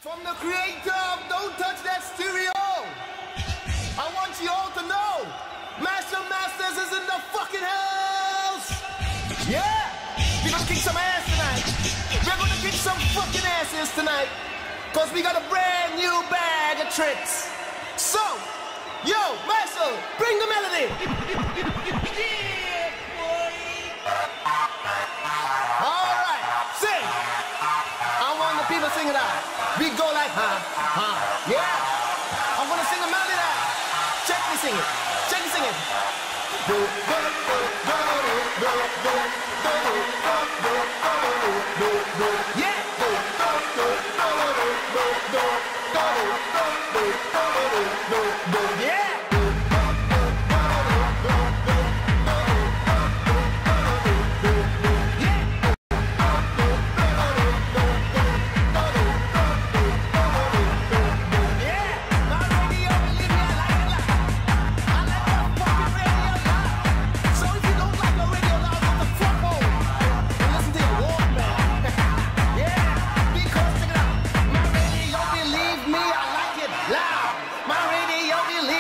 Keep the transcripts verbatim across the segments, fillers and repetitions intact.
From the creator of Don't Touch That Stereo, I want you all to know, Master Masters is in the fucking house! Yeah! We're gonna kick some ass tonight. We're gonna kick some fucking asses tonight. Cause we got a brand new bag of tricks. So, yo, Master, bring the melody! Yeah, boy! Alright, sing! I want the people singing out. We go like, huh, huh, yeah. I'm gonna sing a melody now. Check me sing it. Check me sing it. Do, do, do, do, do, do, do, do, do, yeah. Do, do, do, do, do, do, do, do, do, yeah. My radio, believe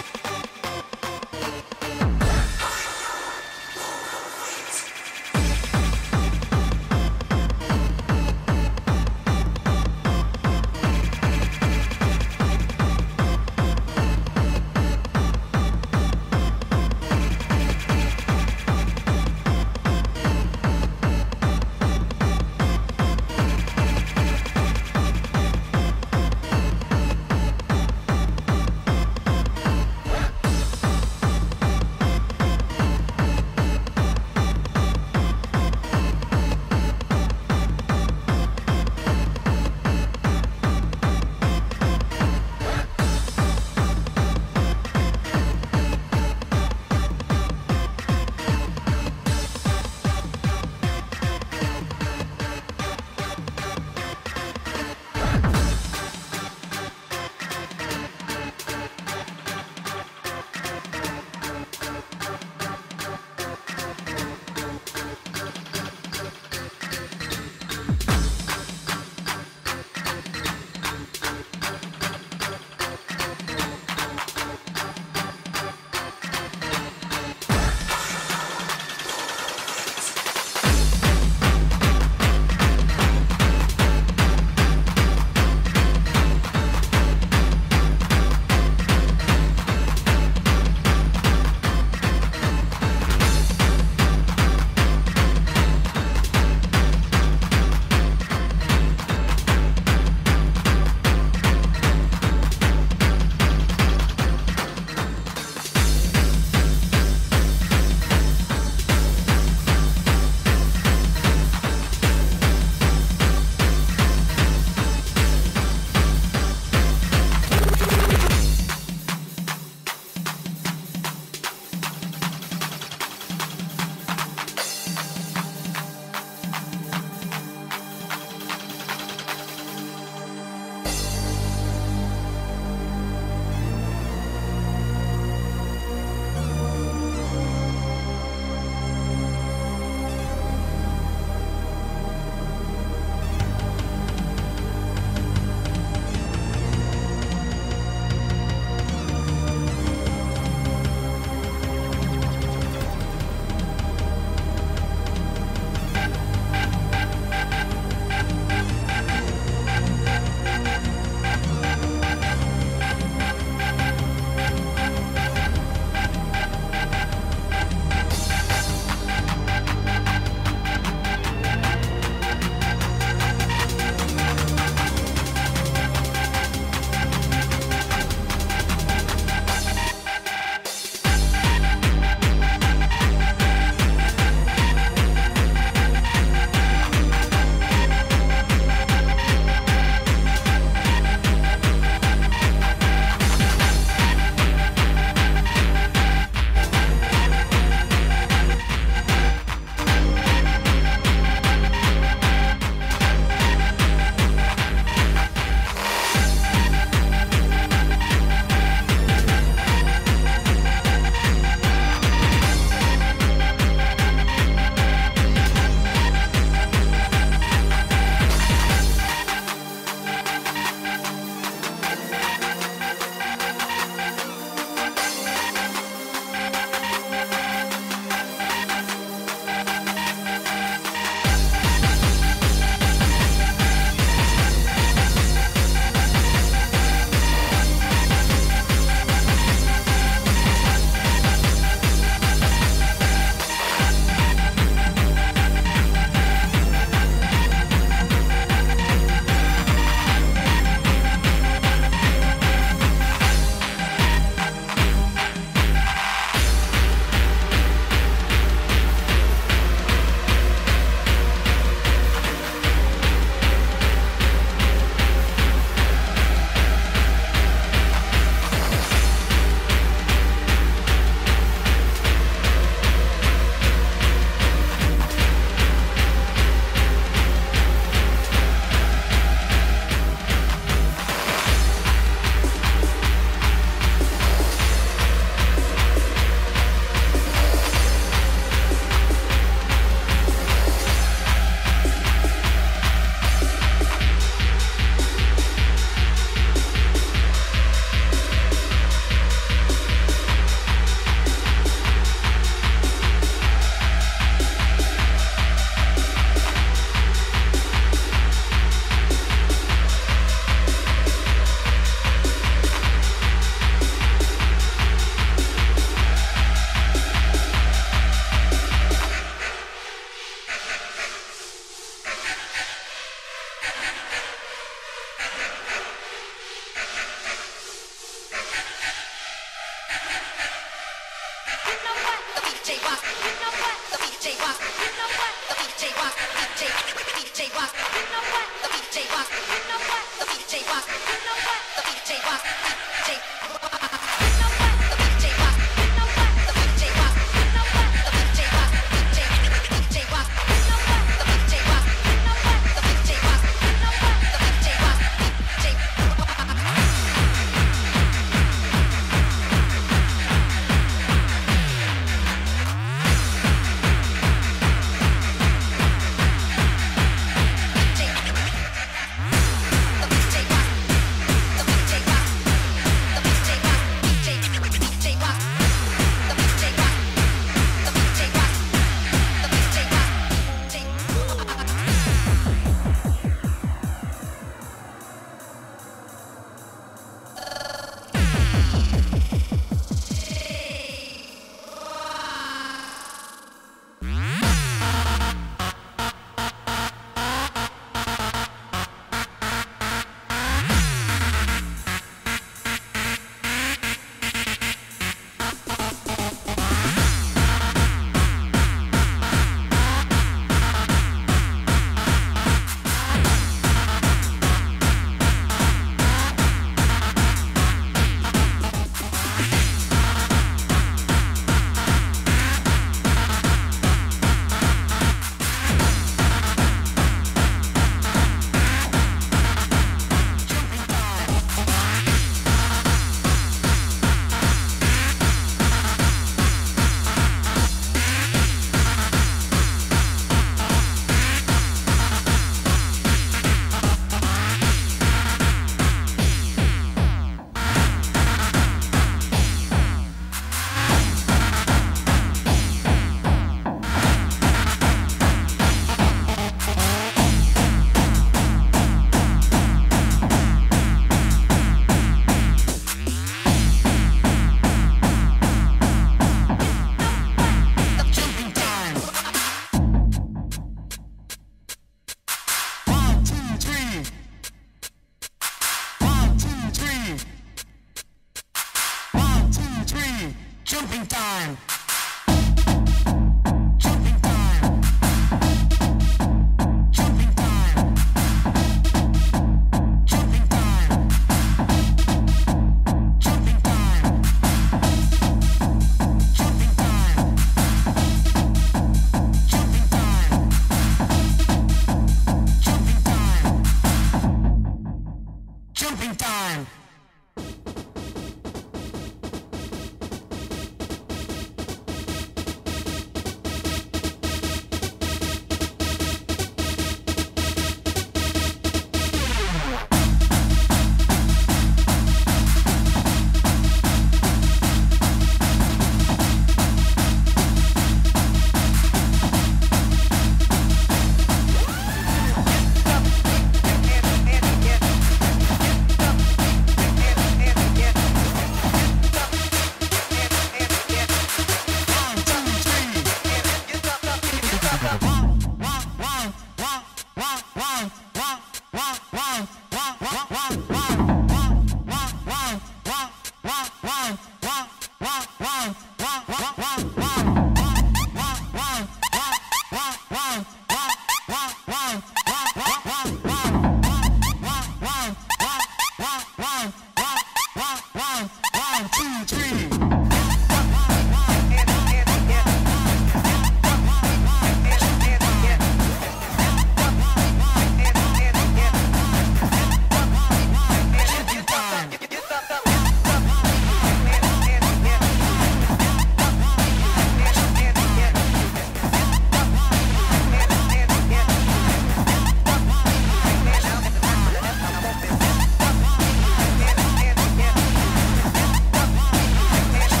Jumping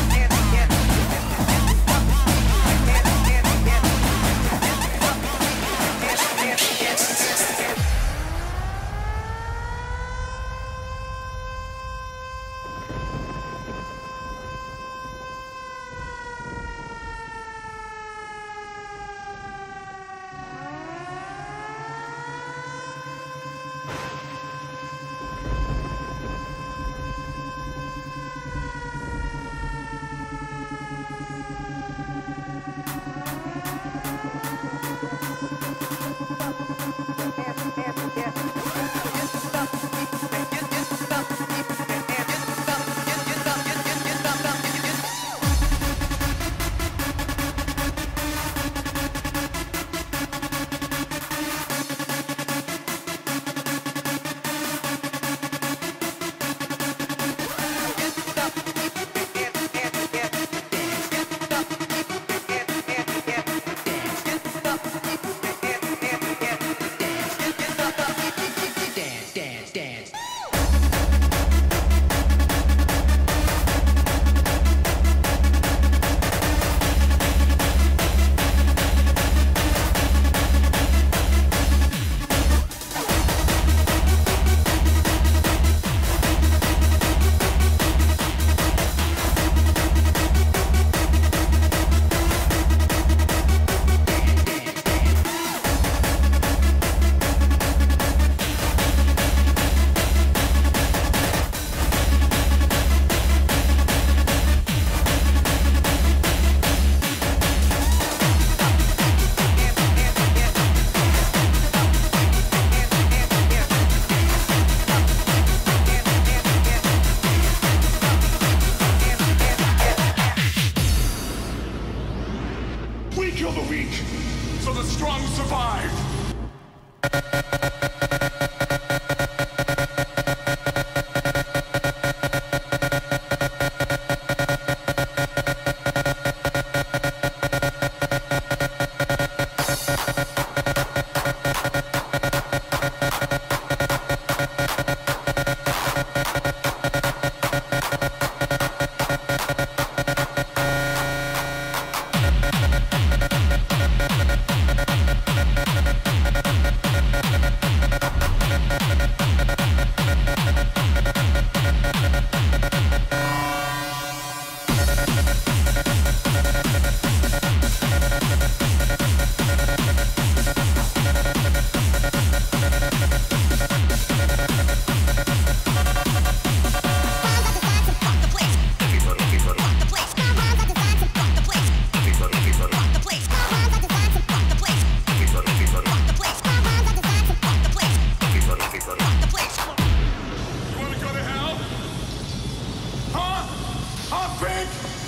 stupid?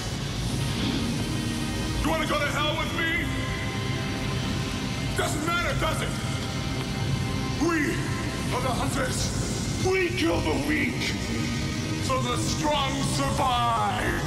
You wanna go to hell with me? Doesn't matter, does it? We are the hunters. We kill the weak, so the strong survive.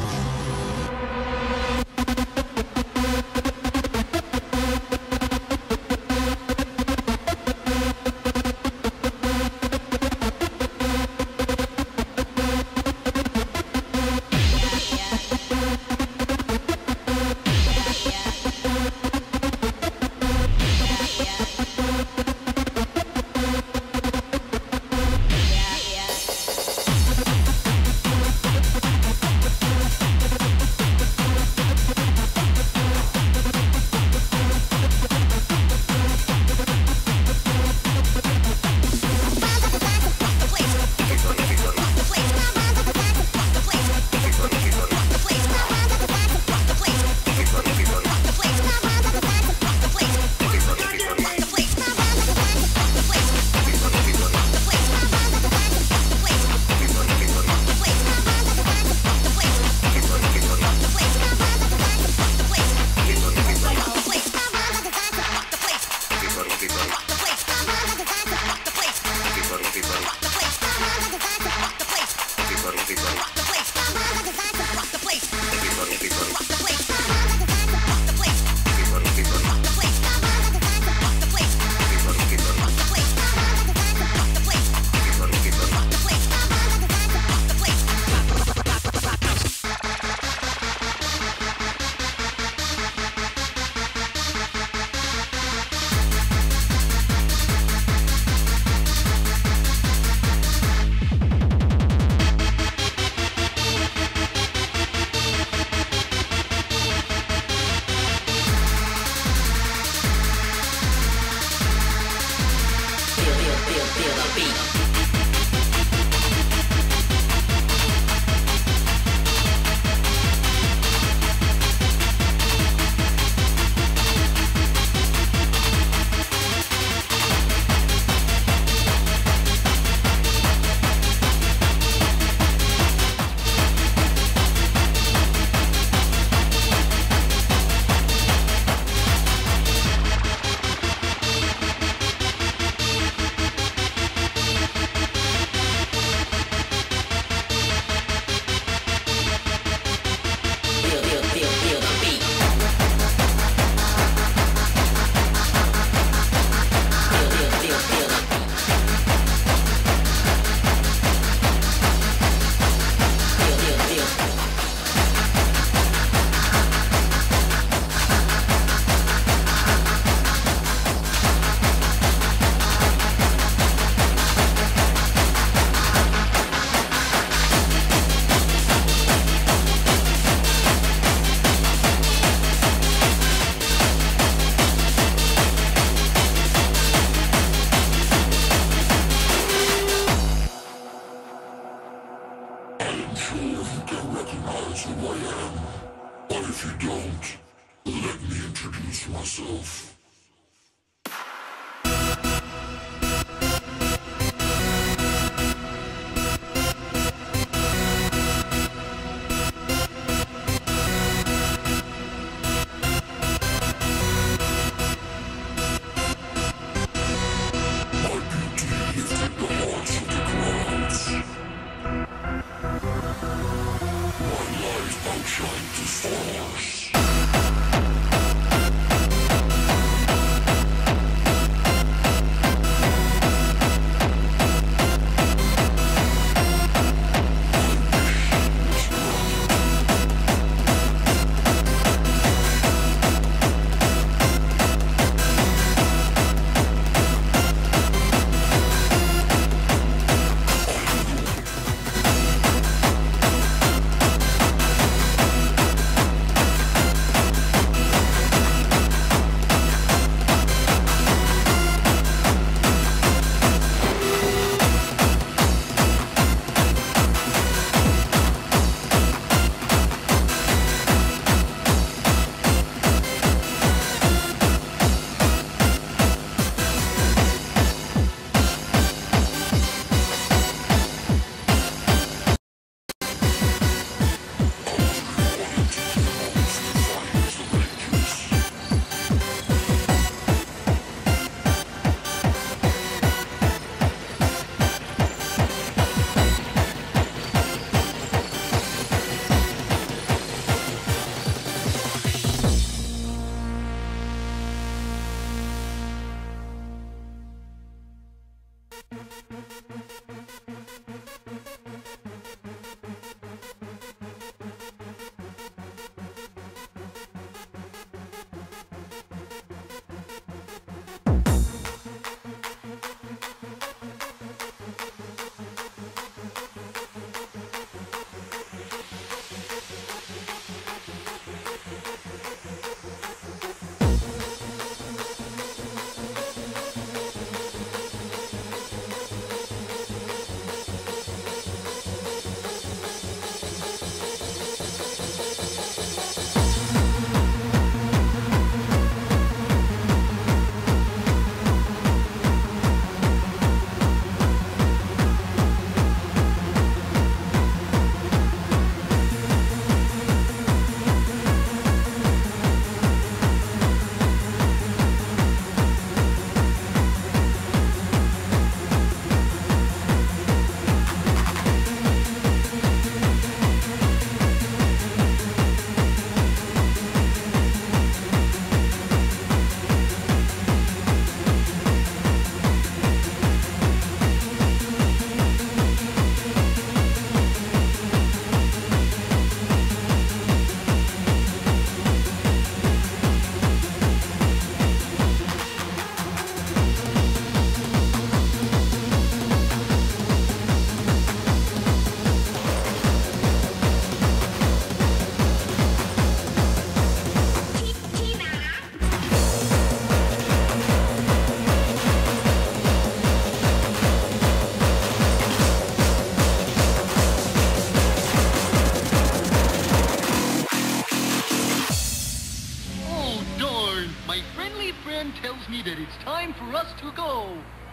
for us to go.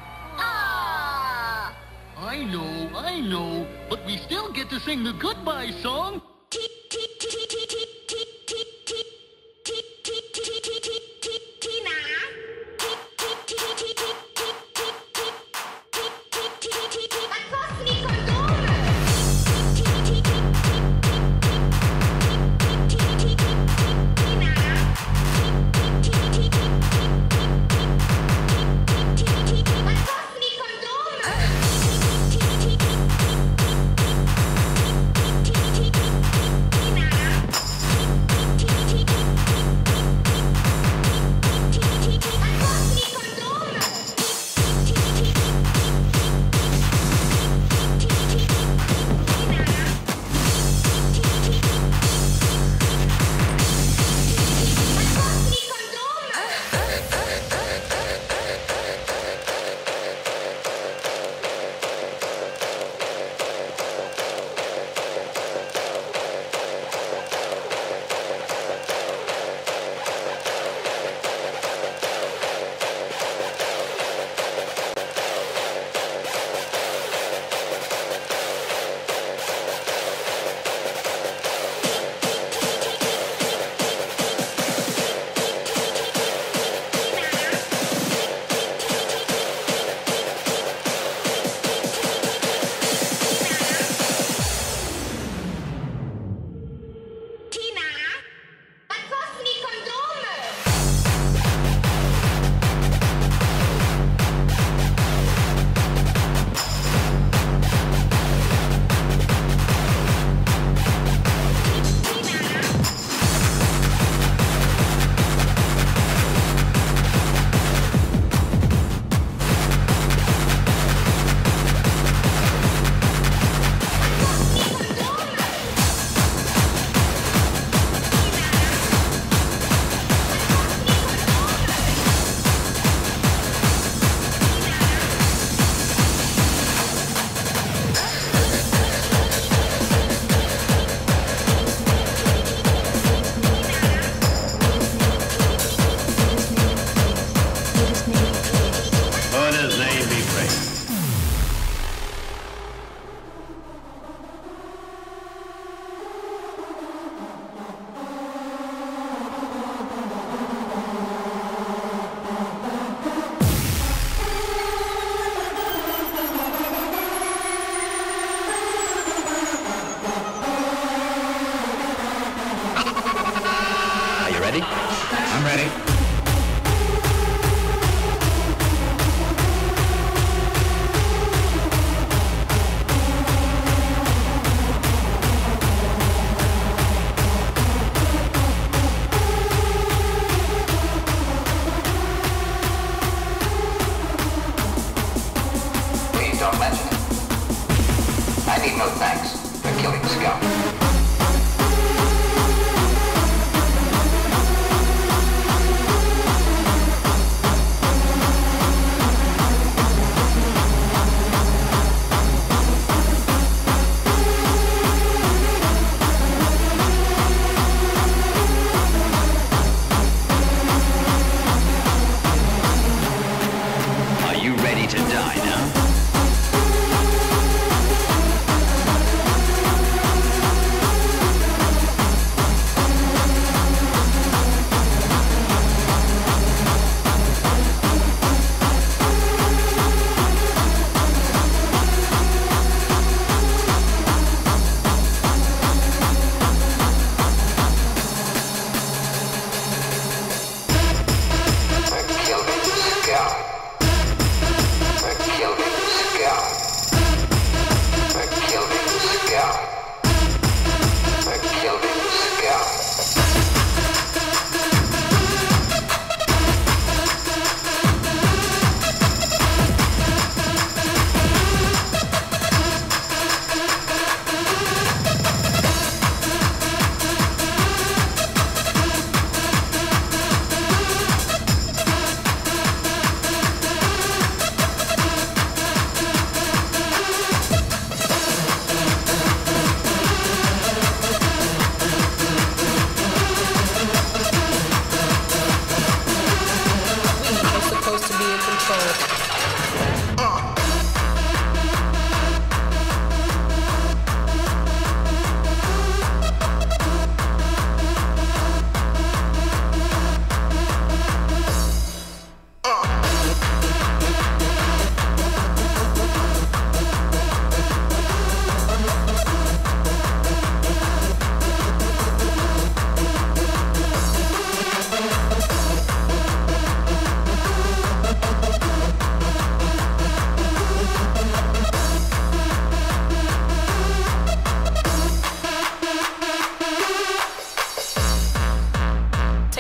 Ah! I know, I know, but we still get to sing the goodbye song.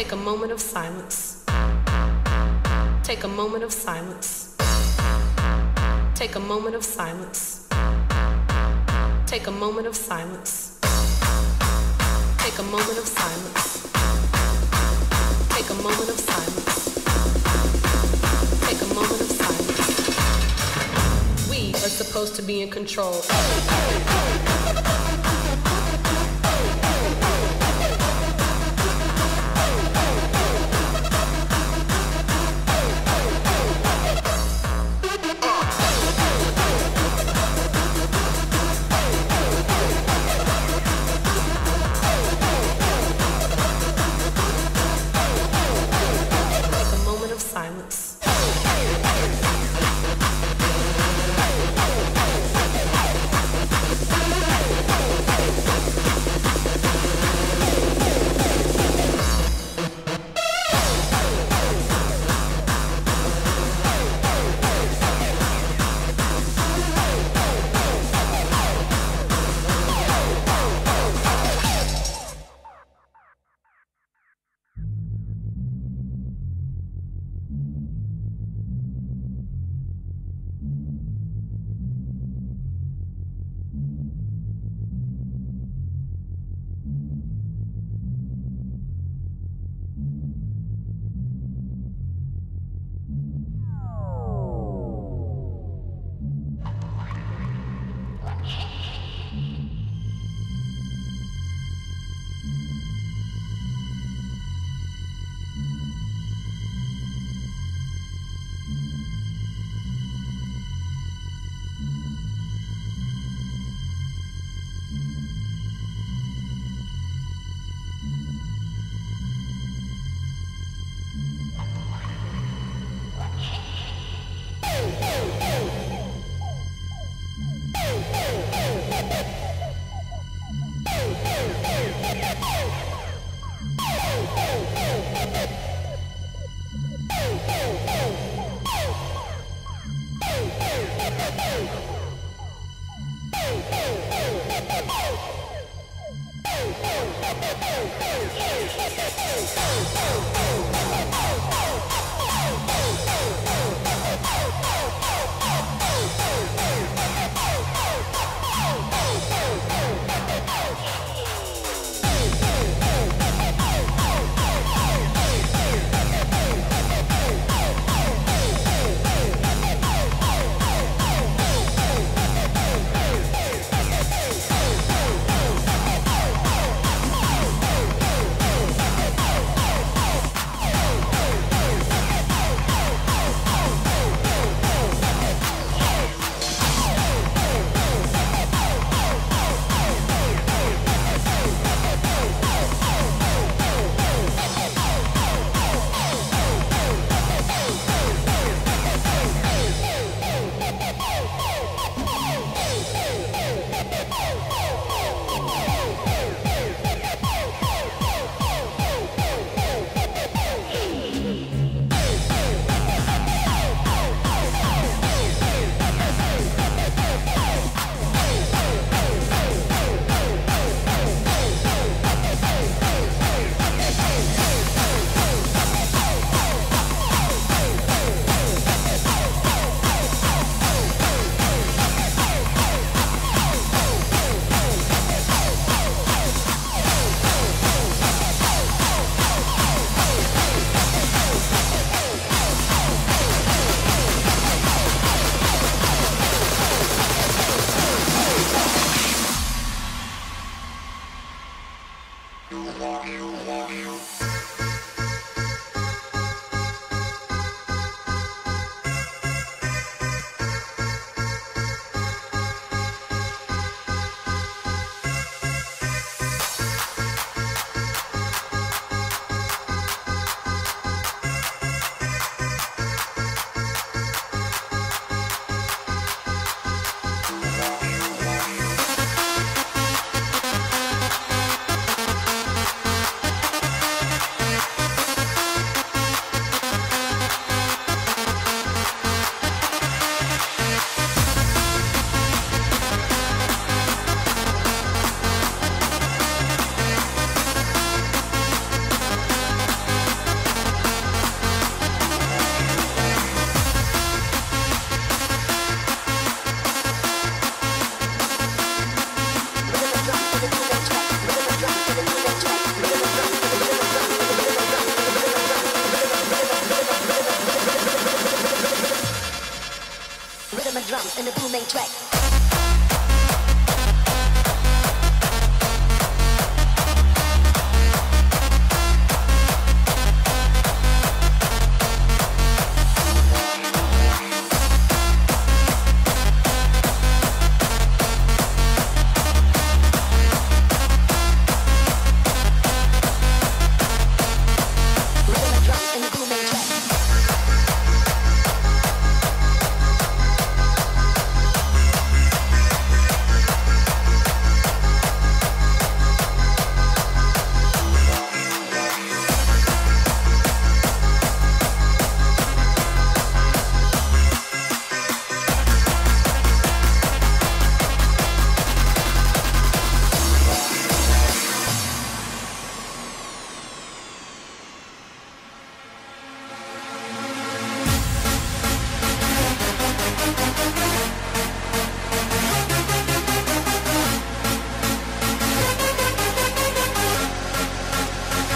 Take a moment of silence. Take a moment of silence. Take a moment of silence. Take a moment of silence. Take a moment of silence. Take a moment of silence. Take a moment of silence. We are supposed to be in control.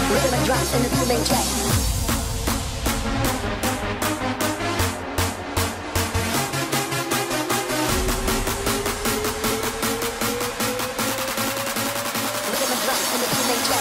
rhythm and drums in the booming track. Rhythm and drums in the booming track.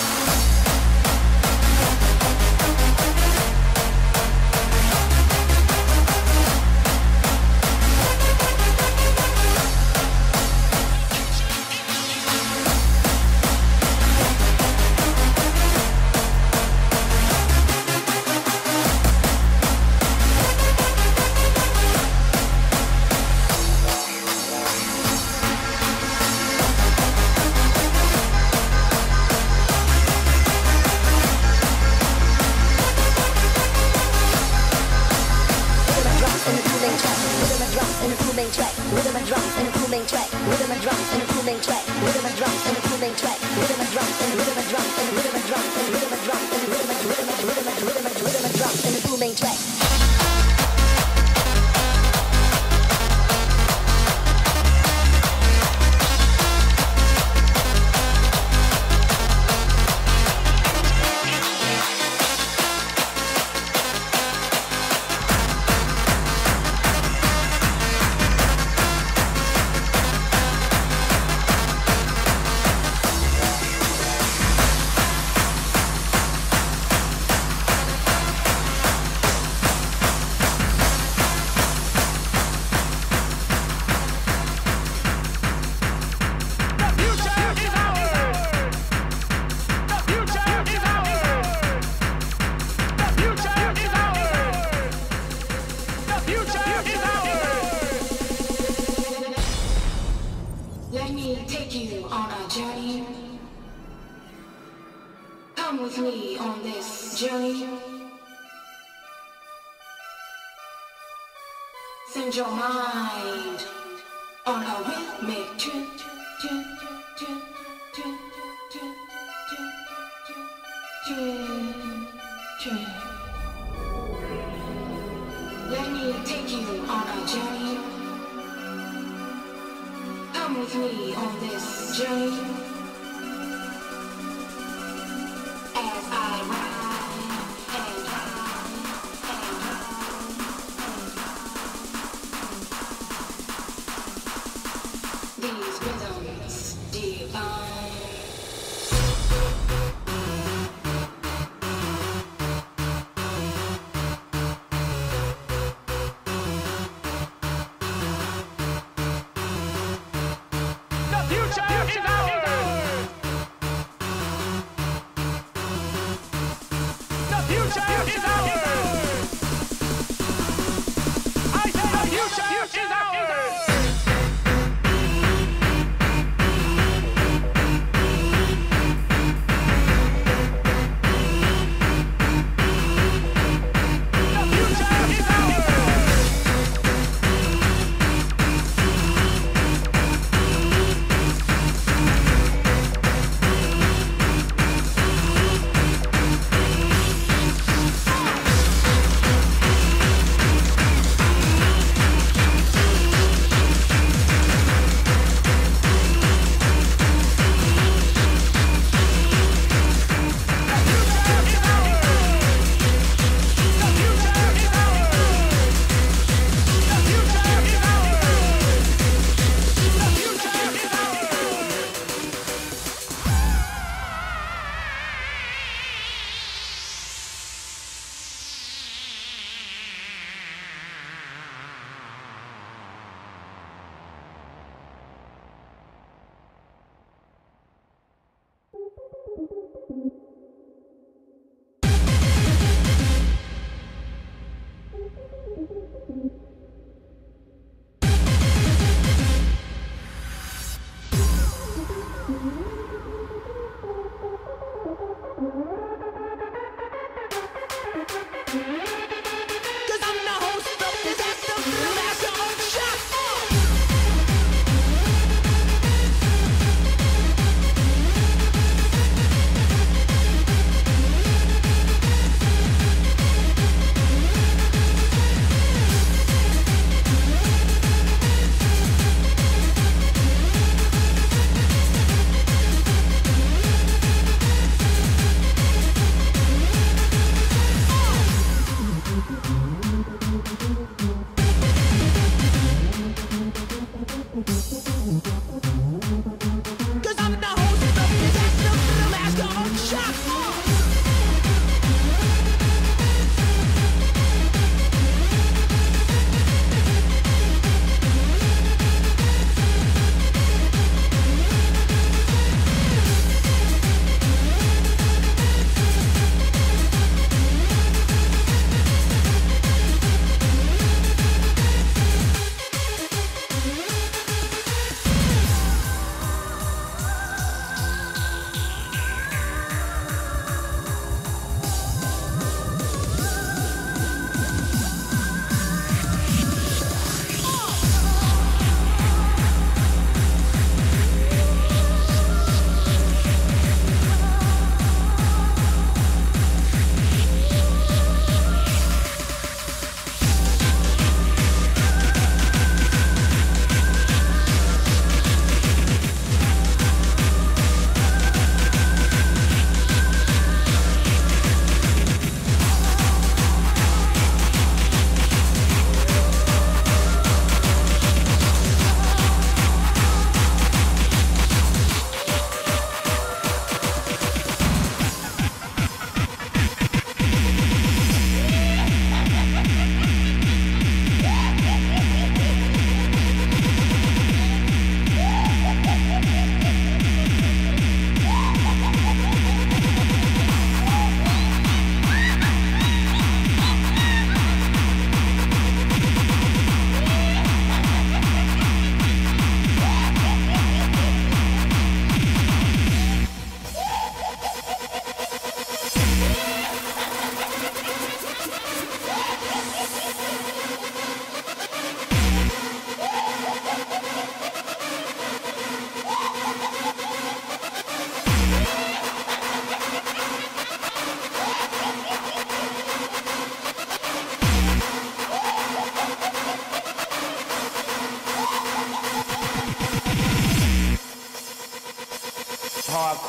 Send your mind on a rhythmic trip, trip, trip, trip, trip, trip, trip, trip. Let me take you on a journey. Come with me on this journey. As I ride and ride and ride. These rhythms divine.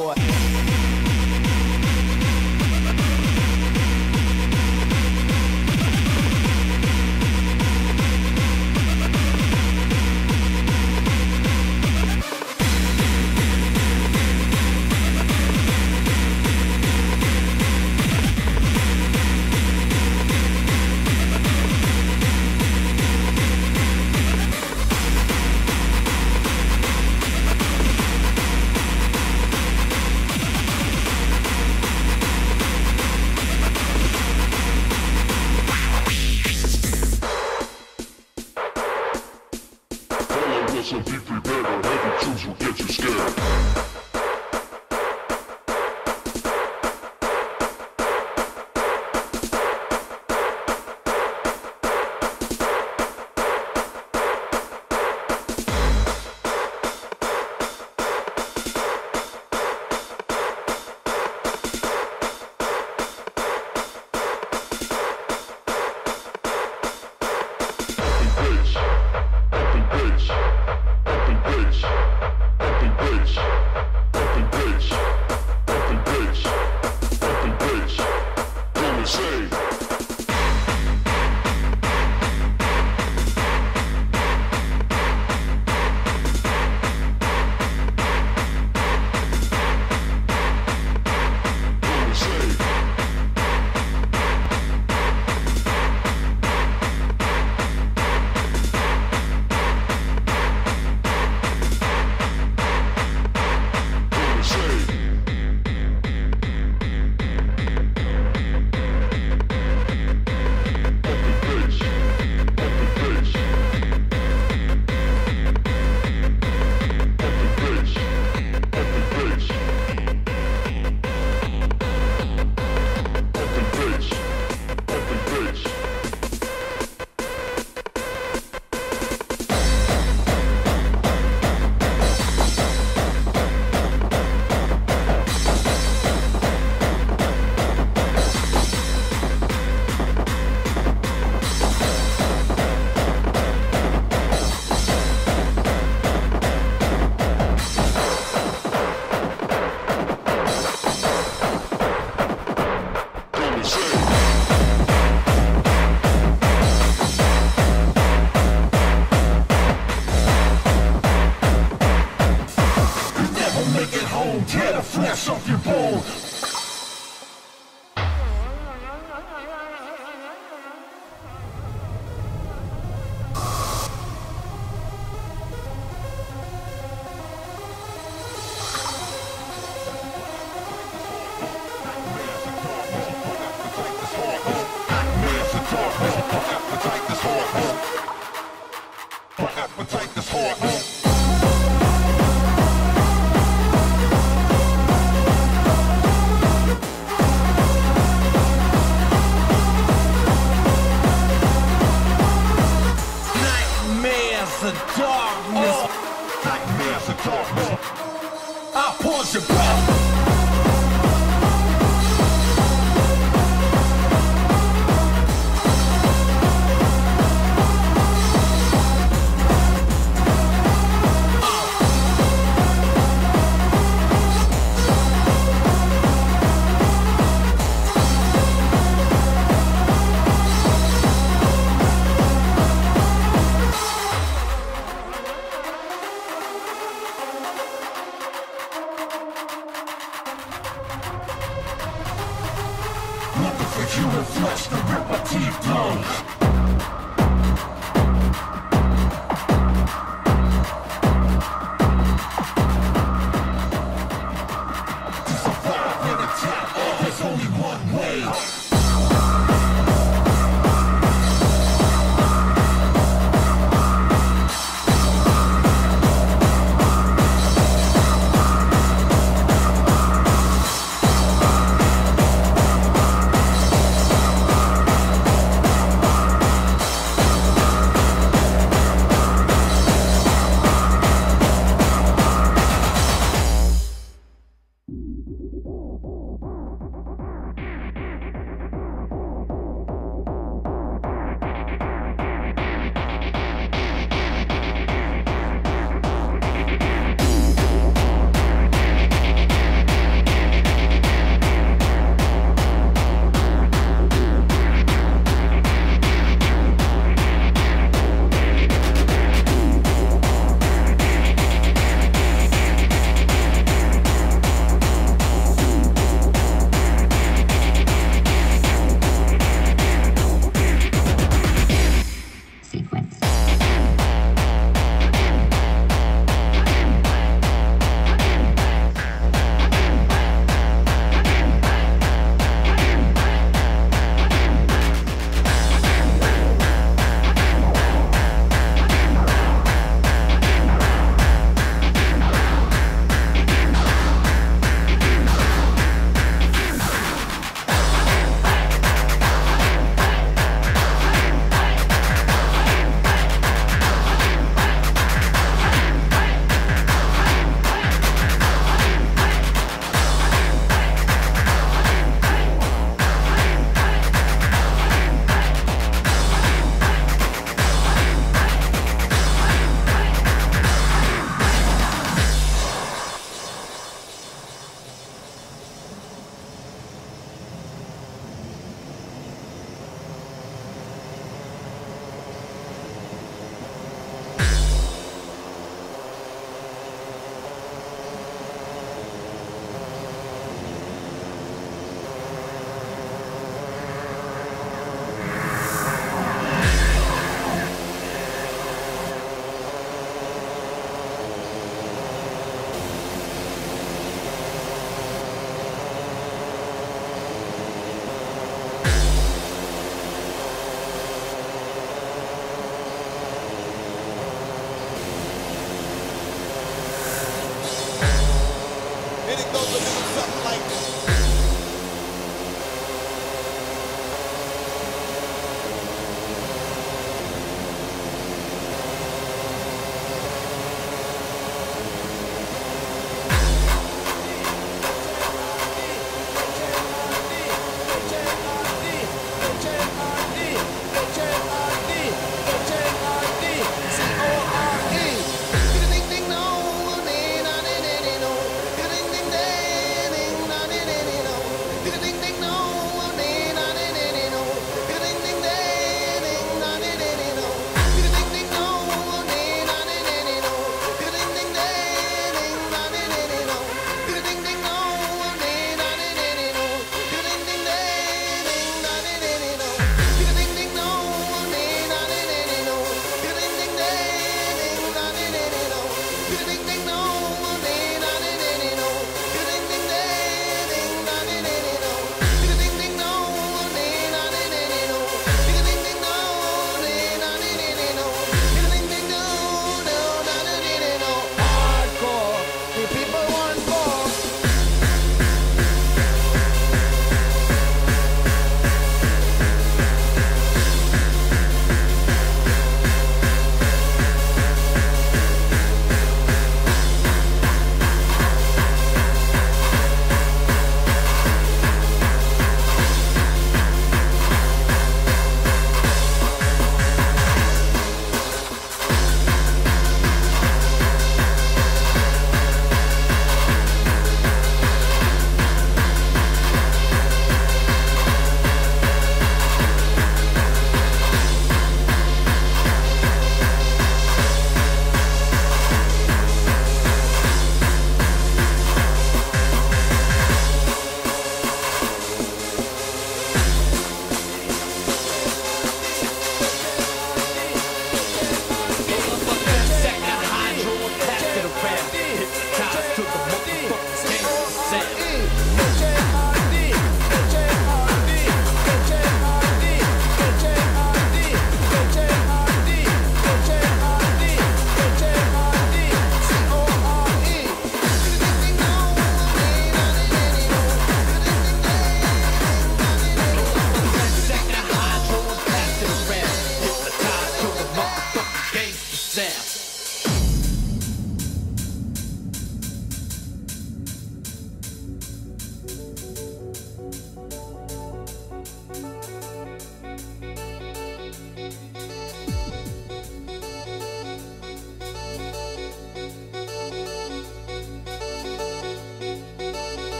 hardcore. So be prepared or heavy tunes will get you scared. Off your bone. Appetite this hard. The darkness, nightmares of darkness. I pause your breath. Human flesh to rip my teeth through.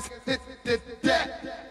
motherfuckers hit the deck.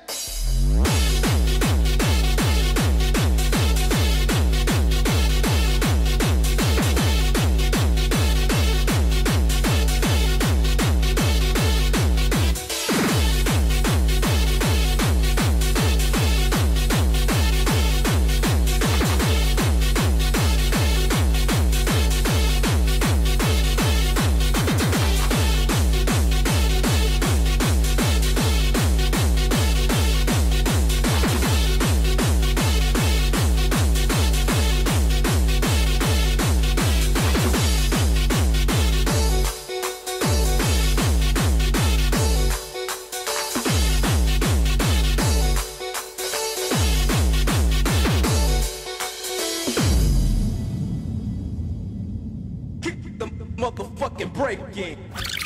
Motherfucking breaking.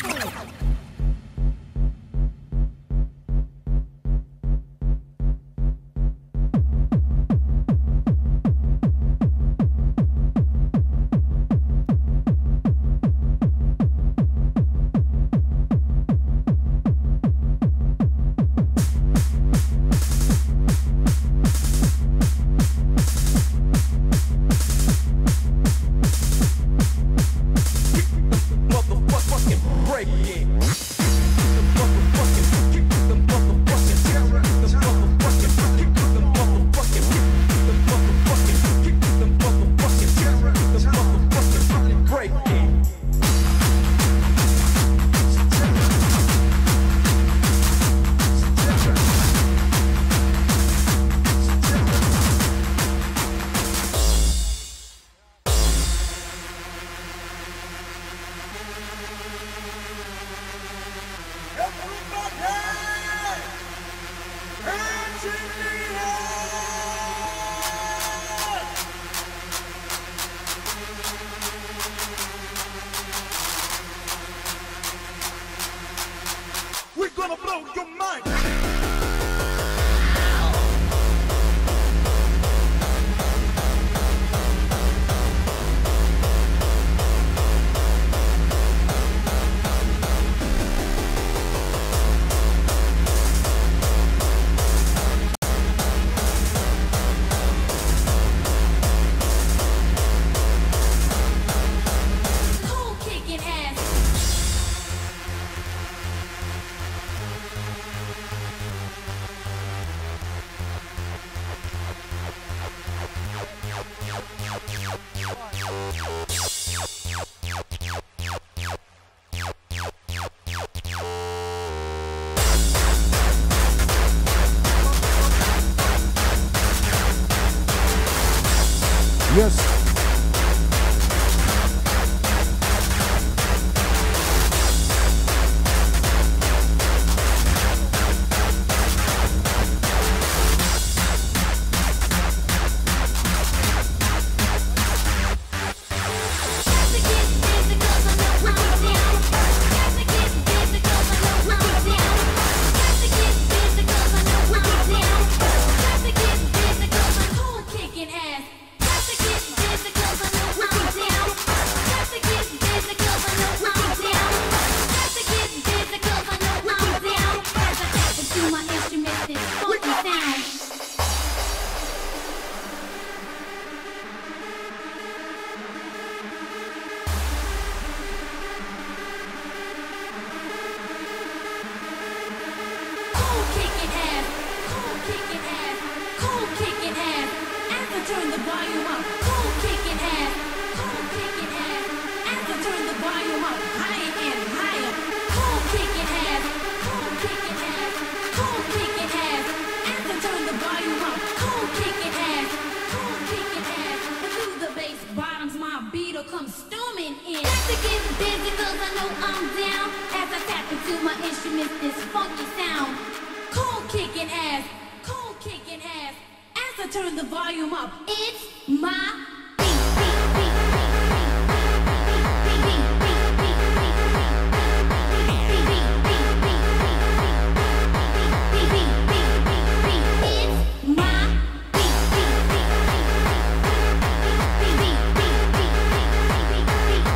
Yes.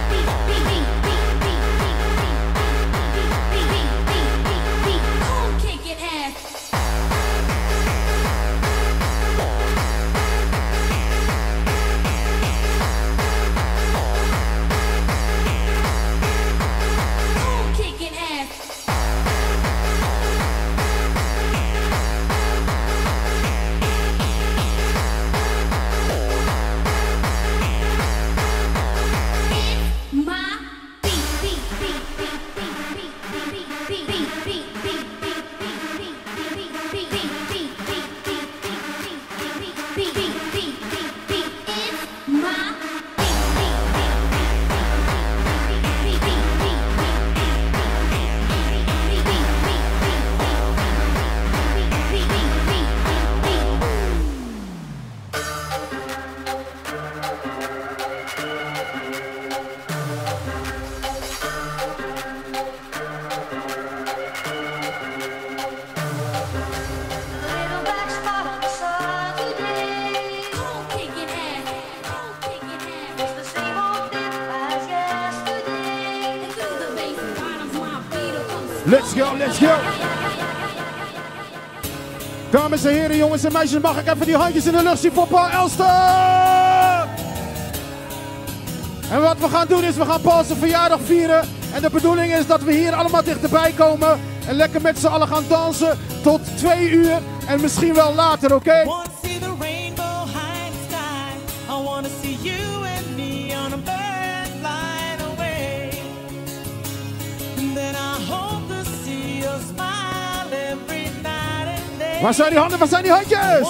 Cool Let's go, let's go. Dames en heren, jongens en meisjes, mag ik even die handjes in de lucht zien voor Paul Elster? En wat we gaan doen is, we gaan Paul zijn verjaardag vieren. En de bedoeling is dat we hier allemaal dichterbij komen. En lekker met z'n allen gaan dansen tot twee uur. En misschien wel later, oké? Okay? Waar zijn die handen? Waar zijn die handjes?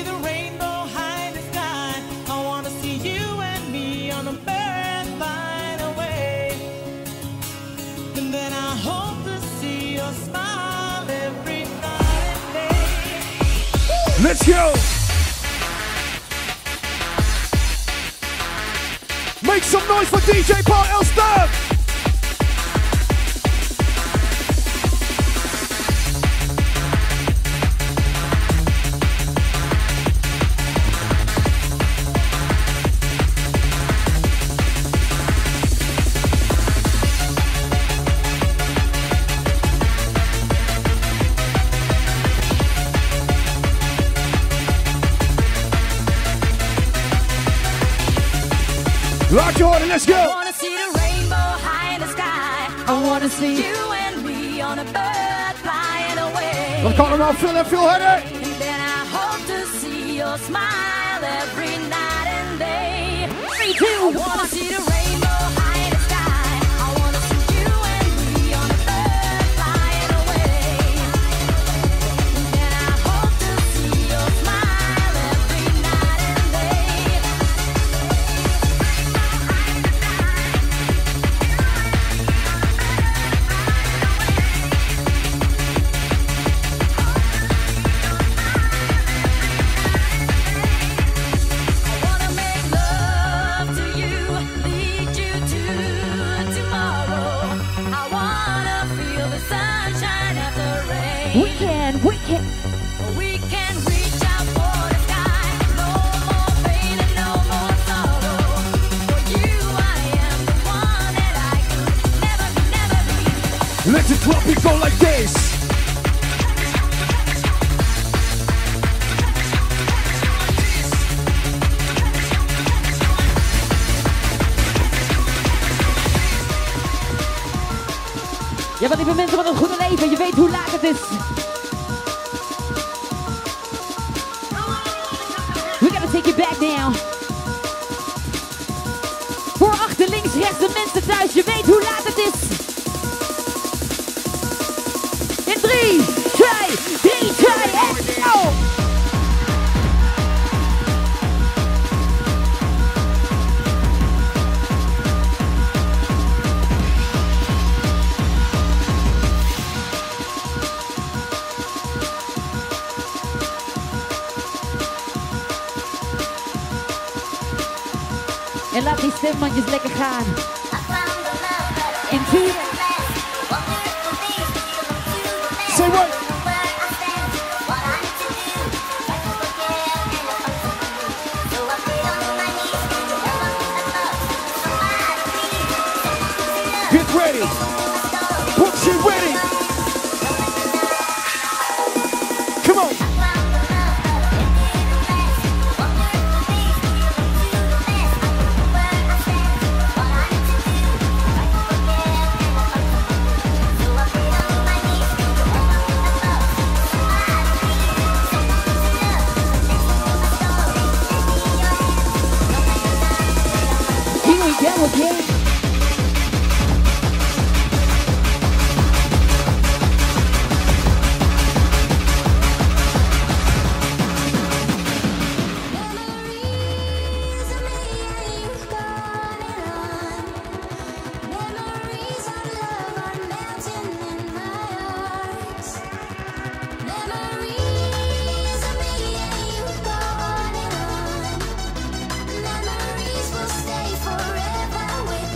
Let's go! Make some noise for D J Paul Elster! Laat je horen, let's go! I wanna see the rainbow high in the sky. I wanna see you and me on a bird flying away. Dat kan allemaal veel en veel harder. And then I hope to see your smile every night and day. Three, two, one. I wanna see the rainbow high in the sky. I wanna see you and me on a bird flying away. And then I hope to see your smile every night and day. We can, we can. We can reach out for the sky. No more pain and no more sorrow. For you, I am the one that I could never be, never be. Let the trumpet go like this. Ja, wat lieve mensen, wat een goede leven. Je weet hoe laat het is. We gotta take you back now. Voor achter, links, rechts, de mensen thuis. Je weet hoe laat het is. In drie, twee, drie, twee, en go! En laat die stembandjes lekker gaan. In vier. Say what? Get ready. Put you ready. Come on. Go again. Memories will stay forever with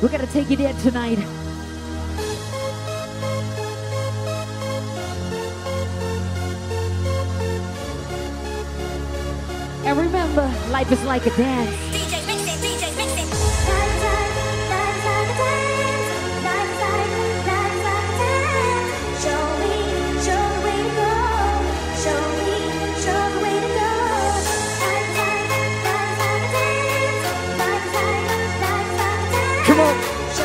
We're gonna take you there tonight. And remember, life is like a dance. D J mix it, D J mix it. Come on.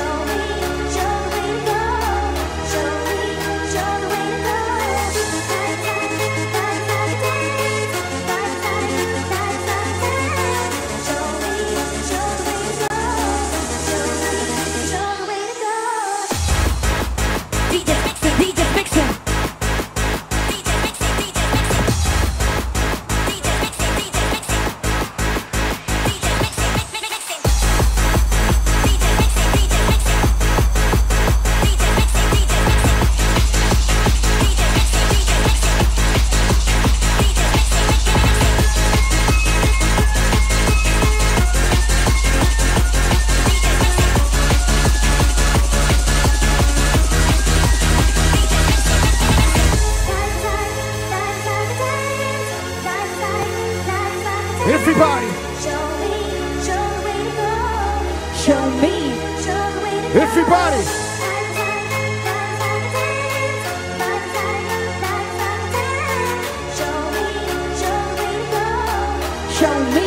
Everybody. Show me. Everybody. Show me.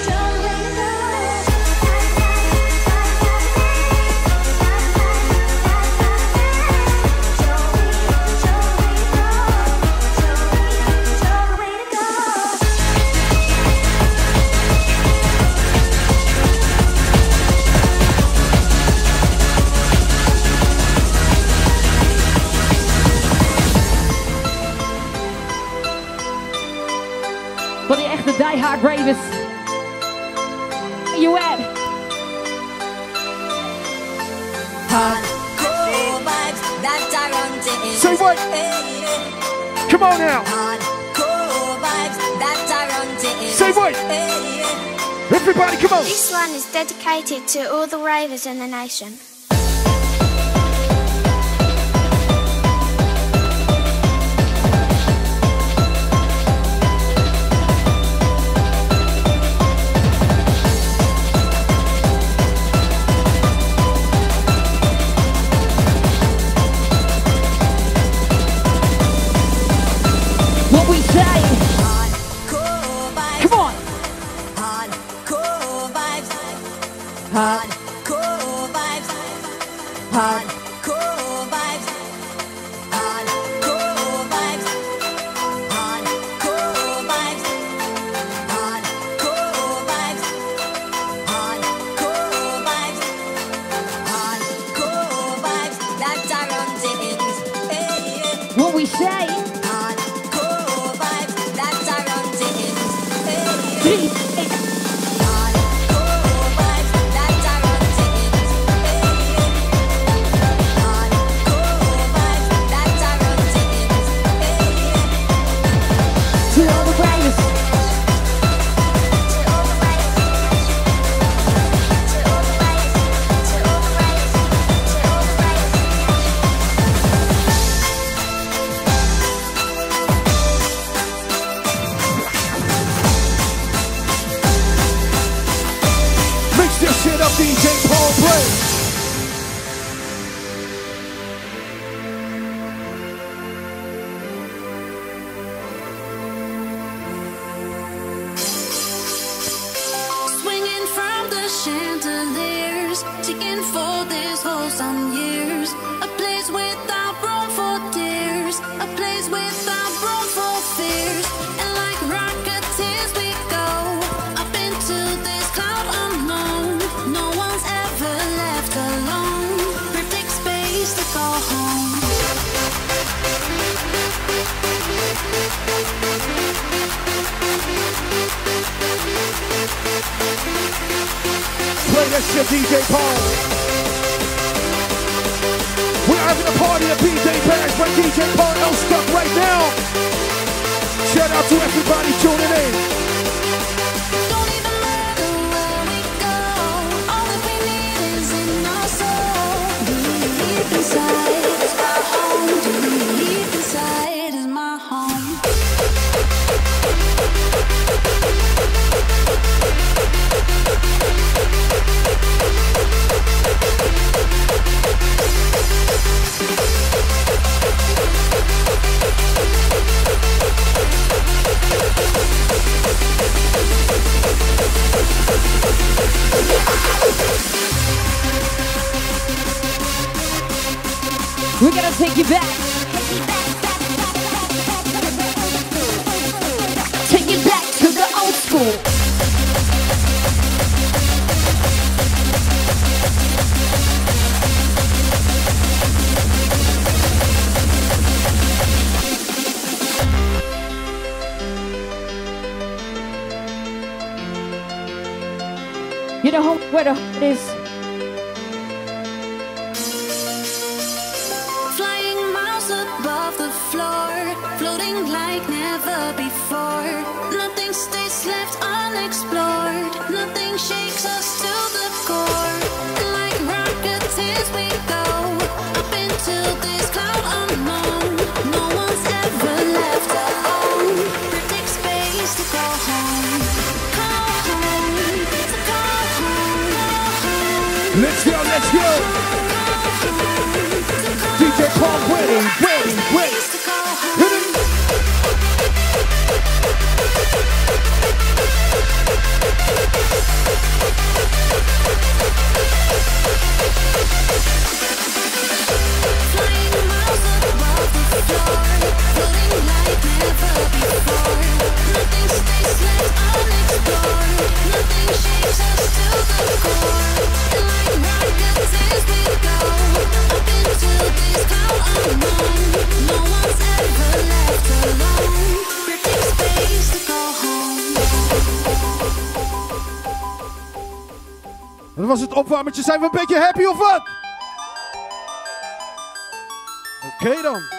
For the echte diehard ravers. Where you at? Hardcore vibes that are on Say what? Come on now. Hardcore vibes that are on Say what? Everybody, come on. This one is dedicated to all the ravers in the nation. What we say? Hardcore vibes. Come on. Hardcore vibes. Hard. Hardcore vibes. Hardcore vibes. Hardcore vibes. Hardcore vibes. Hardcore vibes. Hardcore vibes. Hardcore vibes that are on the ends. Hey, yeah. What we say? Hardcore vibes that are on the ends. Hey, yeah. Three. Hardcore vibes that are on the ends. Hey, yeah. Hardcore vibes that are on the ends. Hey, yeah. To all the ravers. Mix this shit up, D J Paul Bray. Swinging from the chandeliers, ticking for this wholesome years. A place without room for tears, a place without room for fears. And like rocketeers we go up into this cloud unknown. No one's ever left alone. Perfect space to go home. Play that shit, D J Paul. We're having a party at P J Bags by D J Paul L Stuck right now. Shout out to everybody tuning in. Don't even matter where we go. All that we need is in our soul. We're gonna take you back. Take you back to the old school. You know where the heart is? Flying miles above the floor, floating like never before. Nothing stays left unexplored. Nothing shakes us to the core. Like rockets as we go up into this cloud unknown. No one's ever left alone. Predict space to go home. Go home. To go home. Go home. Let's go, let's go. D J Paul, ready, ready, ready. Hit it. Flying miles above the floor, floating like never before. Nothing stays left unexplored. Nothing shakes us to the core. Like rockets as we go up into this cloud unknown. No one's ever left alone. Predict space to go home. Dat was het opwarmertje. Zijn we een beetje happy of wat? Oké okay dan.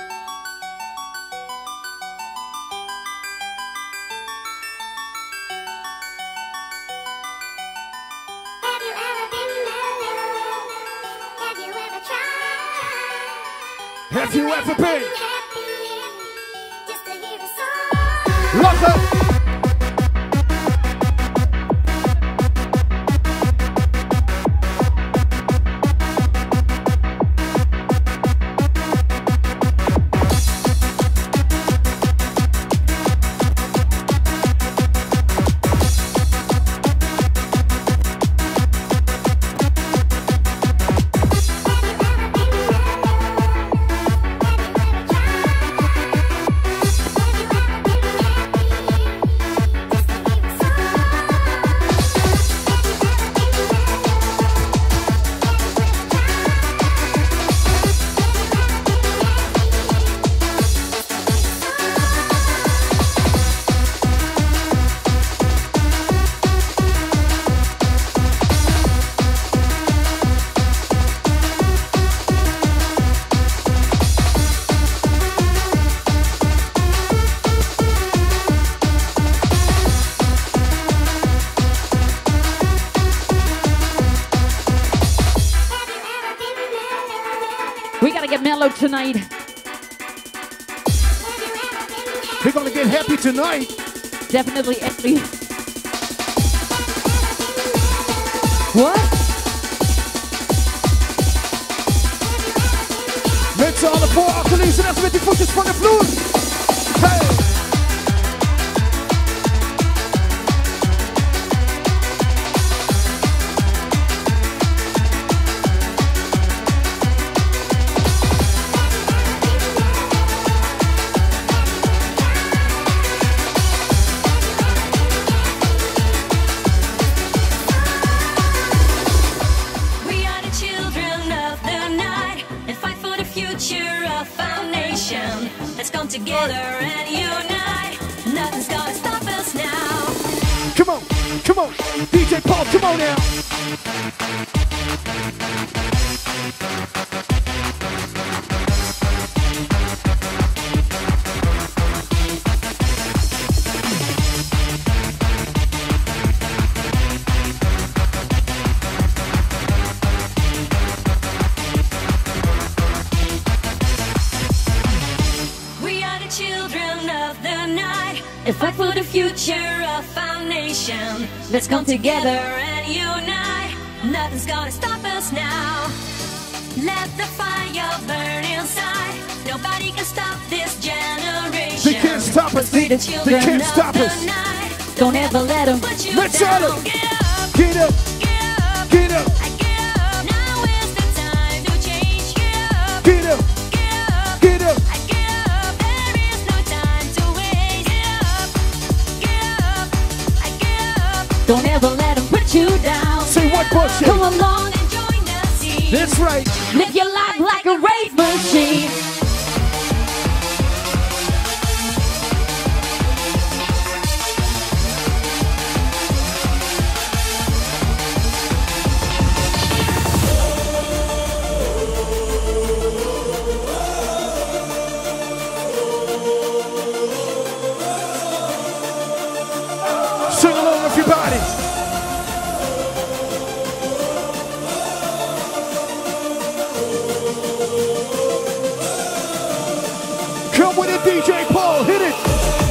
Have you ever been? Lachen! mellow tonight. We're gonna get happy tonight. Definitely happy. What? Met z'n allen voor, achter, links en rechts met die voetjes van de vloer. Hey! Together and unite, nothing's gonna stop us now. Come on, come on, D J Paul, come on now. Fight for the future of our nation. Let's come together and unite. Nothing's gonna stop us now. Let the fire burn inside. Nobody can stop this generation. They can't stop us. They, they can't stop us. The Don't ever let them put you Let's down. Get up. Get up. Get up. Get up. Get up. I get up. Now is the time to change. Get up. Get up. Get That's right. Live your life like a rave machine. Sing along, everybody. Come with it, D J Paul, hit it.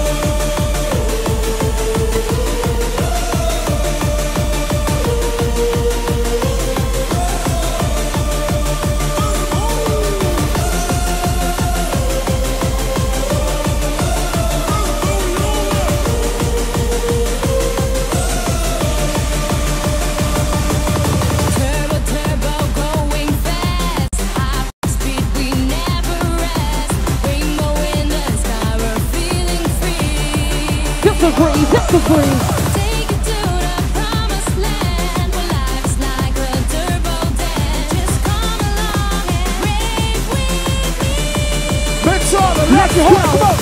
Turbo, turbo, going fast. High speed, we never rest. Rainbow in the sky, we're feeling free. Feel so free, feel so free. Take it to the promised land, where life's like a turbo dance. Just come along and rave with me. Let's all, let's go. Come on.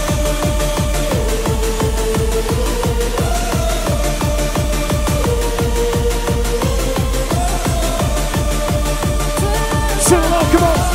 Sing along, come on.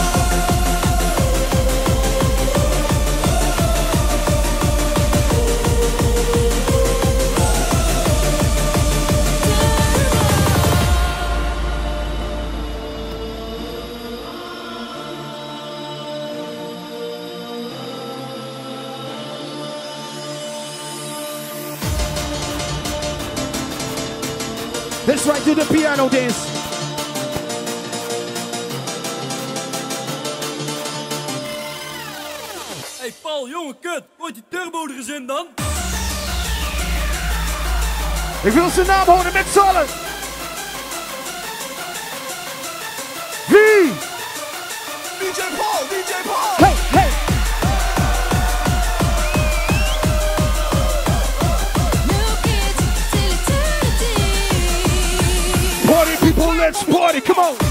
Let's right to the piano dance. Hey Paul, jongen, kut. Gooit die turbo er eens in dan. Ik wil zijn naam horen met z'n allen. Wie? D J Paul, D J Paul. Hey, hey. New kids till eternity. Party people, let's party, come on.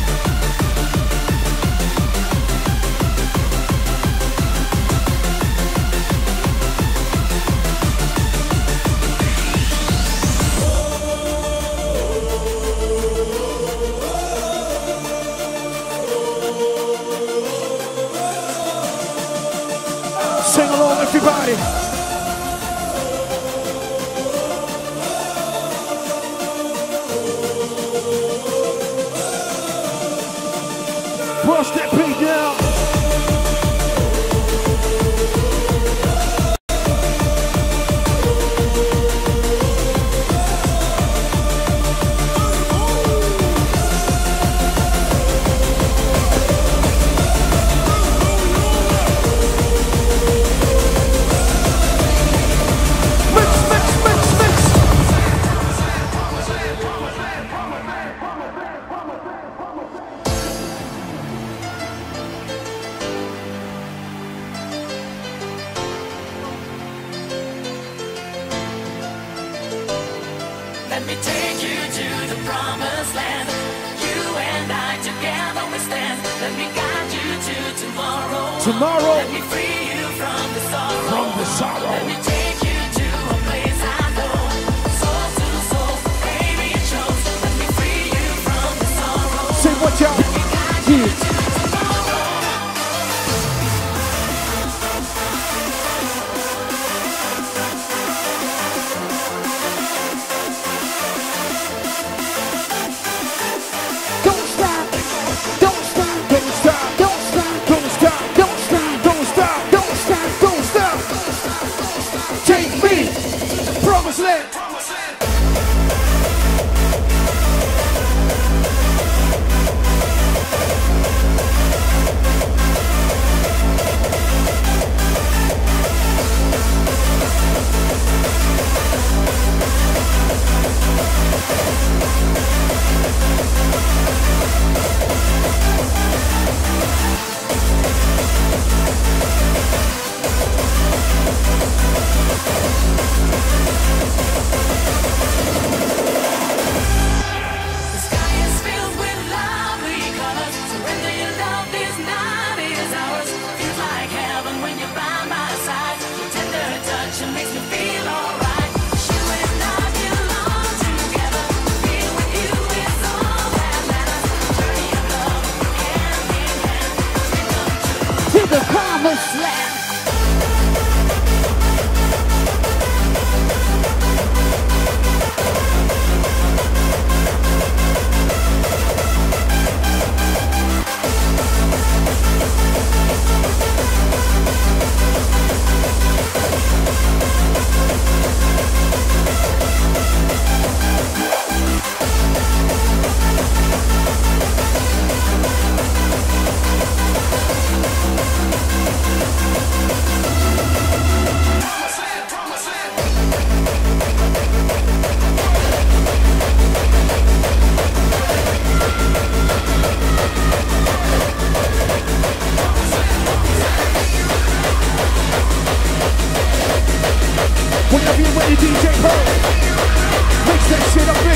Sing along, everybody. Brush that beat down. Mix, mix, mix, mix. Let me take you to the promised land. You and I together we stand. Let me guide you to tomorrow. Tomorrow. Let me free you from the sorrow. From the sorrow. Let me take you to a place I know. Soul to soul, baby it shows. Let me free you from the sorrow. Say what y'all. Let me guide you Yeah. to tomorrow. Don't stop, don't stop, Don't stop, don't stop, don't stop, don't stop, don't stop, don't stop, don't stop.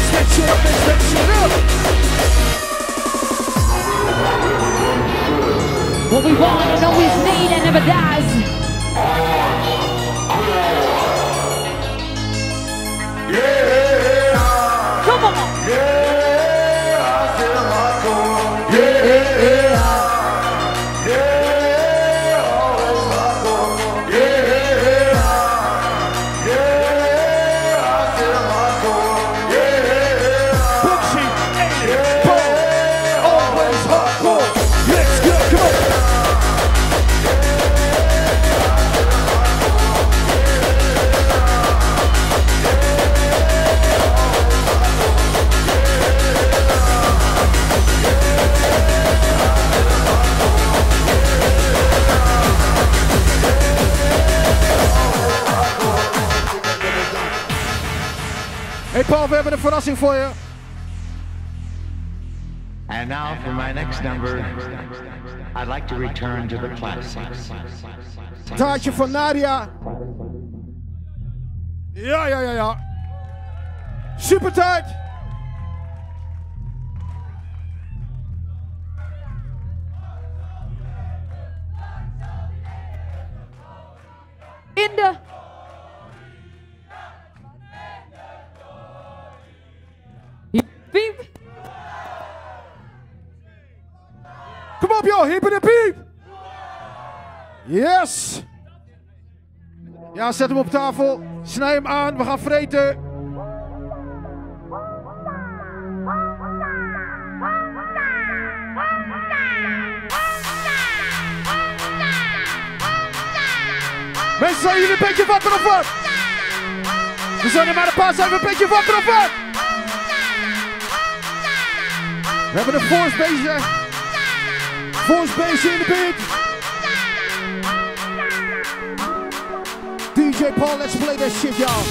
that shit up, mix that shit up. What we want and always need and never dies. Yeah. Come on. Yeah. I feel my core. Yeah. Yeah. Always my core. Yeah. Yeah. I feel my core. Yeah. Booksy, Alien, Paul, always hardcore. Let's go, come on. Hey Paul, we hebben een verrassing voor je. And now for my next number, I'd like to return to the classics. Taartje van Nadia. Ja, ja, ja, ja. Super taart. In de... Piep. Kom op joh, hiep en de piep. Yes. Ja, zet hem op tafel. Snij hem aan, we gaan vreten. Mensen, zijn jullie een beetje wakker of wat? We zijn er maar een paar, zijn we een beetje wakker of wat? We hebben een force bezig. Force bass in de beat. D J Paul, let's play that shit, y'all.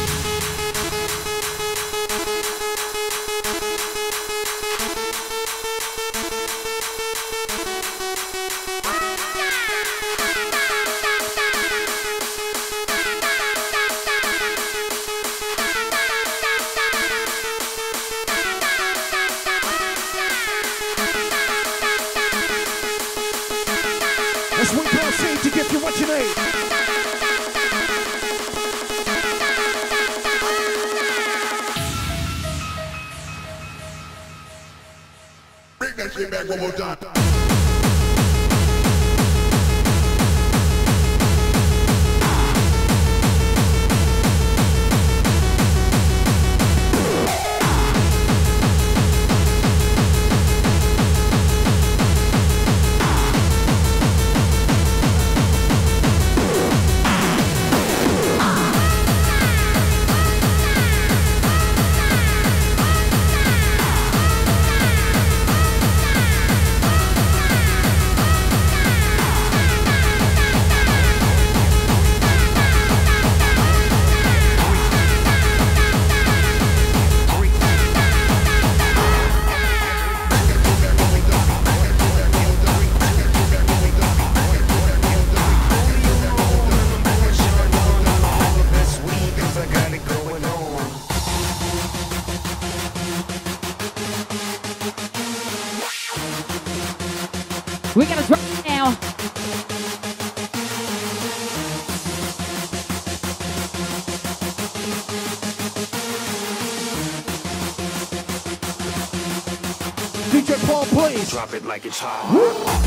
Let's wait for C to give you what you need. Bring that shit back one more time. We're gonna drop it now. D J Paul, please. Drop it like it's hot.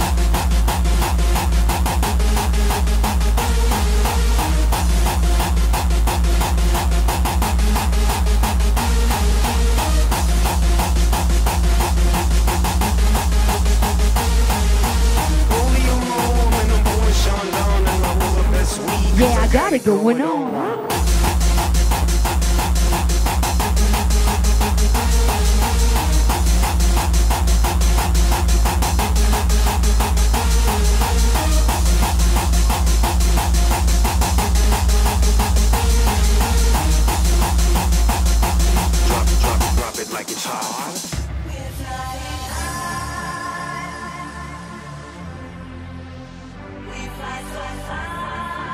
Yeah, I got it going on. Drop, drop, drop it like it's hot.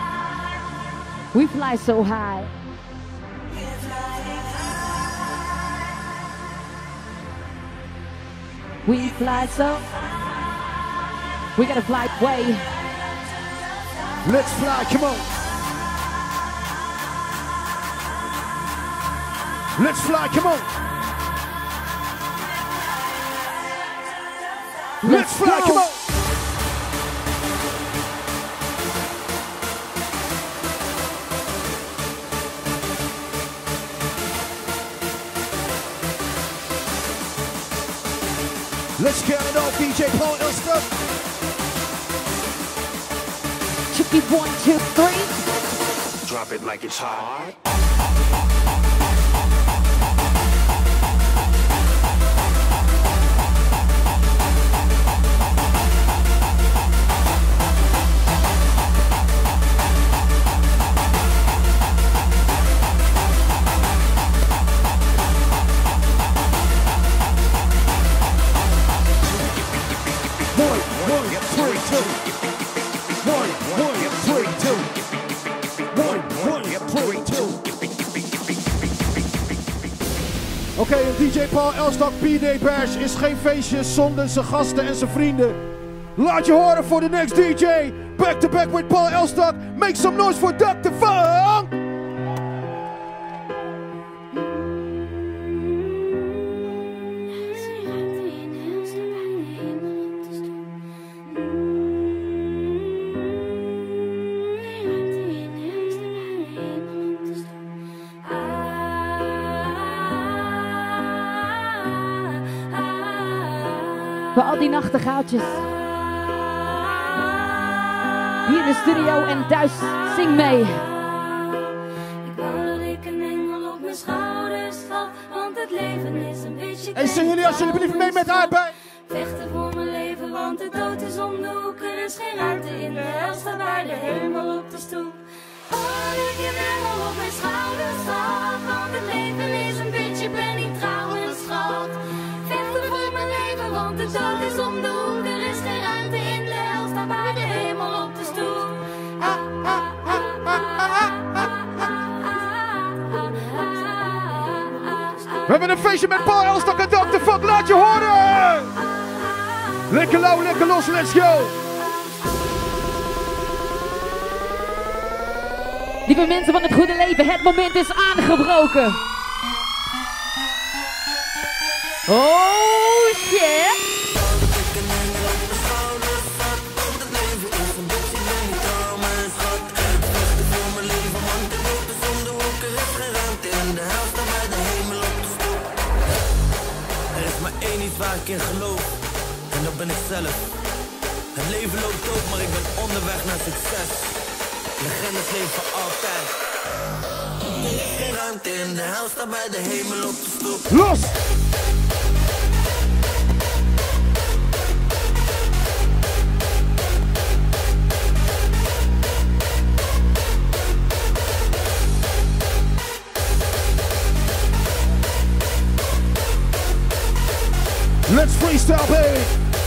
We fly so high. We fly so. We gotta fly way. Let's fly, come on. Let's fly, come on. Let's fly, come on. Let's get it off, D J Paul Elster. Chicky, one, two, three. Drop it like it's hot. Oké, okay, een D J Paul Elstak B-Day Bash is geen feestje zonder zijn gasten en zijn vrienden. Laat je horen voor de next D J. Back to back with Paul Elstak. Make some noise for doctor Funk. Voor al die nachtegaaltjes. Hier in de studio en thuis, zing mee. Ik wou dat ik een engel op mijn schouders had, want het leven is een beetje. En zingen jullie alsjeblieft mee met aardbei. Vechten voor mijn leven, want de dood is om de hoek. Er is geen ruimte in de hel, staat bij de hemel op de stoep. Oh, dat ik een engel op mijn schouders had, want het leven is een beetje, ben niet trouw en schat. Vechten voor mijn leven, want de dood is om de hoek. Er is geen ruimte in de hel, staat bij de hemel op de stoep. Ah, ah, ah, ah, ah, ah, ah. We hebben een feestje met Paul Elstak en doctor Funk, laat je horen! Lekker lauw, lekker los, let's go! Lieve mensen van het goede leven, het moment is aangebroken. Oh shit! Waar ik in geloof, en dat ben ik zelf. Het leven loopt ook, maar ik ben onderweg naar succes. Legendes leven altijd. Er is geen ruimte in de hel, staat bij de hemel op de stoep. Los! Let's freestyle, baby!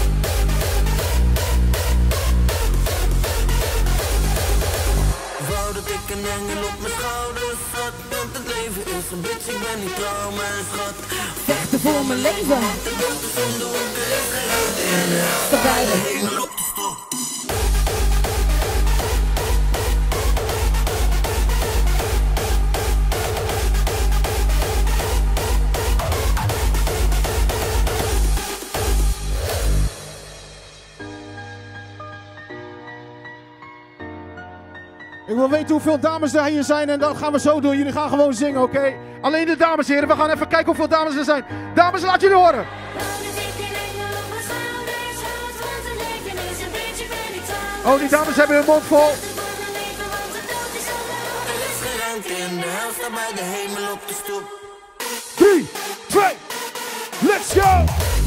Wou dat ik een engel op mijn schouders had, want het leven is een bitch, ik ben niet trouw, mijn schat. Vechten voor mijn leven. De dood is om de hoek, er is geen ruimte in de hel, staat bij de hemel op de stoep. Ik wil weten hoeveel dames er hier zijn en dat gaan we zo doen. Jullie gaan gewoon zingen, oké? Okay? Alleen de dames, heren. We gaan even kijken hoeveel dames er zijn. Dames, laat jullie horen. Oh, die dames hebben hun mond vol. drie, twee, let's go!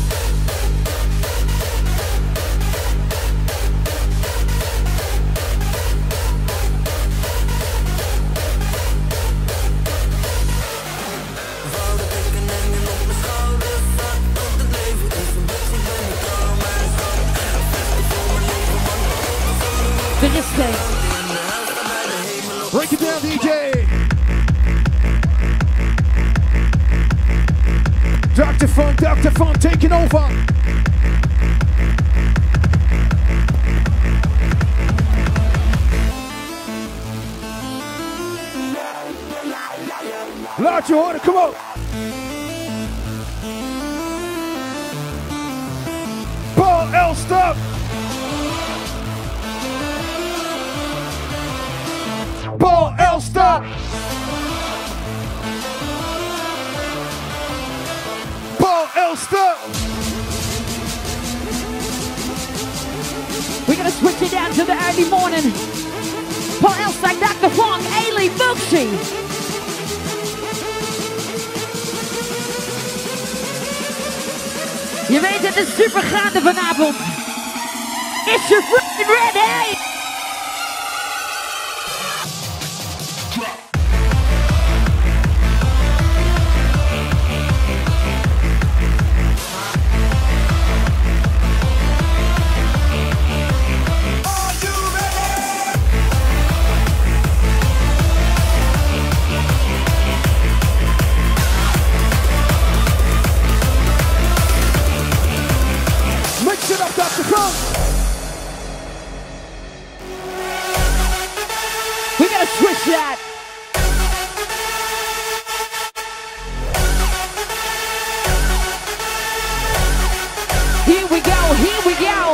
Er is geen. Break it down, D J. doctor Funk, doctor Funk taking over. Laat je horen, kom op. Paul Elstak. Paul Elstak. Paul Elstak. We're gonna switch it down to the early morning. Paul Elstak, Doctor Funk, Ailey, Mooksy. Je weet het is super gaande vanavond. Is je freaking ready? We gotta switch that. Here we go, here we go.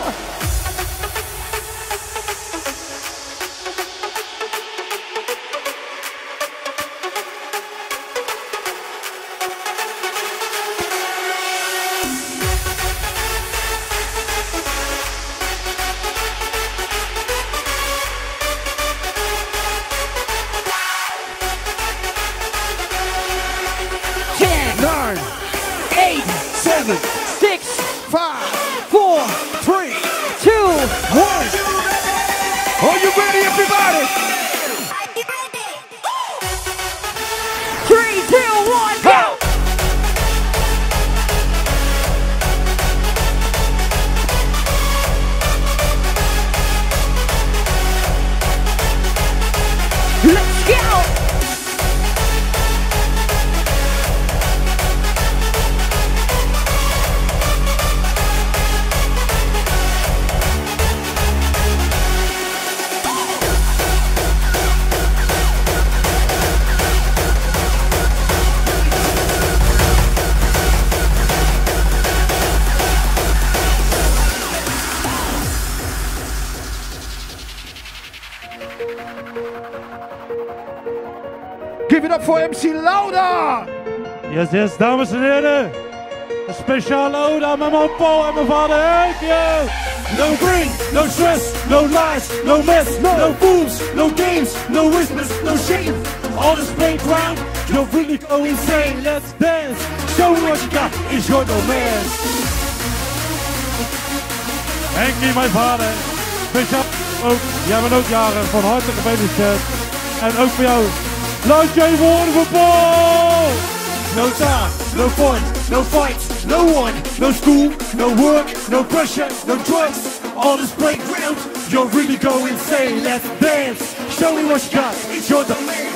Seven, six, five, four, three, two, one. Are you ready, everybody? Three, two, one, go! Let's go! Give it up voor M C Lauda! Yes, yes, dames en heren. Een speciale ode aan mijn man Paul en mijn vader Henk. Yo. No green, no stress, no lies, no mess, no, no fools, no games, no whispers, no shame. On this playground, you're really go insane. Let's dance, show me what you got, it's your domain. Henkie, mijn vader. Speciaal ook, jij bent ook jarig, van harte gefeliciteerd. En ook voor jou. Laat je even horen voor Paul! No time, no fun, no fights, no one, no school, no work, no pressure, no drugs. On this playground, you're really going insane. Let's dance, show me what you got, it's your domain.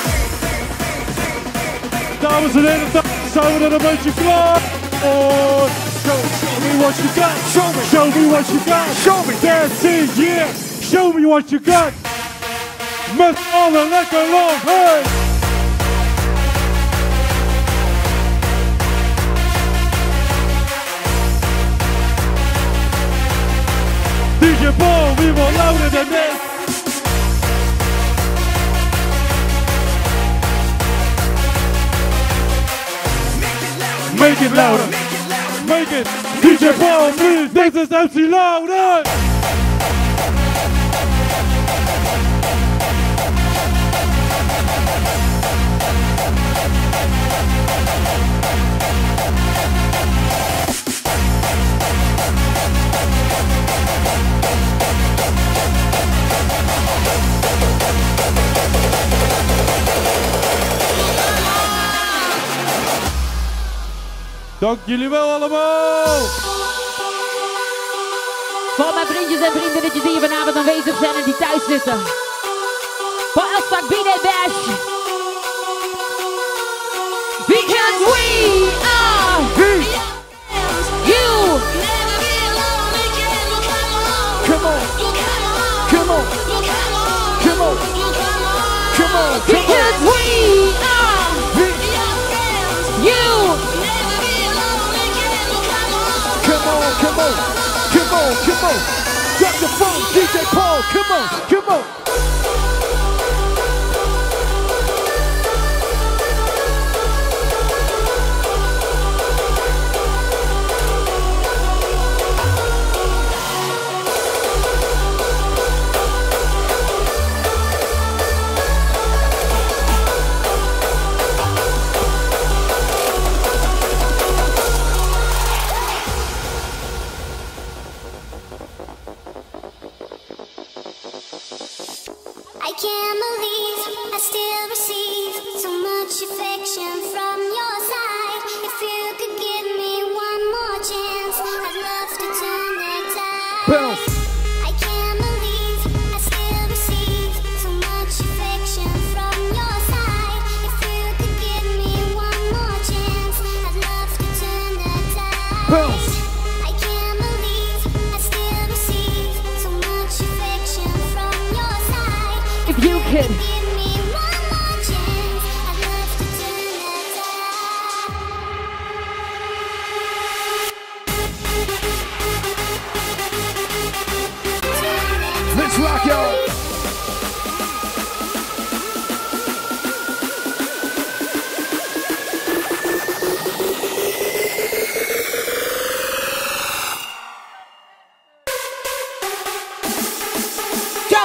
Dames en heren, zijn we er een beetje klaar? Oh, show, show me what you got, show me, show me what you got, show me. That's it, yeah, show me what you got. Met alle lekker los, hey! D J Paul, we will louder than this. Make it louder, make it. D J Paul, please, this is M C Louder. Dank jullie wel allemaal! Voor mijn vriendjes en vriendinnetjes die hier vanavond aanwezig zijn en die thuis zitten. Voor Elstak, B D Bash. Because we are you. Come on, come on, come on, come on, because we are Paul, come on. Drop your phone, D J Paul, come on, come on. I can't believe I still receive so much affection from your side. If you could give me one more chance, I'd love to turn the tide. Bounce. I can't believe I still receive so much affection from your side. If you could give me one more chance, I'd love to turn the tide. Bounce. I can't believe I still receive so much affection from your side. If you could. Give me one more chance, I'd love to turn the tide. Let's rock, y'all. Go!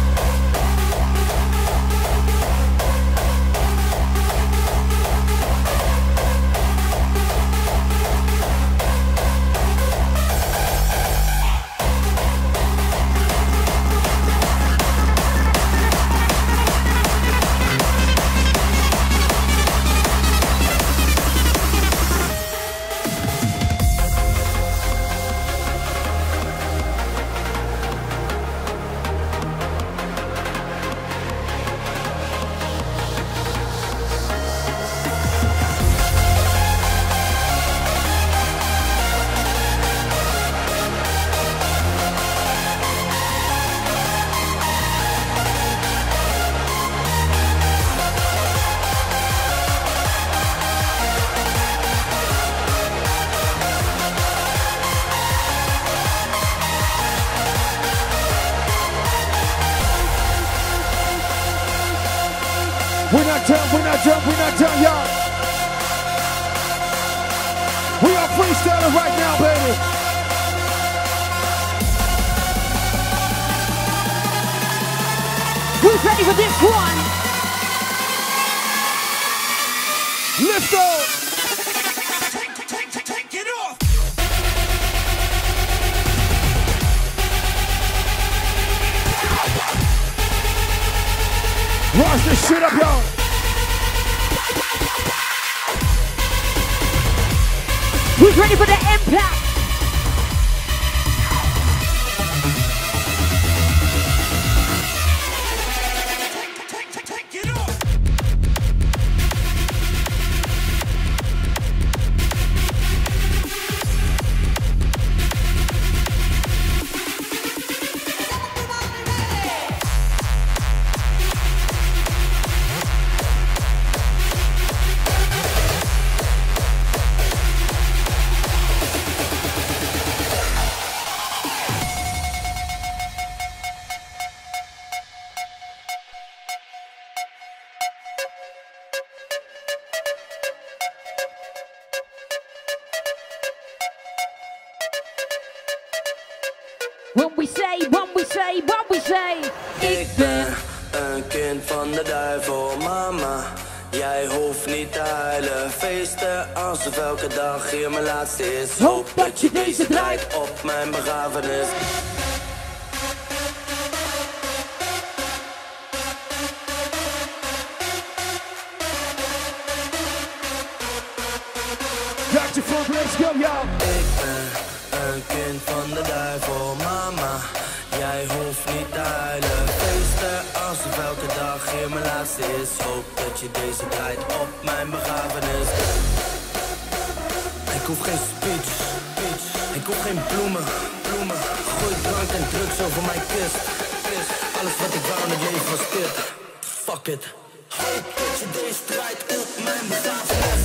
We're not done, we're not done, we're not done, y'all. We are freestyling right now, baby. Who's ready for this one? Lift up. Rise this shit up, y'all. Who's ready for the impact? When we say, when we say, when we say. Ik ben een kind van de duivel, mama. Jij hoeft niet te huilen. Feesten alsof elke dag hier mijn laatste is. Hoop dat je deze draait op mijn begrafenis. Got your phone, let's go, y'all. Ik ben een kind van de duivel, mama. Jij hoeft niet te huilen. Feesten alsof elke dag hier mijn laatste is. Hoop dat je deze draait op mijn begrafenis. Ik hoef geen speech, speech. Ik hoef geen bloemen, bloemen. Gooi drank en drugs over mijn kist, kist. Alles wat ik wou in het leven was dit. Fuck it. Hoop dat je deze draait op mijn begrafenis.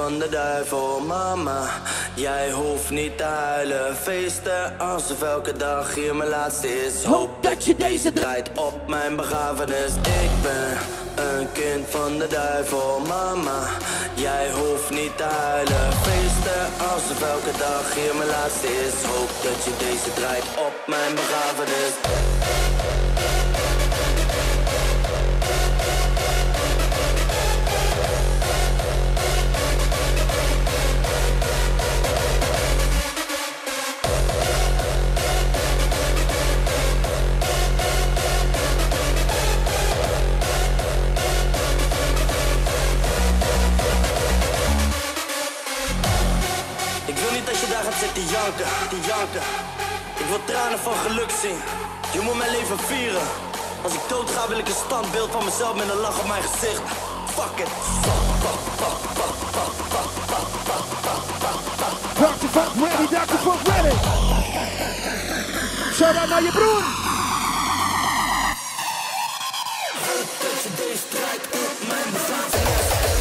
van de duivel, mama. Jij hoeft niet te huilen, feesten alsof elke dag hier mijn laatste is. Hoop dat je deze draait op mijn begrafenis. Ik ben een kind van de duivel, mama. Jij hoeft niet te huilen, feesten alsof elke dag hier mijn laatste is. Hoop dat je deze draait op mijn begrafenis. Te janken, te janken. Ik wil tranen van geluk zien. Je moet mijn leven vieren. Als ik dood ga wil ik een standbeeld van mezelf met een lach op mijn gezicht. Fuck it. Doctor Funk ready, Doctor Funk ready. Shout out naar je broer. Dat je deze strijd op mijn begrafenis.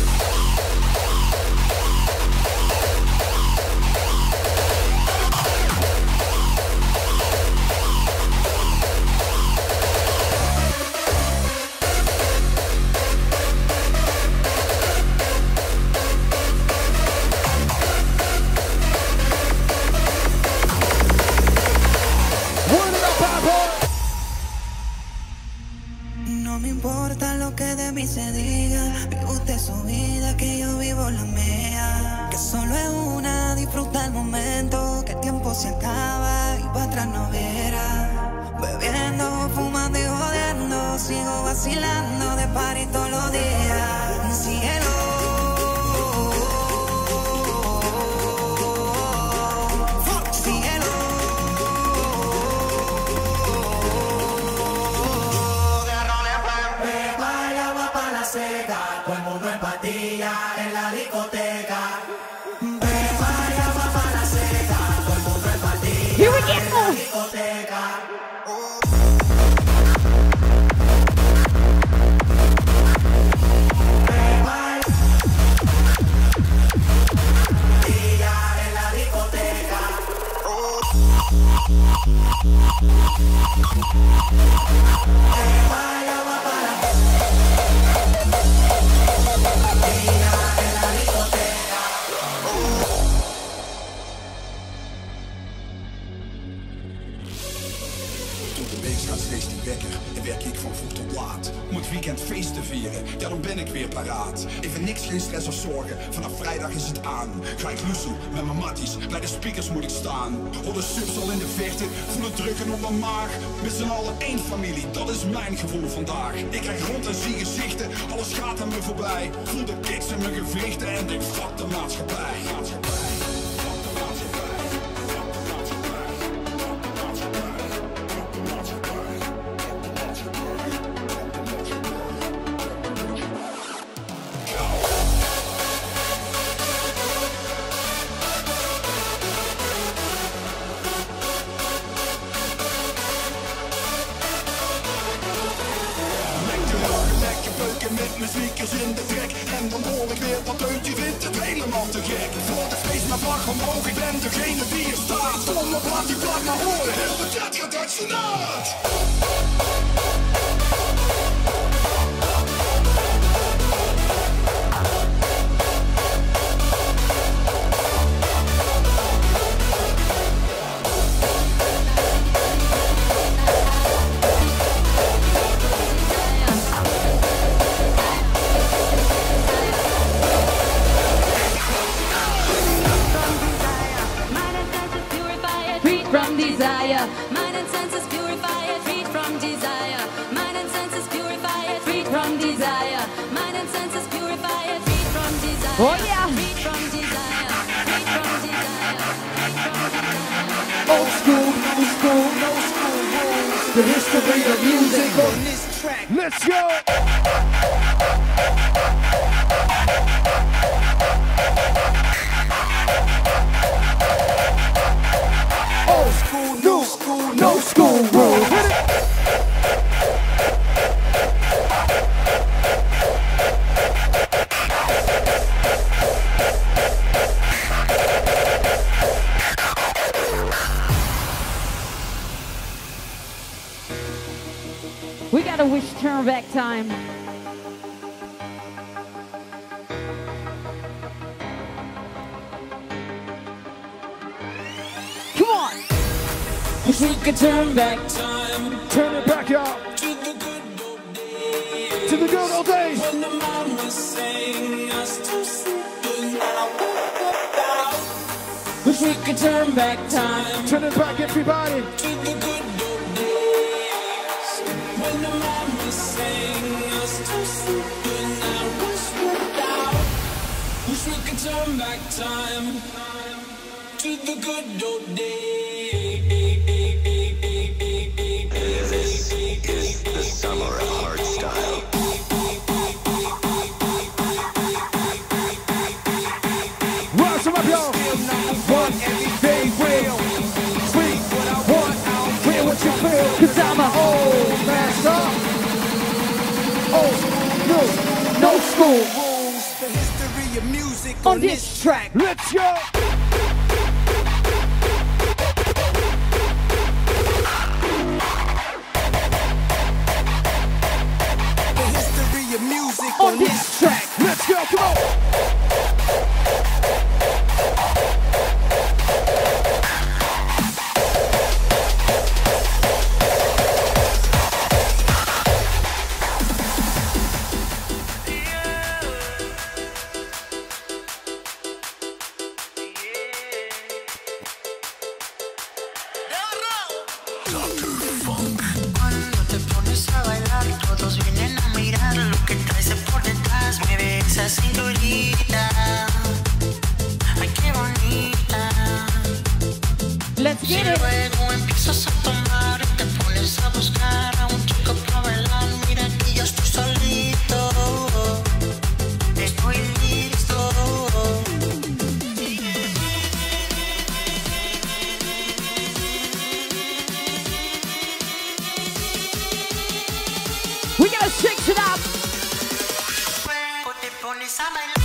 Se diga, vive usted su vida, que yo vivo la mía. Que solo es una, disfruta el momento, que el tiempo se acaba y para atrás no verá. Bebiendo, fumando y jodiendo, sigo vacilando de party todos los días. Cielo. Todo el mundo en patilla en la discoteca. Beba y agua para la seca. Todo el mundo en patilla en la discoteca. Beba y patilla en la discoteca. Beba y agua para la seca. Steeds die wekker en werk ik van vroeg tot laat. Moet weekend feesten vieren, ja dan ben ik weer paraat. Even niks, geen stress of zorgen, vanaf vrijdag is het aan. Ga ik loesoe met mijn matties, bij de speakers moet ik staan. Hoor de subs al in de verte, voel het drukken op mijn maag. Met z'n allen één familie, dat is mijn gevoel vandaag. Ik krijg rond en zie gezichten, alles gaat aan me voorbij. Voel de kicks in mijn gewrichten en denk fuck de maatschappij. maatschappij. Met mijn sneakers in de trek. En dan hoor ik weer wat deuntje vindt het helemaal te gek. Voor het feest mijn vlag omhoog, ik ben degene die er staat. Kom op, laat die vlag maar horen, heel de tijd gaat uit zijn naad. From desire, mind and senses purified, freed from desire. Mind and senses purified, freed from desire. Mind and senses purified, freed from desire. Oh yeah. Freed from desire, freed from desire. Old school, no school, no school rules. The history of music on this track. Let's go. Old school, new school, no school rules. Hit it. We gotta wish turn back time. Come on. Wish we could turn back time. Turn it back up. To the good old days. To the good old days. When the mama sang us to sleep and I woke up. Wish we could turn back time. Turn it back, everybody. To the good old days. When the mama sang us to sleep and I was slipped out. Wish we could turn back time. To the good old days. This is the summer of hardstyle. Rise them up, y'all. One everyday real. Sweet what I want, I'll feel what you feel. Cause I'm an old master. Old, no, no school. Rules, the history of music On on this this track. Let's go. The history of music On on this this track. Let's go, come on. Cuando te pones a bailar, todos vienen a mirar lo que traes de por detrás. Mueve esa cinturita. Ay, qué bonita. Let's Y get it. luego empiezas a tomar y te pones a buscar a un chico para bailar. Mira que ya estoy solito. Estoy listo. We gotta shake it up. Luego te pones a bailar.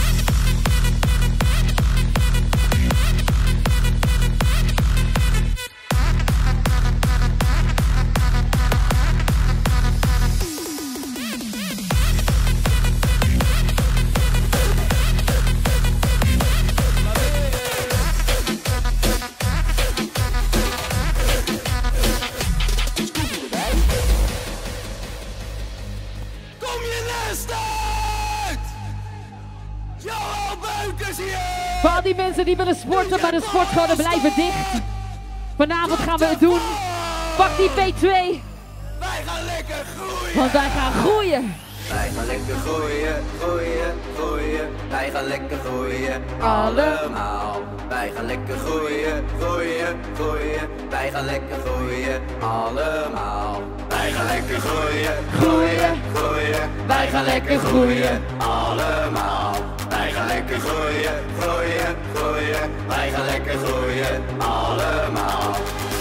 Kom je nest uit! Jouw buikers hier! Voor al die mensen die willen sporten, maar de sportscholen blijven dicht. Vanavond gaan we het doen. Pak die P twee. Wij gaan lekker groeien! Want wij gaan groeien. Wij gaan lekker groeien, groeien, groeien. Wij gaan lekker groeien, allemaal. Wij gaan lekker groeien, groeien, groeien. Wij gaan lekker groeien, allemaal. Wij gaan lekker groeien, groeien, groeien. Wij gaan lekker groeien, allemaal. Wij gaan lekker groeien, groeien, groeien. Wij gaan lekker groeien, allemaal.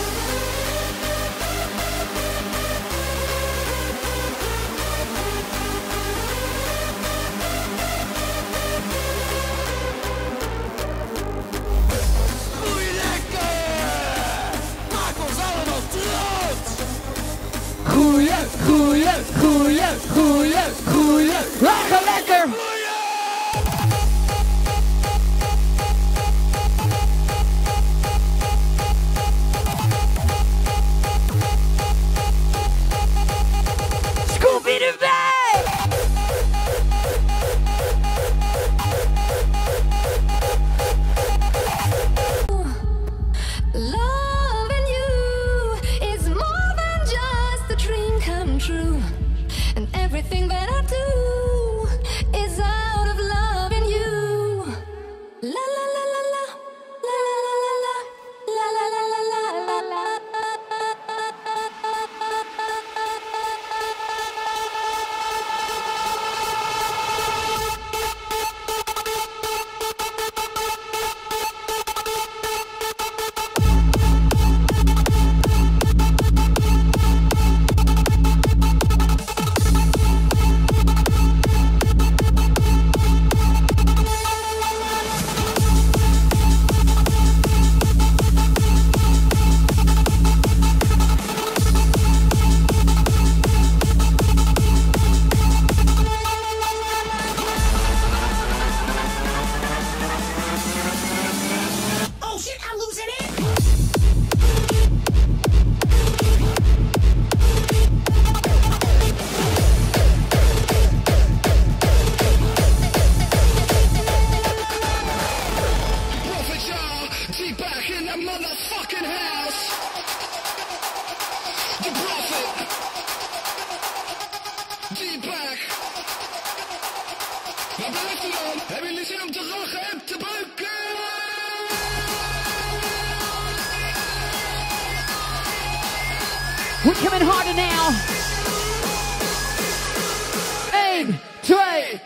Groei lekker! Maak ons allemaal trots! Groeien, groeien, groeien, groeien, groeien. Wij gaan lekker. Scooby erbij. Loving you is more than just a dream come true. And everything that I do is out of loving you. La la la la la. La la la la la. La la la la la la la. The Prophet, D-Pack. Wat blijft er dan? Hebben jullie zin om te lachen en te buiken? We're coming harder now. Eén, twee.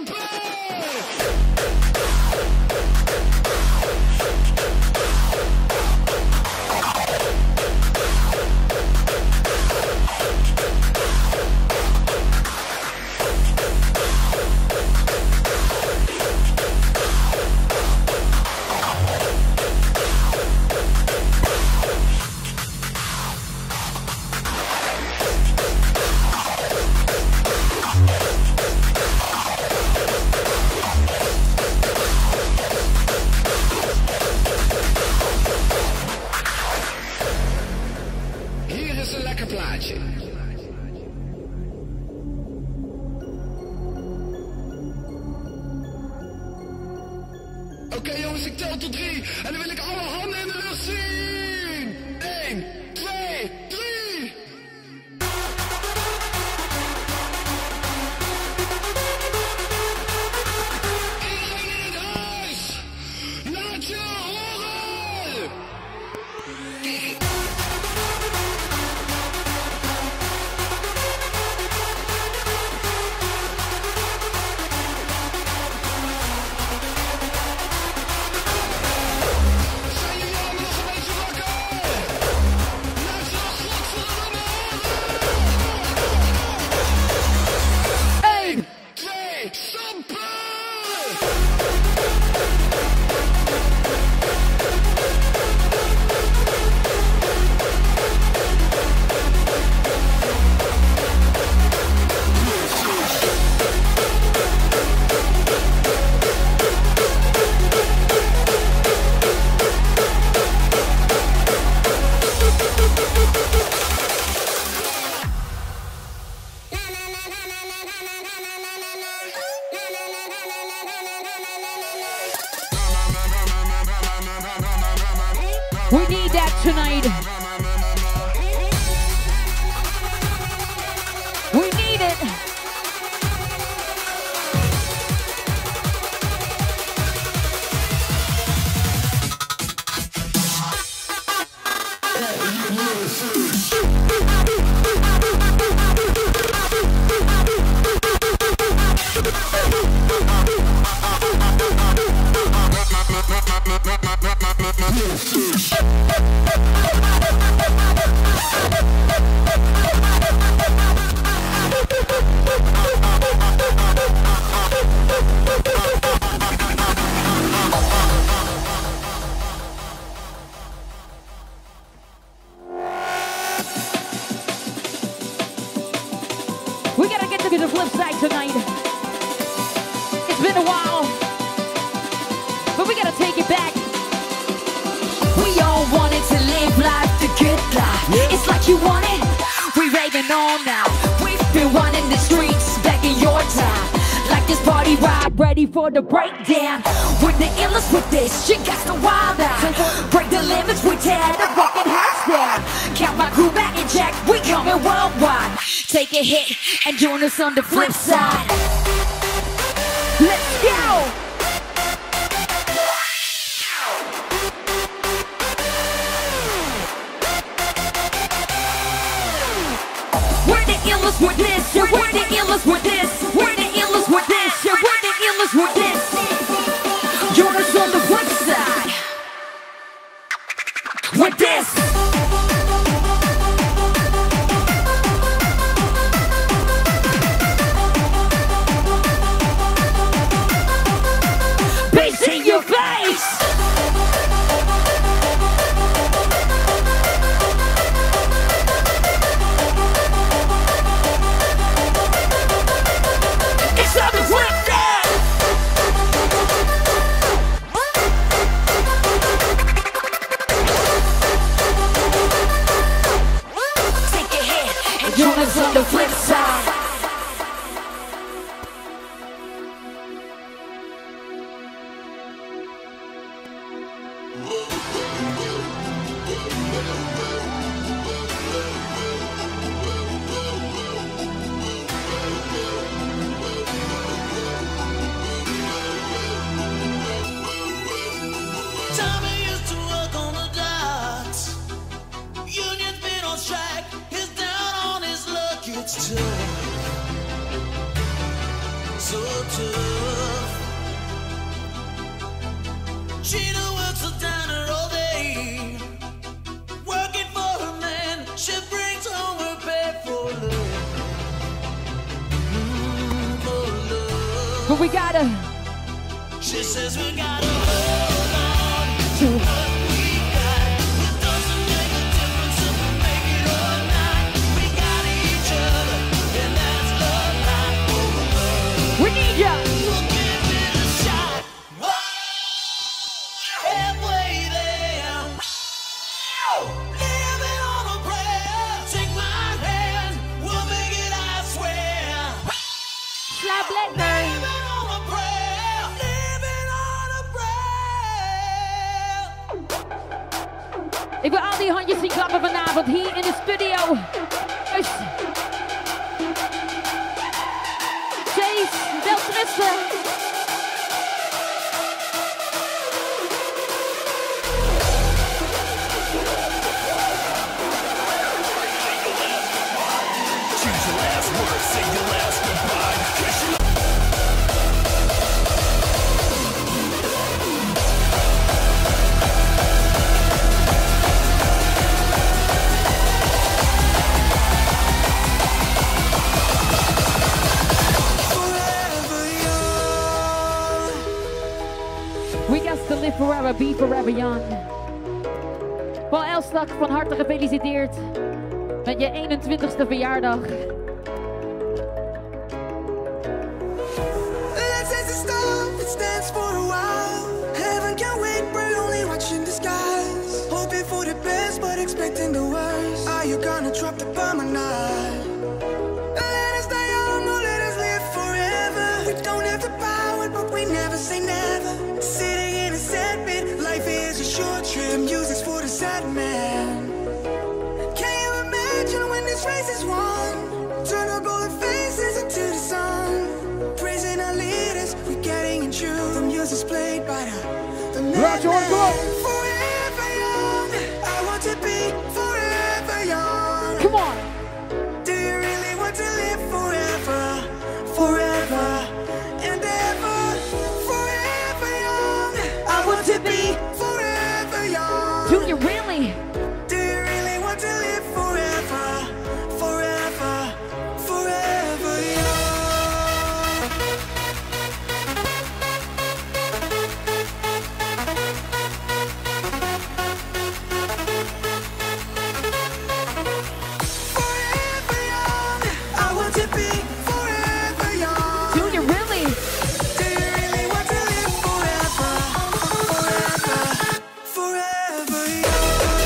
Hier is een lekker plaatje. Oké okay, jongens, ik tel tot drie. En dan wil ik alle handen in de lucht zien. Eén, twee, drie. Iedereen in het huis. Laat je horen. We need that tonight. We need it. We gotta get to the flip side tonight. It's been a while, but we gotta take it back. We all wanted to live life, the good life. Yeah. It's like you want it, we raving on now. We've been running the streets, begging your time. Like this party ride, ready for the breakdown. We're the illest with this, you got the wild out. Break the limits, we tear the fucking house down. Count my crew back in check, we coming worldwide. Take a hit and join us on the flip side. Let's go! We're the illest with this, yeah, we're the illest with this. We're the illest with this, yeah, we're the illest with this. Join us on the flip side. With this. Bass in your face. It's on the flip side. Take a hit and join us on the flip side. it's tough, so tough. Gina works a diner all day, working for her man. She brings home her pay for love, mm, for love. But we gotta. She says we gotta hold on to what we got. It doesn't make a difference if we make it or not. We got each other, and that's a lot for love. We need ya. We'll give it a shot. Whoa, halfway there. Living on a prayer. Take my hand, we'll make it, I swear. Slap Blackburn. Living on a prayer. Living on a prayer. Ik wil al die handjes zien klappen vanavond hier in de studio. Dus. Chase, wel trusten. Choose your last word, say your last goodbye. Kiss your We got to live forever, be forever young. Paul Elstak, van harte gefeliciteerd met je eenentwintigste verjaardag. Let's as a star that stands for a while. Heaven can't wait, we're only watching the skies. Hoping for the best, but expecting the worst. Are you gonna drop the bomb or not? Let us die young or let us live forever. We don't have the power, but we never say never. Sitting in a sad pit, life is a short trip. Music's for the sad man. Can you imagine when this race is won? Turn our golden faces into the sun. Praising our leaders, we're getting in truth. The music's played by the, the Right, you wanna go? Forever young, I want to be forever young. Come on. Do you really want to live forever, forever and ever? Forever young, I want to be forever young. Do you really? Do you really want to live forever, forever, forever young? Forever young, I want to be forever young. Do you really? Do you really want to live forever, forever, forever young?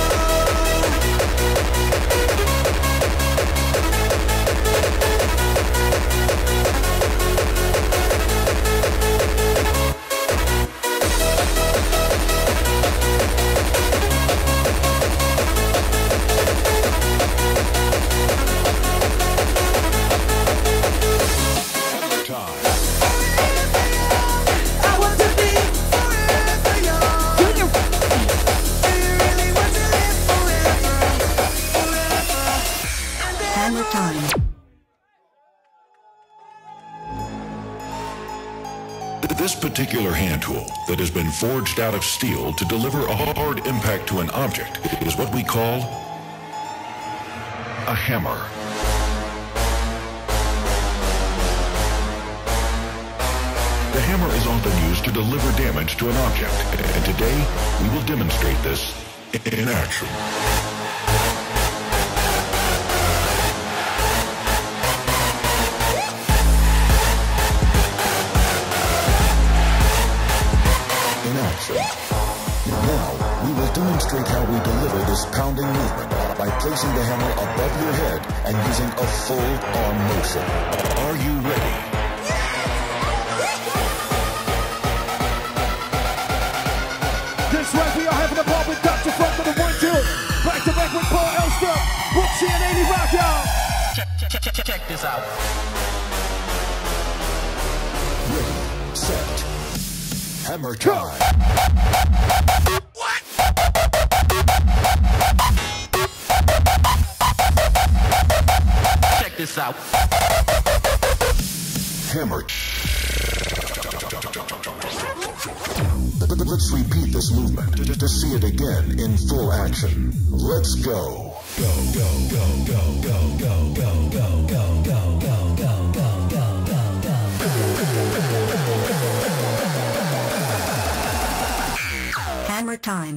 I want to be forever young. Do you? Do you really want to live forever, forever and Hammer ever? time. This particular hand tool that has been forged out of steel to deliver a hard impact to an object is what we call a hammer. The hammer is often used to deliver damage to an object, and today we will demonstrate this in action. In action. Now, we will demonstrate how we deliver this pounding movement by placing the hammer above your head and using a full arm motion. Are you ready? This right, we are having a ball with Doctor Funk on the one two. Back to back with Paul Elstak, Woodsy and Amy Rock, y'all. Check, check, check, check, check this out. Ready, set, hammer time. Check this out. Hammer. Let's repeat this movement to see it again in full action. Let's go. Go, go, go, go, go, go, go, go, go, go, go, go, go, go, go, go. Hammer time.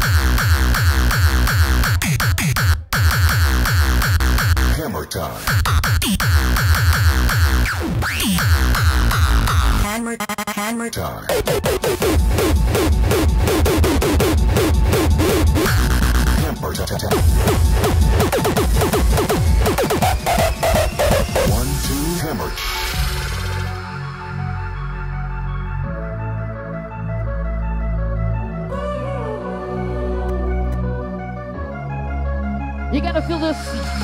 Hammer time. Hammer, hammer time. Hammer time. One, two, hammer. You gotta feel this.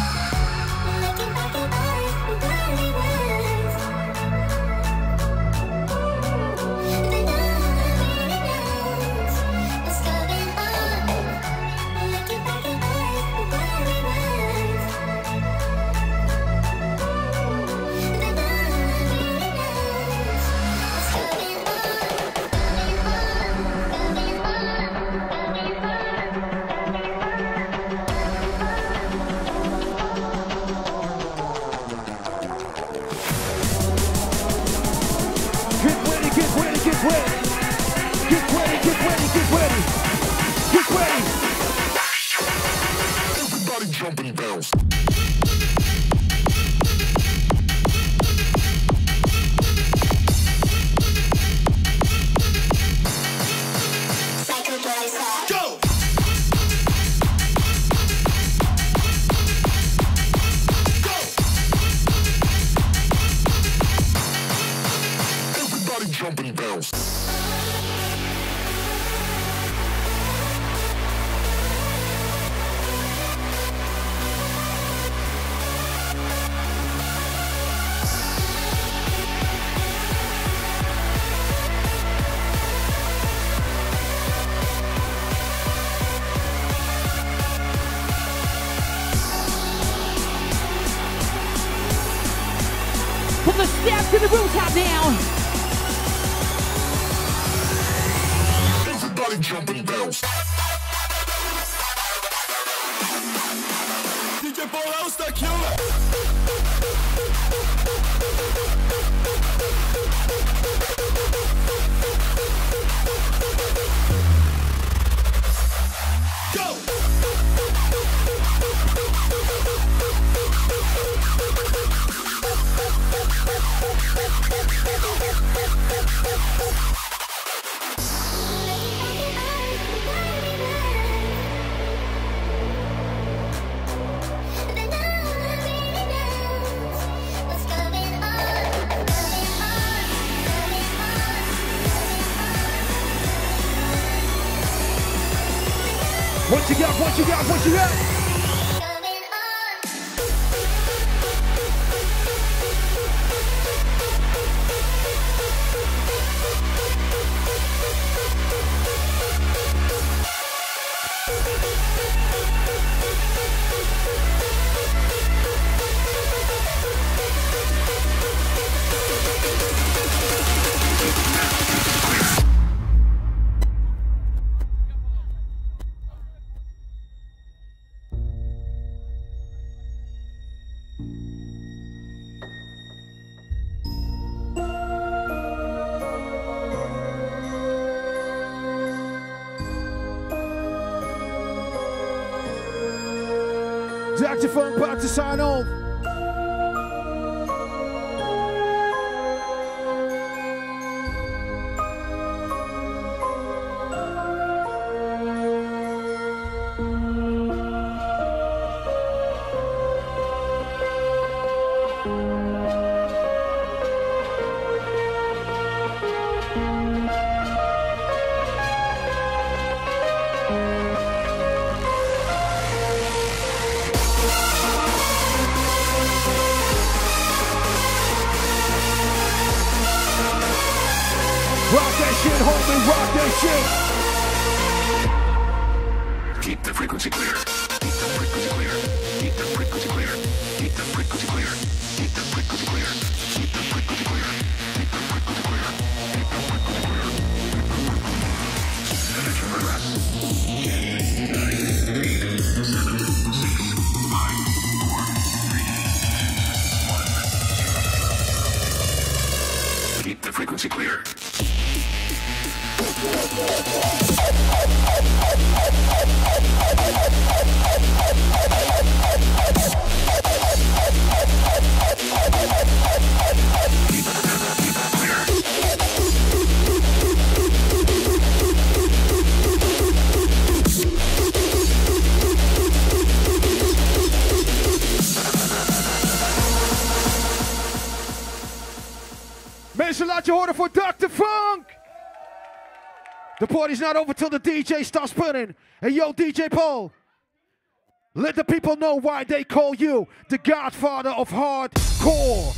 From the steps to the rooftop now. Everybody jumping and bounce. D J Paul Elstak, jongen. What you got, what you got, what you got? Saxophone about to sign off. Rock that shit, homie, rock that shit. Keep the frequency clear. Keep the frequency clear. Keep the frequency clear. Keep the frequency clear. frequency clear. Mensen, laat je horen voor doctor Funk. The party's not over till the D J starts spinning. Hey, yo, D J Paul. Let the people know why they call you the godfather of hardcore.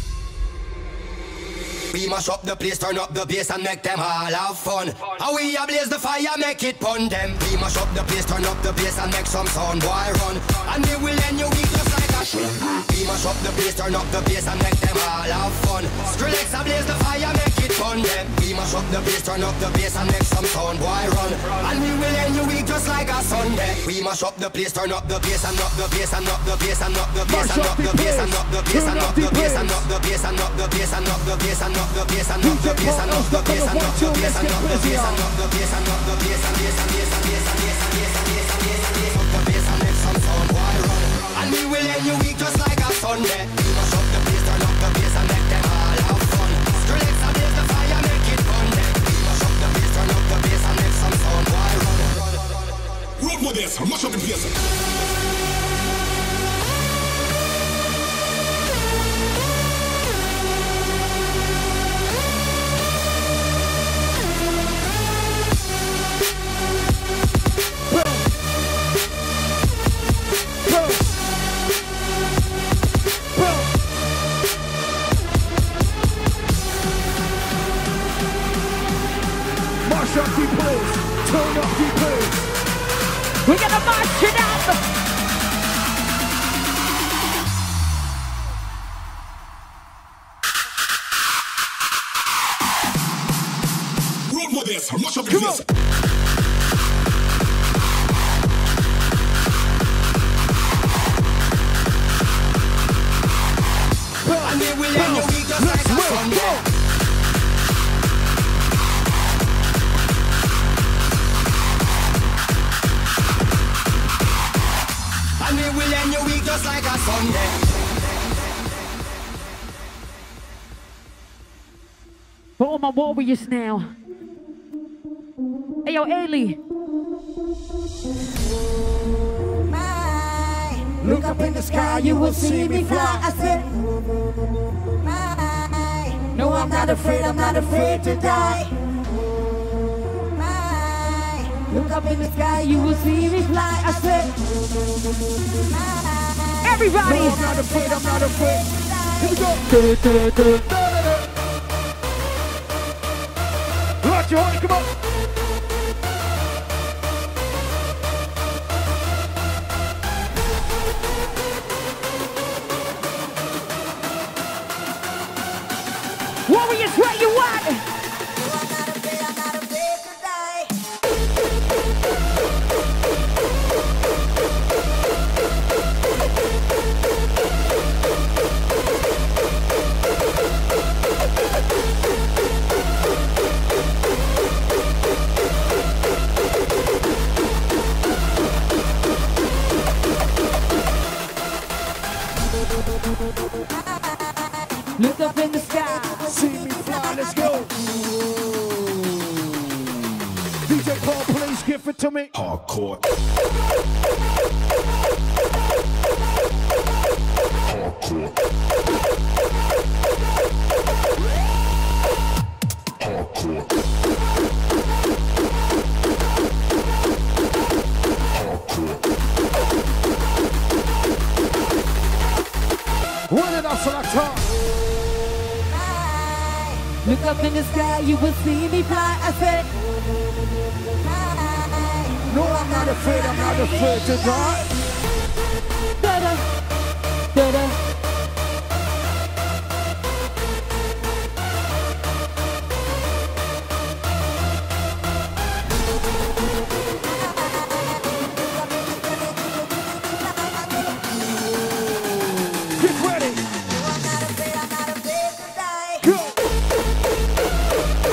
We mash up the place, turn up the bass and make them all have fun. How we ablaze the fire, make it pun them. We mash up the place, turn up the bass and make some sound boy run. And we will end your week just like a shun. We mash up the place, turn up the bass and make them all have fun. Skrillex ablaze the fire, make it pun them. We mash up the place, turn up the bass and make some sound boy run. And we will end your week just like a Sunday. We mash up the place, turn up the bass and up the bass and up the bass and up the bass and up the bass and up the bass and up the bass and up the bass and up the bass and up the bass and up the bass and up the bass and up the bass and up the bass and up the bass and up the bass and up the bass and bass and bass and bass and bass and bass and bass and bass and up the bass and make some sound boy run. And we will end your week just like a Sunday. We mash up the place, turn up the bass and make them all have fun. Skrillex ablaze the fire, make it fun. We mash up the place, turn up the bass and make some sound boy run. Road with this, mash up the place. March up the place, turn up the place. We're gonna march it up. Road with this, mash up the place. And we will end your week just like a Sunday. And we will end your week just like a Sunday. For all my warriors now. Hey yo, Ailey. Look up in the sky, you will see me fly. I said, no, I'm not afraid, I'm not afraid to die. Look up in the sky, you will see me fly. I said, everybody. No, I'm not afraid, I'm not afraid. Here we go. Do, do, do, do, do. Watch your horn, come on. Warriors, where you at? Look up in the sky, see me fly, let's go. D J Paul, please give it to me. Hardcore. Hardcore. Hardcore. Run it up, Selector. Look up in the sky, you will see me fly. I said, no, I'm not afraid, I'm not afraid to die. Da-da, da-da. Get ready. Go.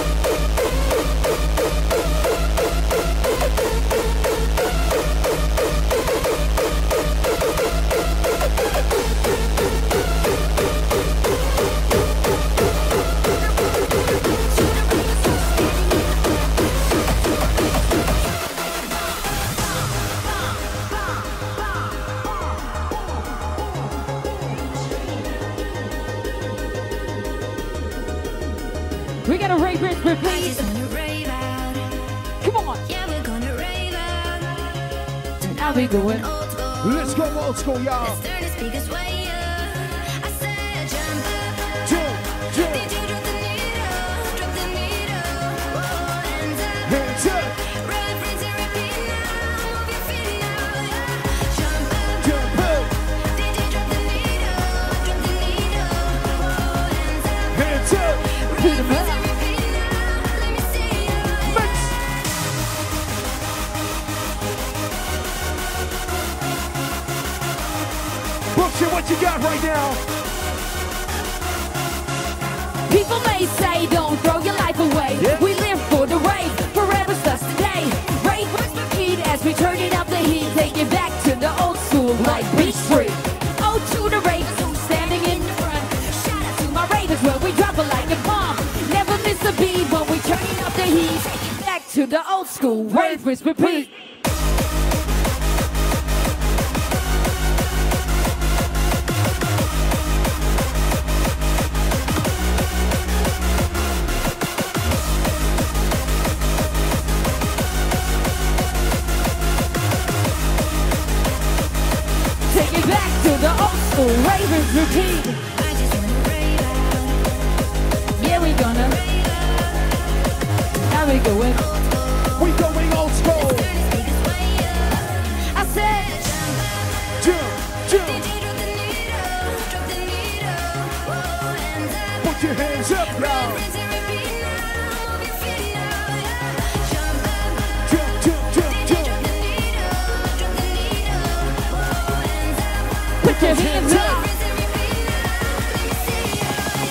We got a rave rinse repeat. I just wanna rave out. Come on. Yeah, we're gonna rave out. Now we going. Old school. Let's go old school, y'all. Let's turn the speakers way up. I said jump up. Jump, jump. D J drop the needle, drop the needle. Whoa, hands up. Hands up. Rave, rinse, and repeat now. Move your feet now, yeah. Jump up. Jump up. D J drop the needle, drop the needle. Whoa, hands up. Hands up. Rave, rinse, and repeat now. Let me see ya. Mix. Bullshit, what you got right now? People may say don't throw your life away. Yeah. We live for the rave, forever starts today. Rave was repeat as we turn it up the heat. Take it back to the old school like Beach Street. Oh, to the ravers who's standing in the front. Shout out to my ravers where we drop it like a bomb. Never miss a beat when we turning up the heat. Take it back to the old school, rave was repeat. Take it back to the old school, ravers repeat. I just wanna rave out. Yeah, we gonna. Now we going. We going old school. Turn the speakers way up. I said, Jump, jump. D J drop the needle, drop the needle. Whoa, hands up. Put your hands up now. Rinse and repeat now. Move your feet now, yeah. Jump up. Jump, jump, jump, D J jump. drop the needle, drop the needle. Whoa, hands up. put your hands up. Rinse and repeat now. Let me see ya.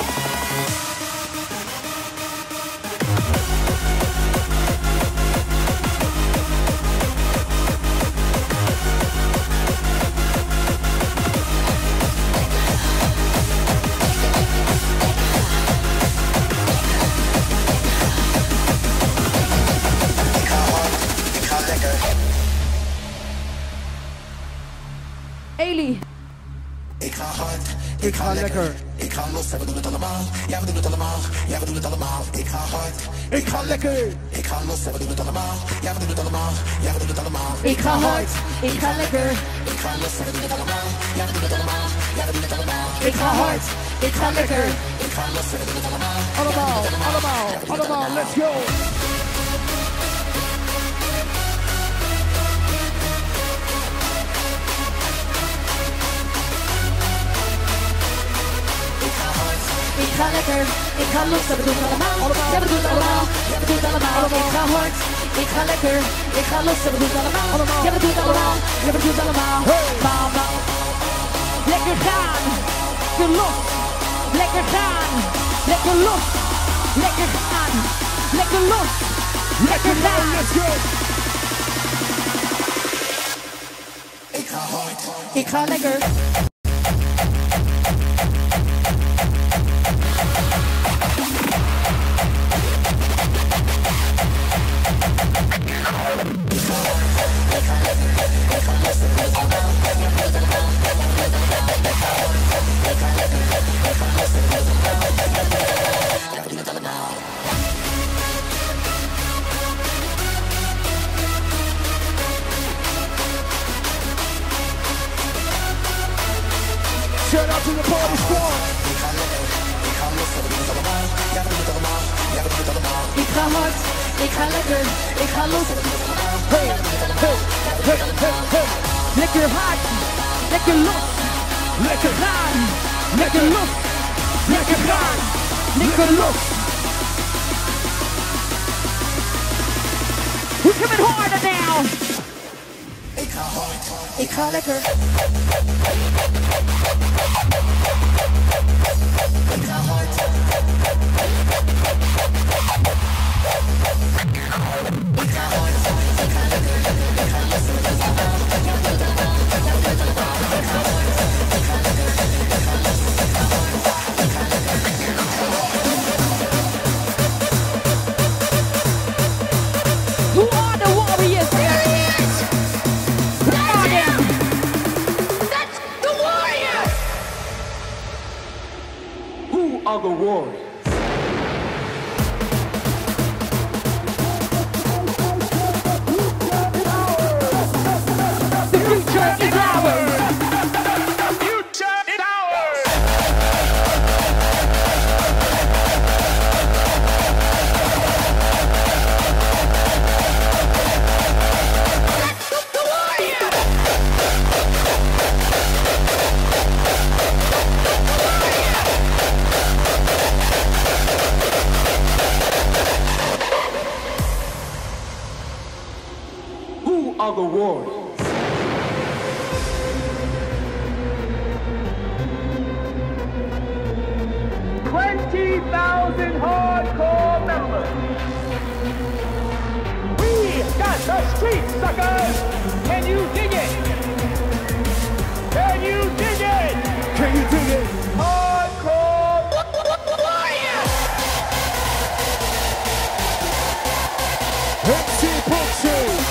Eli. Ik ga hard, Ik ga lekker. ik ga los en we doen het allemaal. Ja, we doen het allemaal, ja, we doen het allemaal. Ik ga hard, Ik ga lekker. ik ga los en we doen het allemaal. Ja, we doen het allemaal, ja, we doen het allemaal. Ik ga hard, ik ga lekker. Ik ga los en we doen het allemaal. Ja, we doen het allemaal, ja, we doen het allemaal. Ik ga hard, ik ga lekker. Ik ga los en we doen het allemaal. Allemaal, allemaal, allemaal, let's go. Ik ga lekker, ik ga los, we doen het allemaal. Ja, we doen het allemaal, ja, we doen het allemaal. Ik ga hard, ik ga lekker, ik ga los, we doen het allemaal. Ja, we doen het allemaal, ja, we doen het allemaal. Mama, lekker gaan, lekker los, lekker gaan, lekker los, lekker gaan, lekker los, lekker gaan. Let's go. Ik ga hard, Ik ga lekker. Shout out to the party squad. Ik ga hard, ik ga lekker, ik ga los. Hey, hey, hey, hey, hey. Lekker hard, lekker los, Lekker gaan, lekker los, lekker gaan, lekker los. We're coming harder now. ik ga hard, Ik ga lekker. ik ga hard. Ik ga hard, ik ga lekker, ik ga los en we doen het allemaal. Ja, we doen het allemaal, ja, we doen het allemaal. Ik ga hard, ik ga lekker, ik ga los, ik ga hard, ik ga lekker, ik ga Who are the warriors? Who are them? That's the warriors! Who are the warriors? is ours. The future is ours. Who are the warriors? twenty thousand hardcore members. We got the street, suckers. Can you dig it? Can you dig it? Can you dig it? Hardcore warriors. M C Pussy.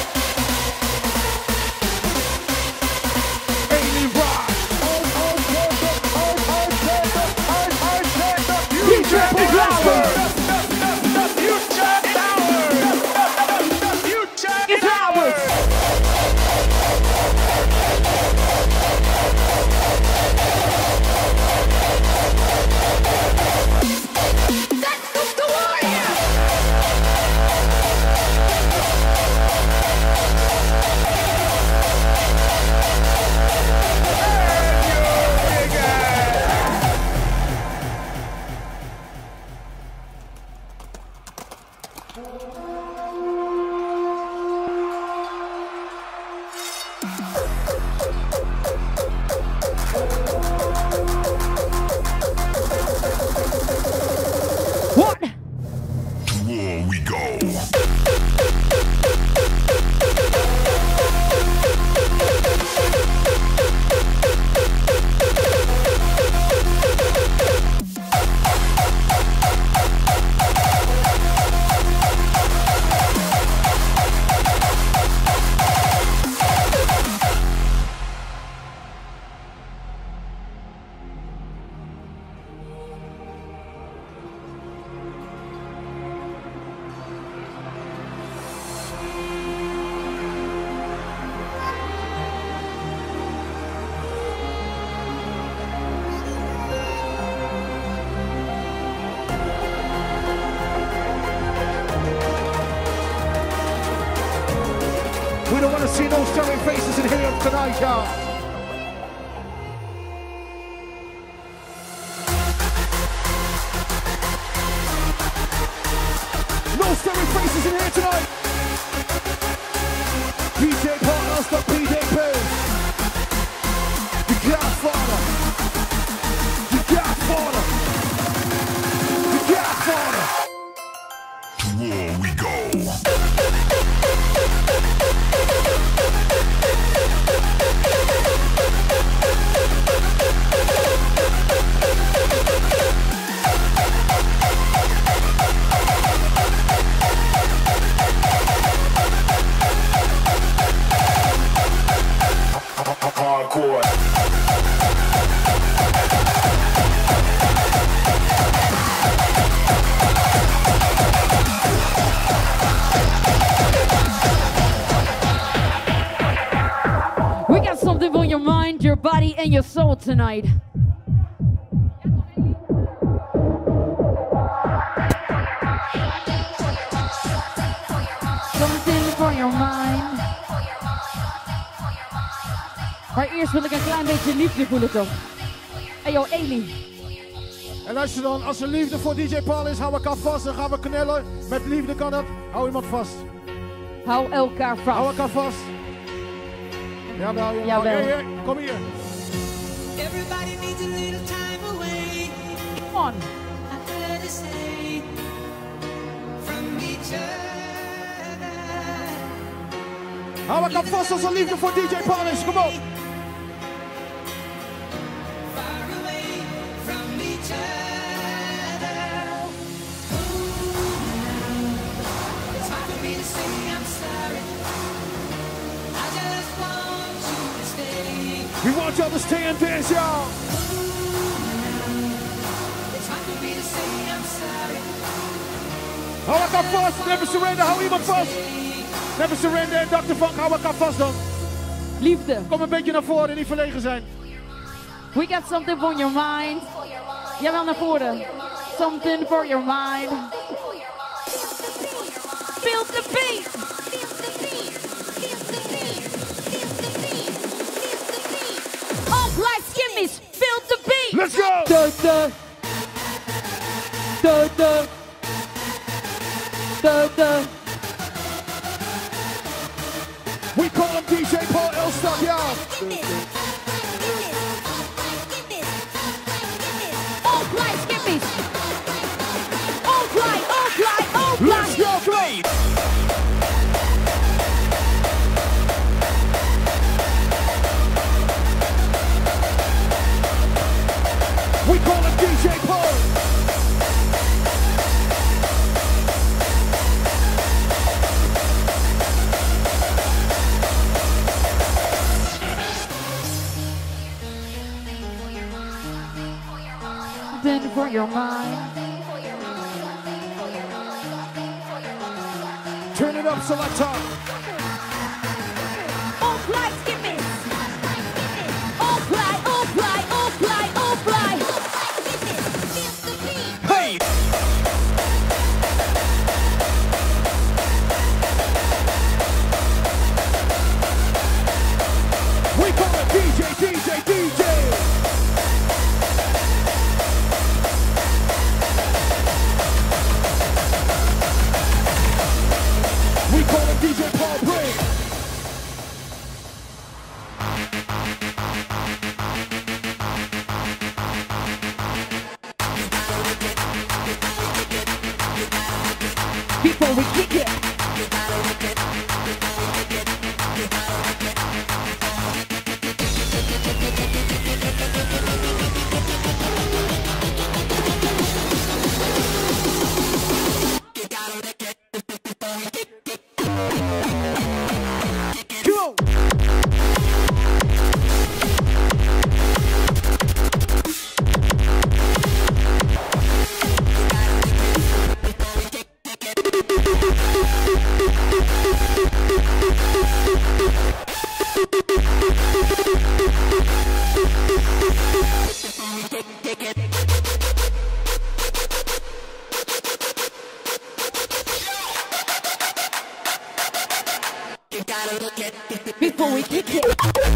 We don't want to see no staring faces in here tonight, y'all. No staring faces in here tonight. P J Partners, the P J Pills. The Godfather. The Godfather. The Godfather. To war we go. Hardcore. We got something for your mind, your body, and your soul tonight. Something for your mind. Maar eerst wil ik een klein beetje liefde voelen toch. Hey yo, Eli. En luister dan, als er liefde voor D J Paul is, hou elkaar vast. Dan gaan we knellen. Met liefde kan dat. Hou iemand vast. Hou elkaar vast. Hou elkaar vast. Jawel, jawel. Jawel. Hey, hey, kom hier. Everybody needs a little time away. Come on. I heard it say from each other. Hou elkaar vast als er liefde voor D J Paul is. Kom op. We want y'all to stay and dance, y'all. Hou elkaar vast, never surrender, hou iemand vast. Never surrender, doctor Funk, hou elkaar vast dan. Liefde. Kom een beetje naar voren, niet verlegen zijn. We got something for your mind. Jawel, naar voren. Something for your mind. Feel the beat. All black skimmies, feel the beat. Let's go. Da da. Da da. Da da. We call him D J Paul Elstak, y'all. All black skimmies. All black, all black, all black. Let's go, play. We call him D J Paul. Something for your mind. Turn it up, selector. All black skimmies. All black, all black, all black, all black. Hey. We call it D J, D J, D J. We call it D J Paul Bray. Before we kick it. Go. Before we kick it.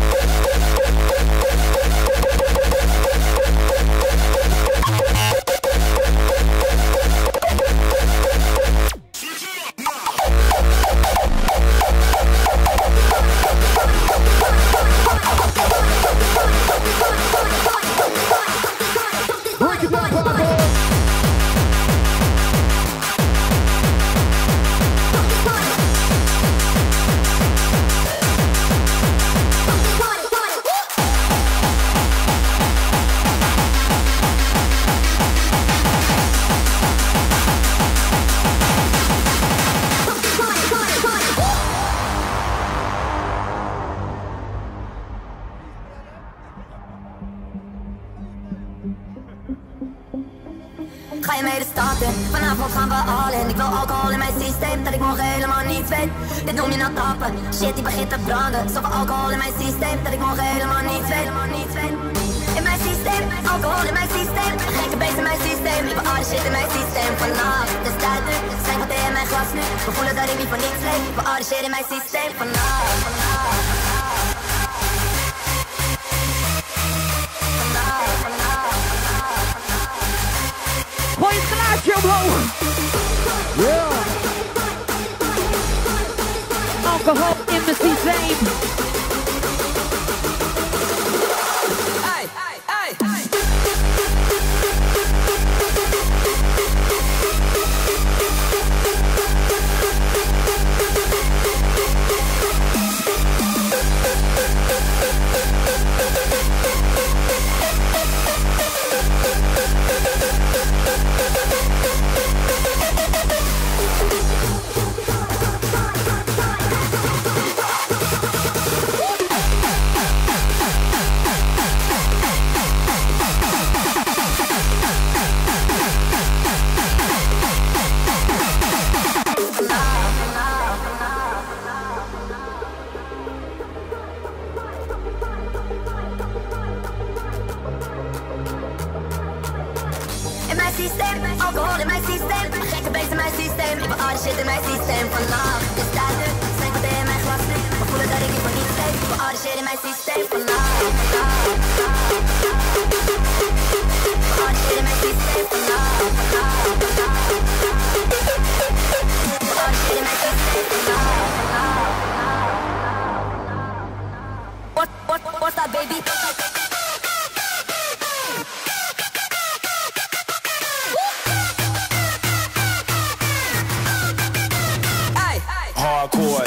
Break it down, Pablo. Ga je mee de stad in? Vanavond gaan we all in. Ik wil alcohol in mijn systeem, dat ik morgen helemaal niets weet. Dit noem je nou tappen, shit die begint te branden. Zoveel alcohol in mijn systeem, dat ik morgen helemaal niets weet. Helemaal niets weet. In mijn systeem, alcohol in mijn systeem. Gekke beest in mijn systeem, lieve alle shit in mijn systeem. Vannacht, het is tijd nu, zijn wat in mijn glas nu. We voelen dat ik niet voor niks leef, lieve alle shit in mijn systeem. Vannacht, vannacht. Gooi het glaasje omhoog. Yeah. Alcohol in mijn systeem. Hey, hey, hey, hey. mijn systeem. Alcohol in mijn systeem. Gekke beest in mijn systeem. Ik wil al die shit in mijn systeem. Vannacht is tijd nu. Schenk wat in mijn glas nu. Maar voelen dat ik niet voor niets geef. Ik wil al die shit in mijn systeem. Vannacht. Al die shit in mijn systeem. Vannacht. Al die shit in mijn systeem. Vannacht. What, what, what's that, baby? Hardcore.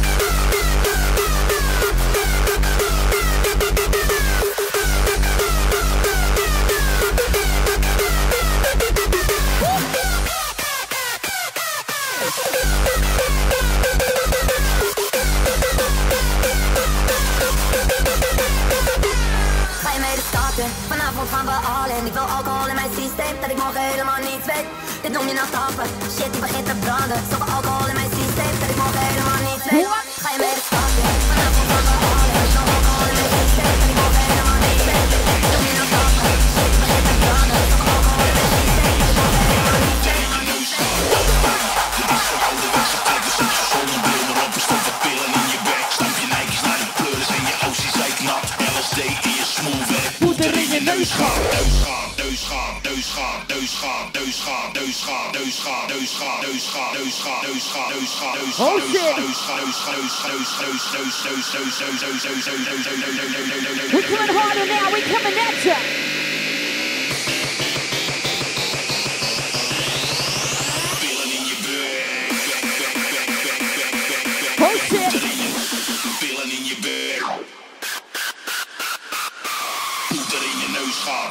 Ga je mee de starten? Vanavond gaan we all in. Ik wil alcohol in mijn systeem, dat ik morgen helemaal niets weet. Dit noem je nou tappen. Shit die begint te branden. Zoveel alcohol in mijn systeem, dat ik morgen helemaal niets weet. Ga je mee de starten? Vanavond gaan we all in. Ik wil alcohol in mijn systeem, dat ik morgen helemaal niets weet. Dit noem je nou tappen. Shit die begint te branden. Zoveel alcohol in mijn systeem, dat ik morgen helemaal niets weet. Dit is voor ouderwetse plekken, zet je zonnebril maar op en stop wat pillen in je bek. Stamp je Nike's naar de pleuris en je O's die zijt nat. L S D in je smoelwerk. Poeder in je neus gaan. Neus gaan, neus gaan, neus gaan, neus gaan, neus gaan, neus gaan, neus gaan, neus gaan, neus gaan, neus gaan, neus gaan, neus gaan, neus gaan, neus gaan, neus gaan, neus gaan, neus gaan, neus, neus, neus, neus, neus, neus, neus, neus, neus, neus, neus, neus. We're coming harder now, we're coming at ya. Oh shit. Pillen in je bek. Poeder in je neus gaan.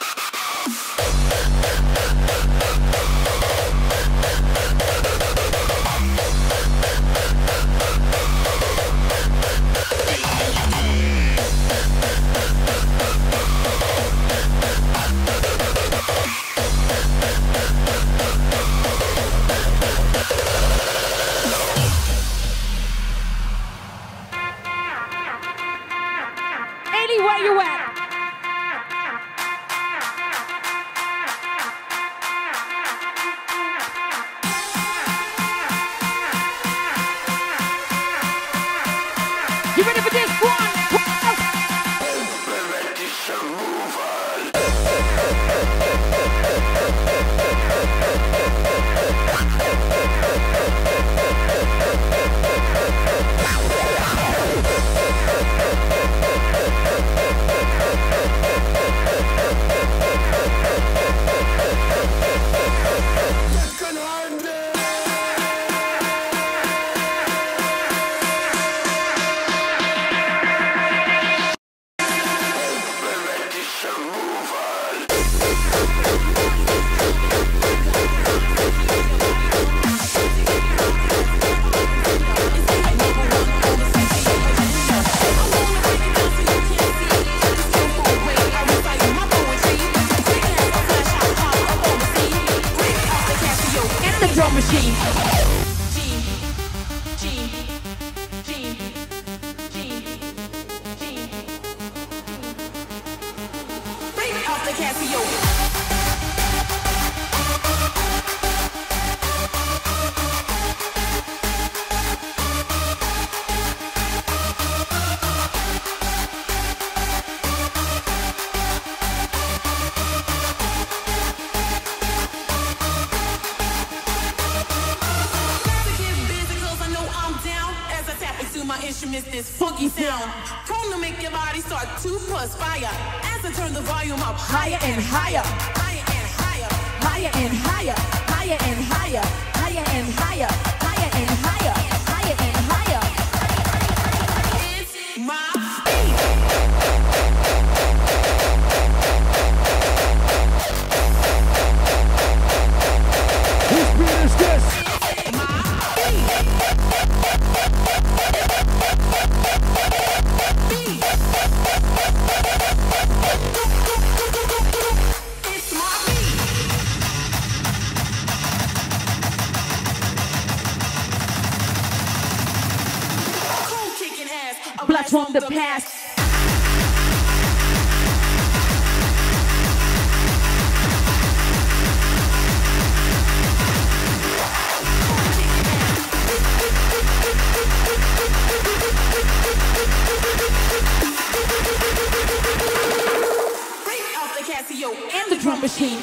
Anywhere you at. You ready for this one? Drum machine. Bring me off the Casio. Instruments, this funky sound. Prone to make your body start to buzz fire. As I turn the volume up higher and higher, higher and higher, higher and higher, higher and higher, higher and higher, higher and higher, higher and higher. It's my Whose beat is this? Blacks from the past. and the drum machine.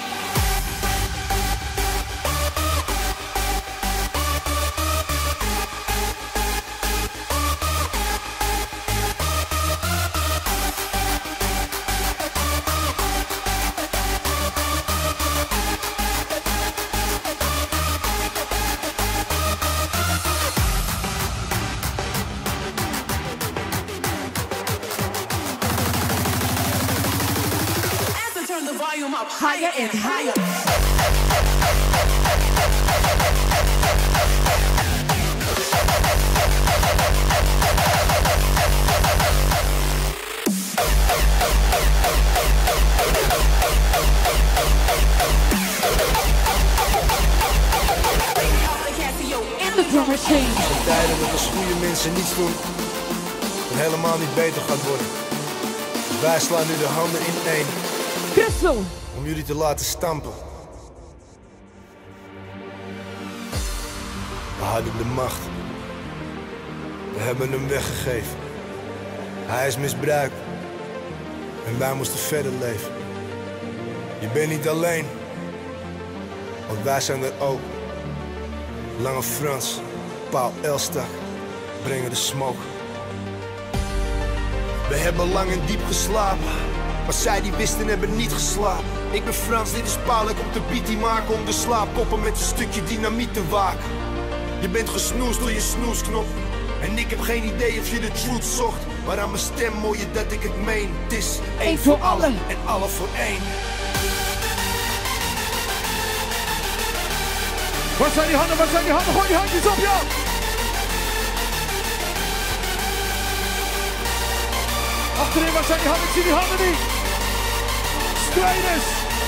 Higher and higher. And the drum machine. De tijden dat als goede mensen niets doen en helemaal niet beter gaat worden. Dus wij slaan nu de handen in één. Crystal. Om jullie te laten stampen. We hadden de macht. We hebben hem weggegeven. Hij is misbruikt. En wij moesten verder leven. Je bent niet alleen. Want wij zijn er ook. Lange Frans, Paul Elstak, brengen de smoke. We hebben lang en diep geslapen. Maar zij die wisten hebben niet geslapen. Ik ben Frans, dit is Paul, ik kom de beat die maken om de slaappoppen met een stukje dynamiet te waken. Je bent gesnoest door je snoesknop. En ik heb geen idee of je de truth zocht. Maar aan mijn stem hoor je dat ik het meen. Het is één voor allen en alle voor één. Waar zijn die handen, waar zijn die handen? Gooi die handjes op, ja! Achterin, waar zijn die handen? Ik zie die handen niet! Strijders!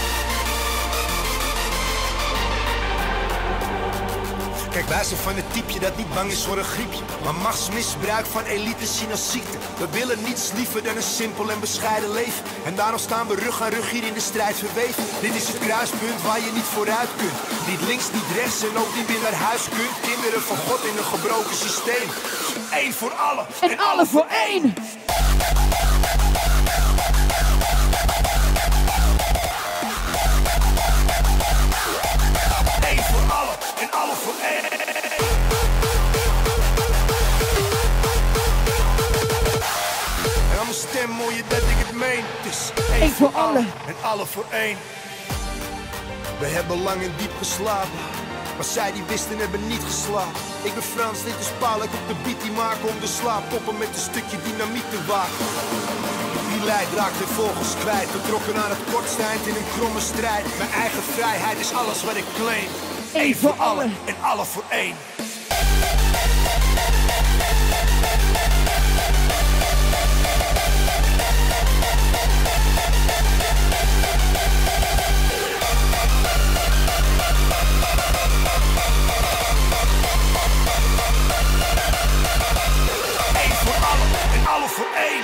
Kijk, wij zijn van het typeje dat niet bang is voor een griepje. Maar machtsmisbruik van elite zien als ziekte. We willen niets liever dan een simpel en bescheiden leven. En daarom staan we rug aan rug hier in de strijd verweven. Dit is het kruispunt waar je niet vooruit kunt. Niet links, niet rechts en ook niet meer naar huis kunt. Kinderen van God in een gebroken systeem. Eén voor allen en, en alle voor één. Eén voor allen en alle voor één. En aan mijn stem hoor je dat ik het meen. Het is één, Eén voor allen en alle voor één. We hebben lang en diep geslapen. Maar zij die wisten hebben niet geslapen. Ik ben Frans, dit is Paul, ik op de beat die maken om de slaappoppen met een stukje dynamiet te waken. Die leid raakt de vogels kwijt, betrokken aan het kortste eind in een kromme strijd. Mijn eigen vrijheid is alles wat ik claim. Eén voor allen en alle voor één. Eén voor allen en alle voor één.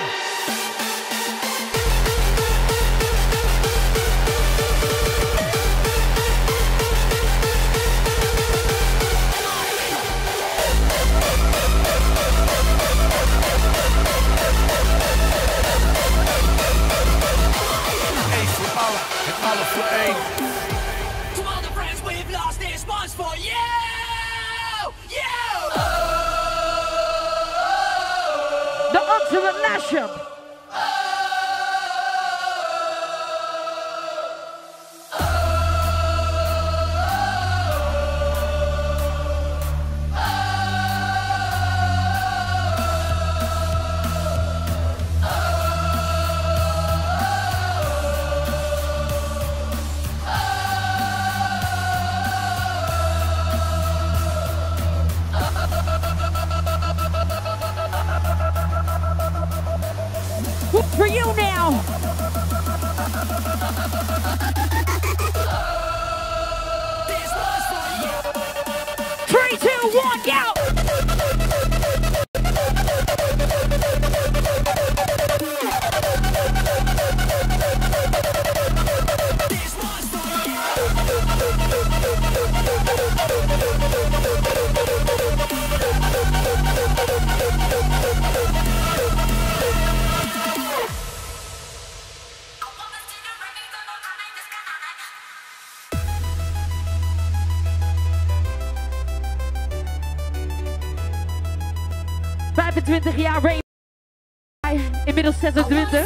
Alle voor één. To all the friends we've lost, this one's for you! You! The ultimate mashup. vijfentwintig jaar Rainbow. Inmiddels zesentwintig.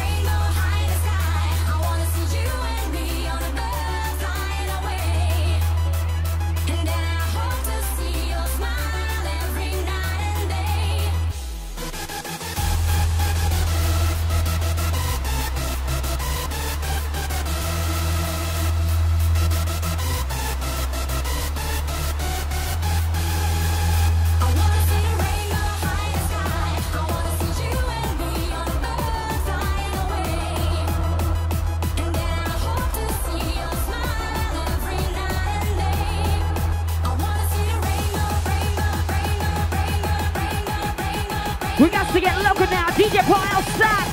We got to get local now. D J Paul outside.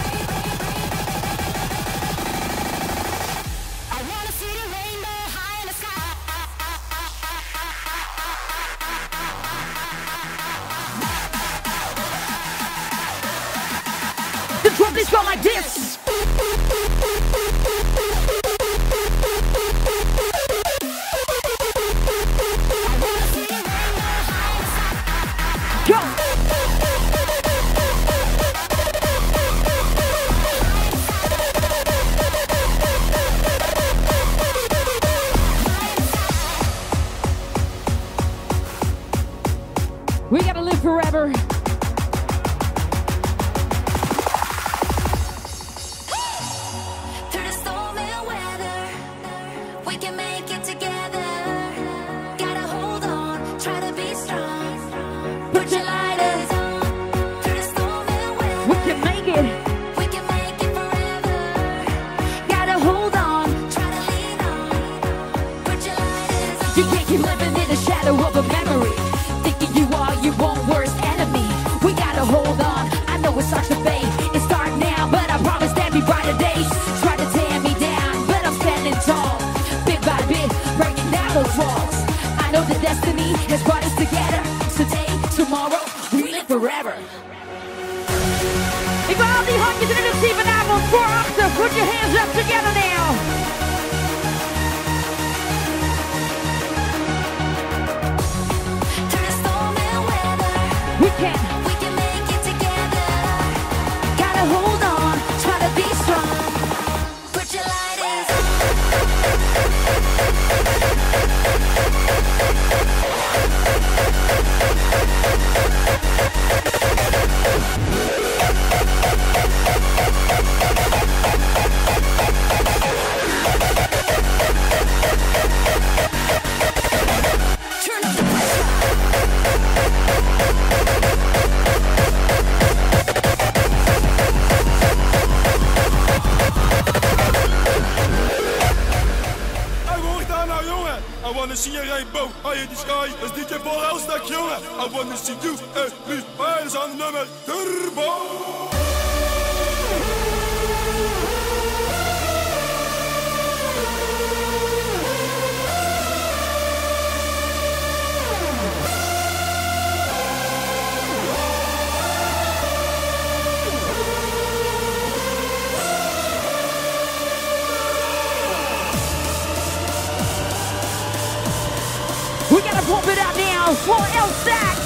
I wanna see the rainbow high in the sky. The drum is go like this. Go. We gotta live forever. Through the storm and weather, we can make it together. Gotta hold on, try to be strong. Put your lighters on. Through the storm and weather, we can make it. We can make it forever. Gotta hold on, try to lean on. Put your lighters on. You can't keep living in the shadow of a memory. You are your own worst enemy. We gotta hold on. I know it starts to fade. It's dark now, but I promise there'll be brighter days. Try to tear me down, but I'm standing tall. Bit by bit, breaking down those walls. I know the destiny has brought us together. Today, tomorrow, we live forever. Ik wil al die handjes in het zien vanavond voor achter. Put your hands up together now. We can, we can make it together. Gotta hold on, try to be strong. Put your lighters on. I wanna see a rainbow, high in the sky. Dat is D J Paul Elstak, jongen. I wanna see you and me. Hij is aan het nummer Turbo. We gotta pump it out now for Elstak.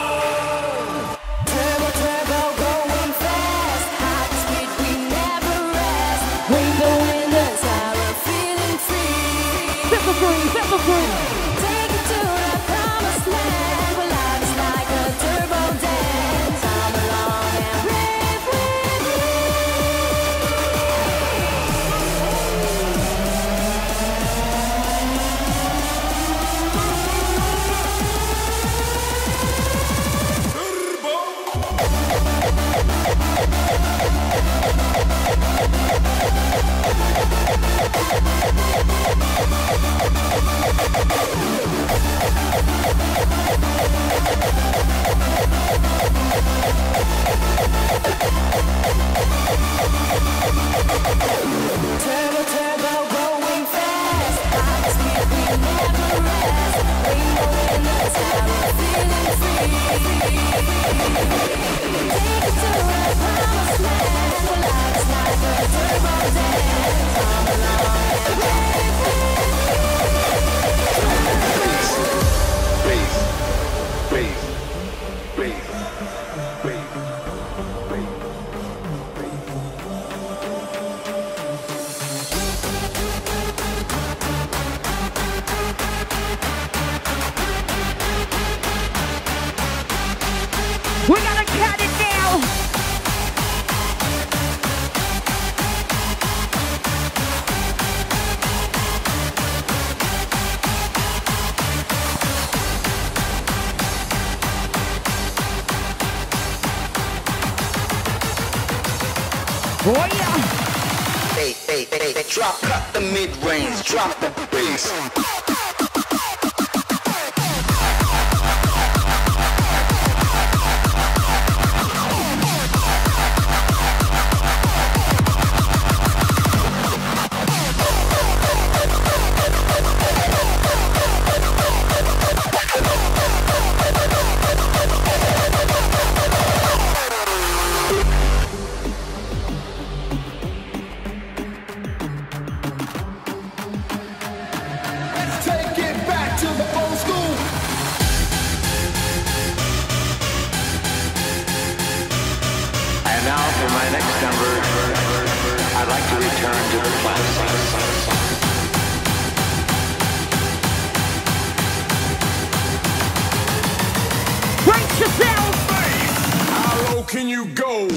Turbo, turbo, going fast. High speed, we never Oh yeah. Hey, hey, hey, hey, drop, cut the mid-range, drop the bass. Can you go?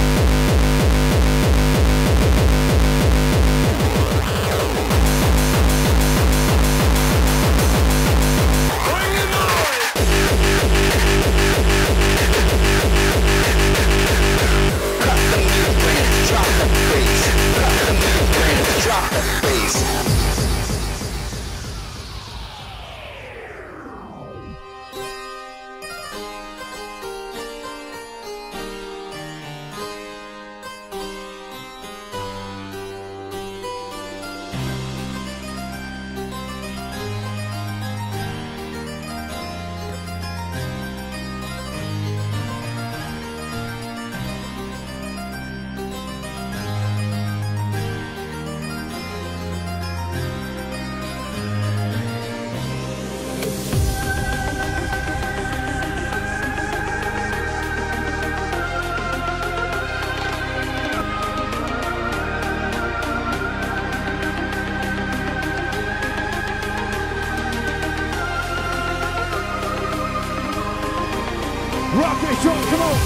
Rock it, Sean, come on.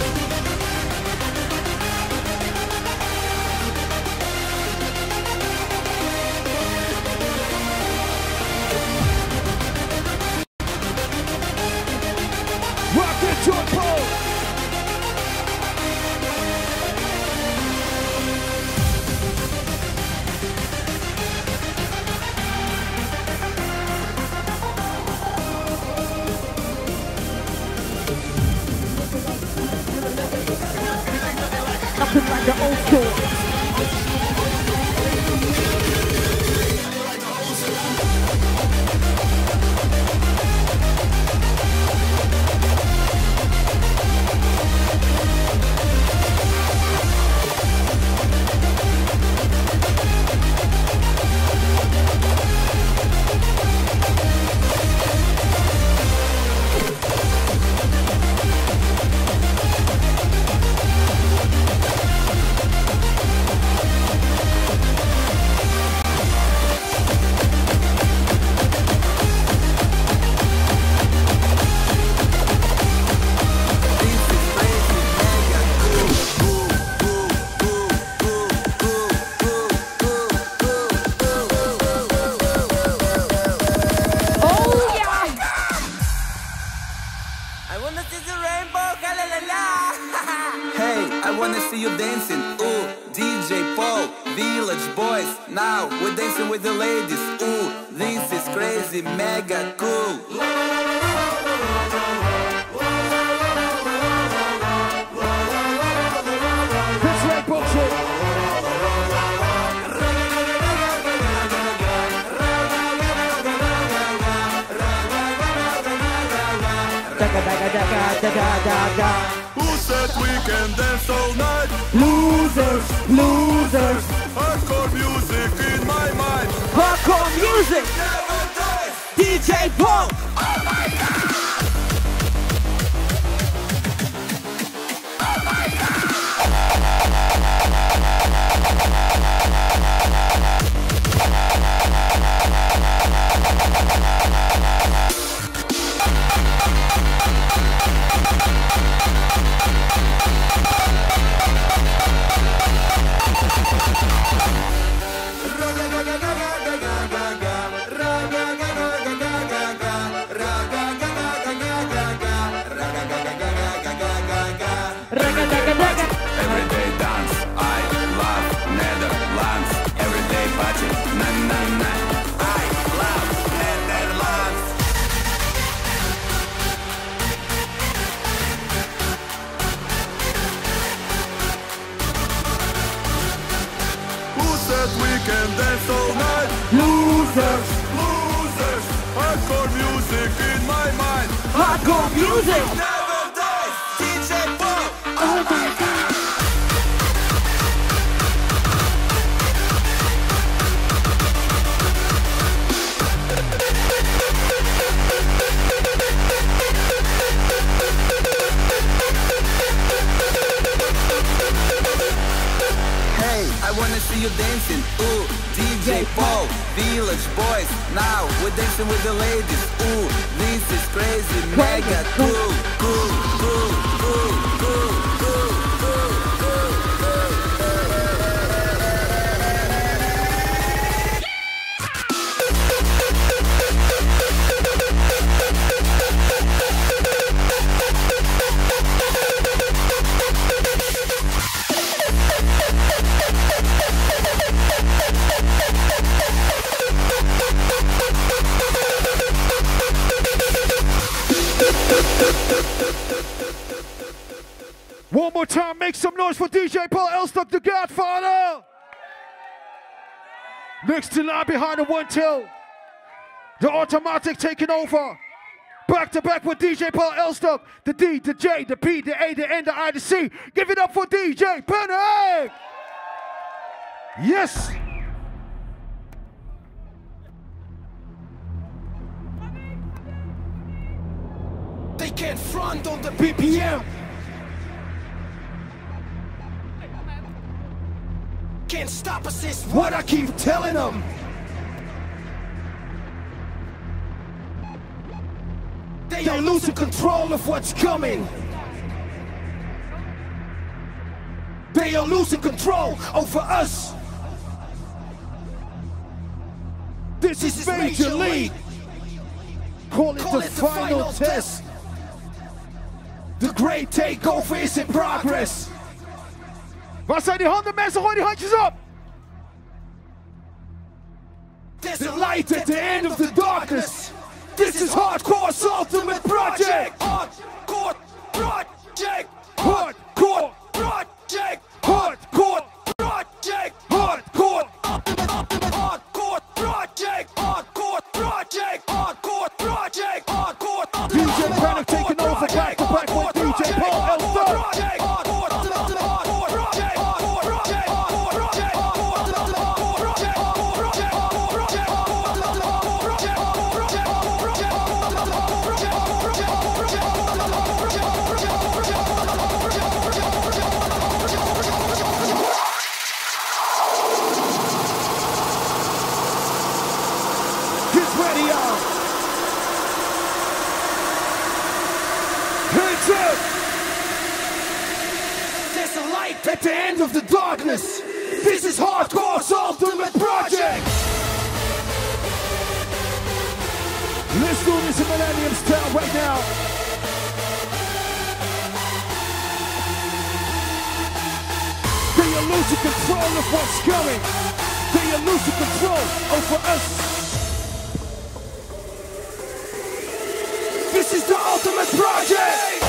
Rock it, Sean Paul. Nothing like the old school. I wanna see you dancing, ooh, D J Paul, Village Boys. Now we're dancing with the ladies, ooh, this is crazy, mega cool. This way, bullshit. Who said we can dance all night? Losers, losers. Hardcore music in my mind. Hardcore music. Never dies. D J Paul. Oh my God. Oh my God. can dance all night. Losers, losers. Hardcore music in my mind. Hardcore music never dies. D J Paul. Oh my God. I wanna see you dancing, ooh, D J Paul, Village Boys, now we're dancing with the ladies, ooh, this is crazy, mega cool, cool, cool, cool, cool, cool, cool, cool, cool. One more time, make some noise for D J Paul Elstak, the Godfather. Next to line behind the one two. The automatic taking over. Back to back with D J Paul Elstak. The D, the J, the P, the A, the N, the I, the C. Give it up for D J Panic. Yes. They can't front on the B P M. Can't stop us, is what I keep telling them. They are losing control of what's coming. They are losing control over us. This is Major League. Call it the final test. The great takeover is in progress. Waar zijn die handen, mensen? Gooi die handjes op! There's a light at the end of the darkness. This is Hardcore's ultimate project. Hardcore project. Hardcore project. Hardcore project. Hardcore. Hardcore project. Hardcore project. Hardcore project. Hardcore. D J Panic taking over back to back with D J Paul Elstak. There's a light at the end of the darkness. This is Hardcore's ultimate project. Let's do this in Millennium style right now. They are losing control of what's coming. They are losing control over us. This is the ultimate project.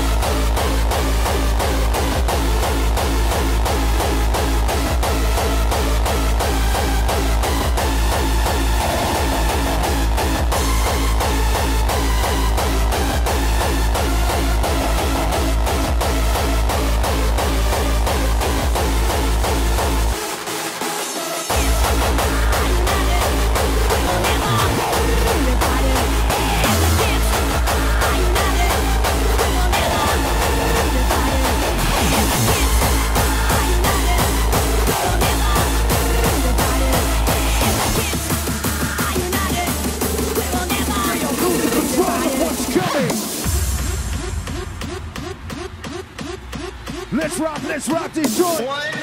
Let's rock, let's rock this joint. One,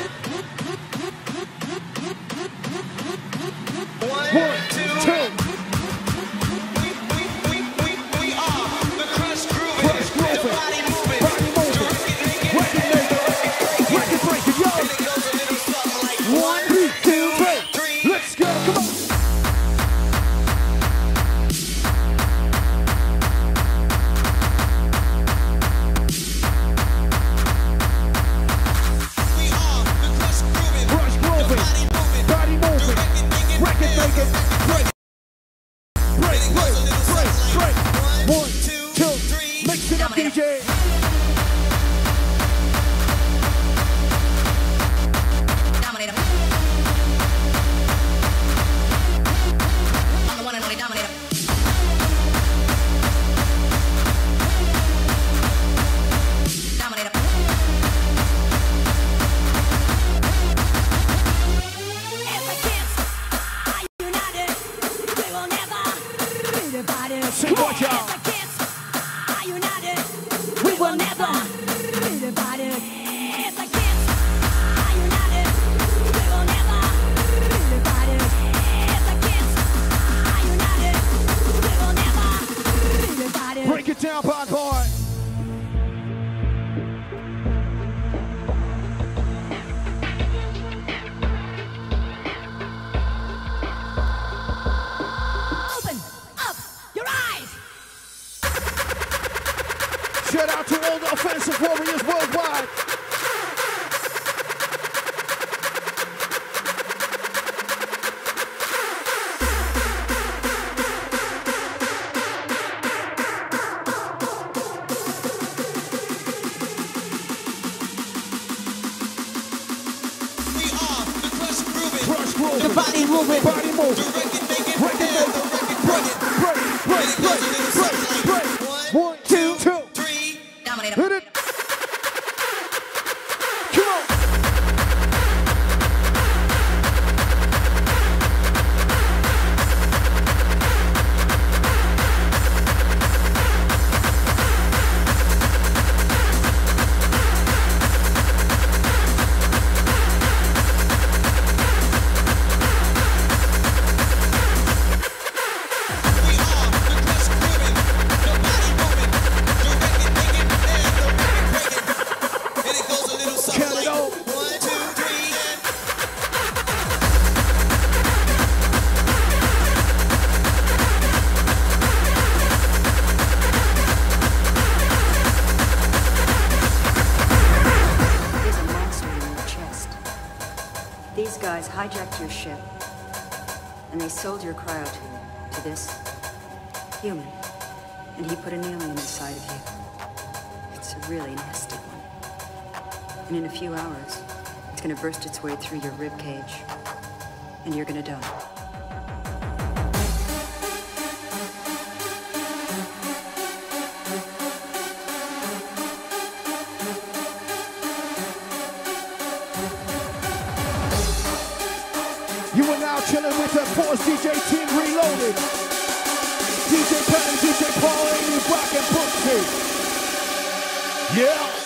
one, One two. two. We, we, we, we, we are the Crush Grooving. Crush Grooving. The body moving. Body moving. Record maker. Record breaker, yo. And it goes a little something like One, two, three. Let's go, come on. We are the Crush Grooving. Crush Grooving. Body moving. move. The body moving. Body move. Break it, break it, break, break, break, break, break. One, two, two, three. Hit it. Come on. Hijacked your ship, and they sold your cryo to, to this human, and he put an alien inside of you. It's a really nasty one. And in a few hours, it's gonna burst its way through your rib cage, and you're gonna die. You are now chilling with the Force D J team reloaded. D J Penn, D J Paul, Amy, Black, and Brooksy. Yeah.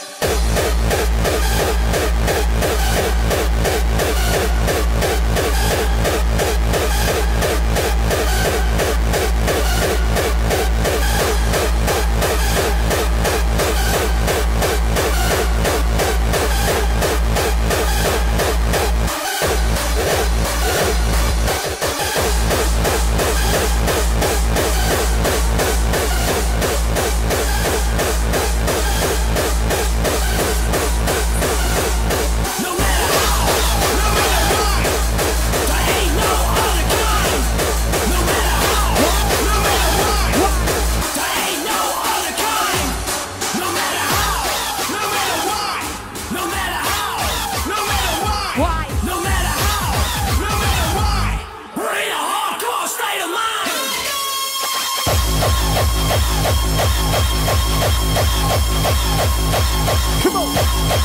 Come on.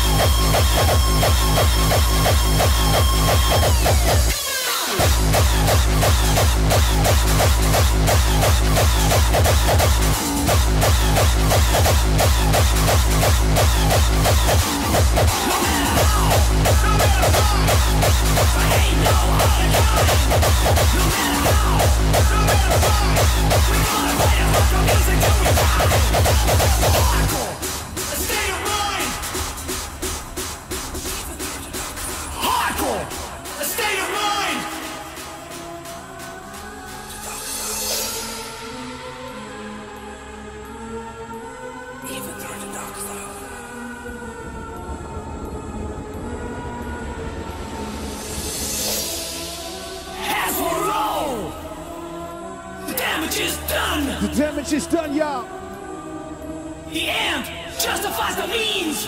The damage is done, y'all. The end justifies the means.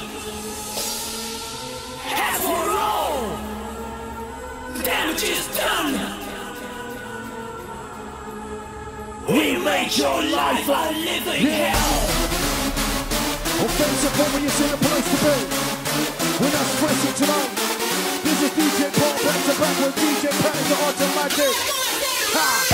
As for all, the damage is done. We make your life a living yeah. hell. Offensive when you're in a place to be. We're not stressing tonight. This is D J Paul back to back with D J Penn, the automatic. Ha!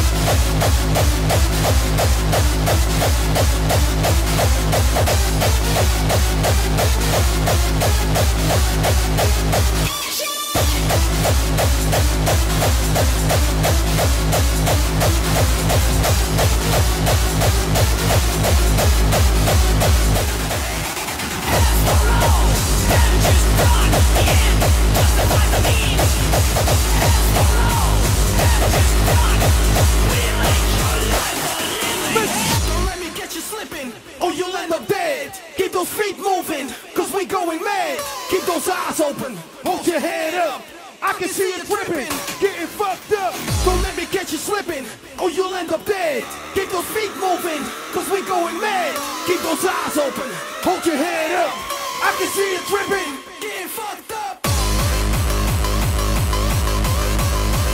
Don't let me get you slipping, or you'll end up dead. Keep those feet moving, cause we going mad. Keep those eyes open, hold your head up. I can see it dripping, getting fucked up. Don't let me get you slipping, or you'll end up dead. Keep those feet moving, cause we going mad. Keep those eyes open, hold your head up. I can see it dripping, getting fucked up.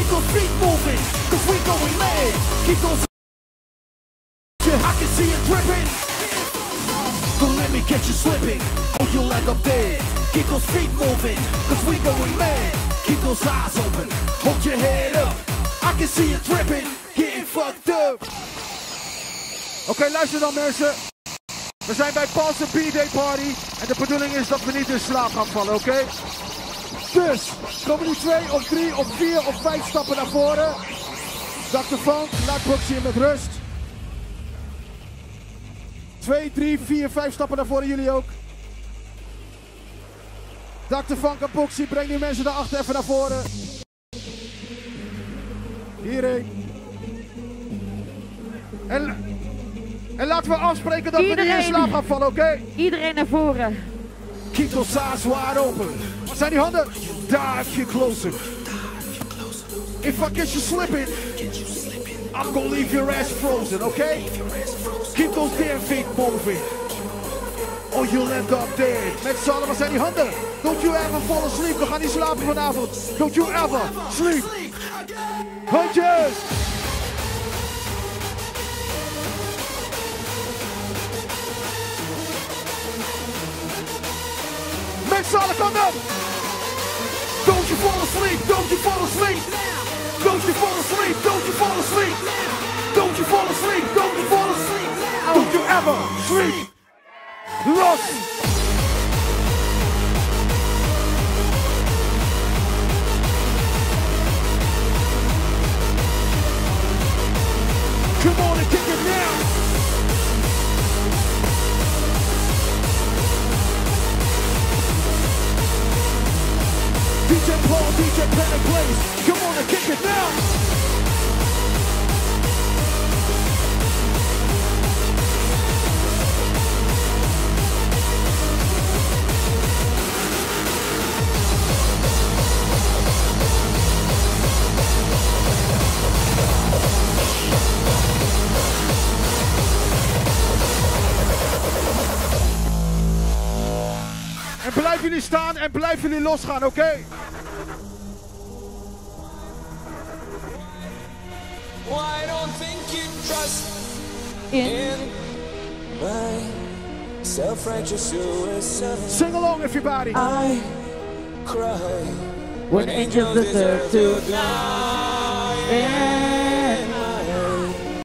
Keep those feet moving, cause we going mad. Keep those I can see it dripping. Don't let me catch you slipping, or you'll end up dead. Keep those feet moving, cause we going mad. Keep those eyes open, hold your head up. I can see it dripping, getting fucked up. Oké, okay, luister dan mensen. We zijn bij Paul's B-Day Party. En de bedoeling is dat we niet in slaap gaan vallen, oké? Okay? Dus, komen nu twee of drie of vier of vijf stappen naar voren. dokter Funk, laat Boxy hier met rust. Twee, drie, vier, vijf stappen naar voren, jullie ook. dokter Funk en Boxy, breng die mensen daarachter even naar voren. Hierheen. En, en laten we afspreken dat Iedereen. we niet in slaap gaan vallen, oké? Okay? Iedereen naar voren. Keep those eyes wide open. Wat zijn die handen? Dive you closer. If I catch you slipping, I'm gonna leave your ass frozen, okay? Keep those damn feet moving, or you'll end up dead. Met z'n allen, wat zijn die handen? Don't you ever fall asleep. We gaan niet slapen vanavond. Don't you ever sleep. Handjes! Met z'n allen, kom dan! Don't you fall asleep, don't you fall asleep. Don't you fall asleep, don't you fall asleep. Don't you fall asleep, don't you fall asleep. Don't you ever sleep. Los! Come on and kick it now. D J Paul, D J Panic Blaze, come on and kick it now! En blijf jullie staan en blijf jullie losgaan, oké? Okay? Why don't think you trust in my self-righteous suicide? Sing along, everybody. I cry when angels deserve to die. Yeah.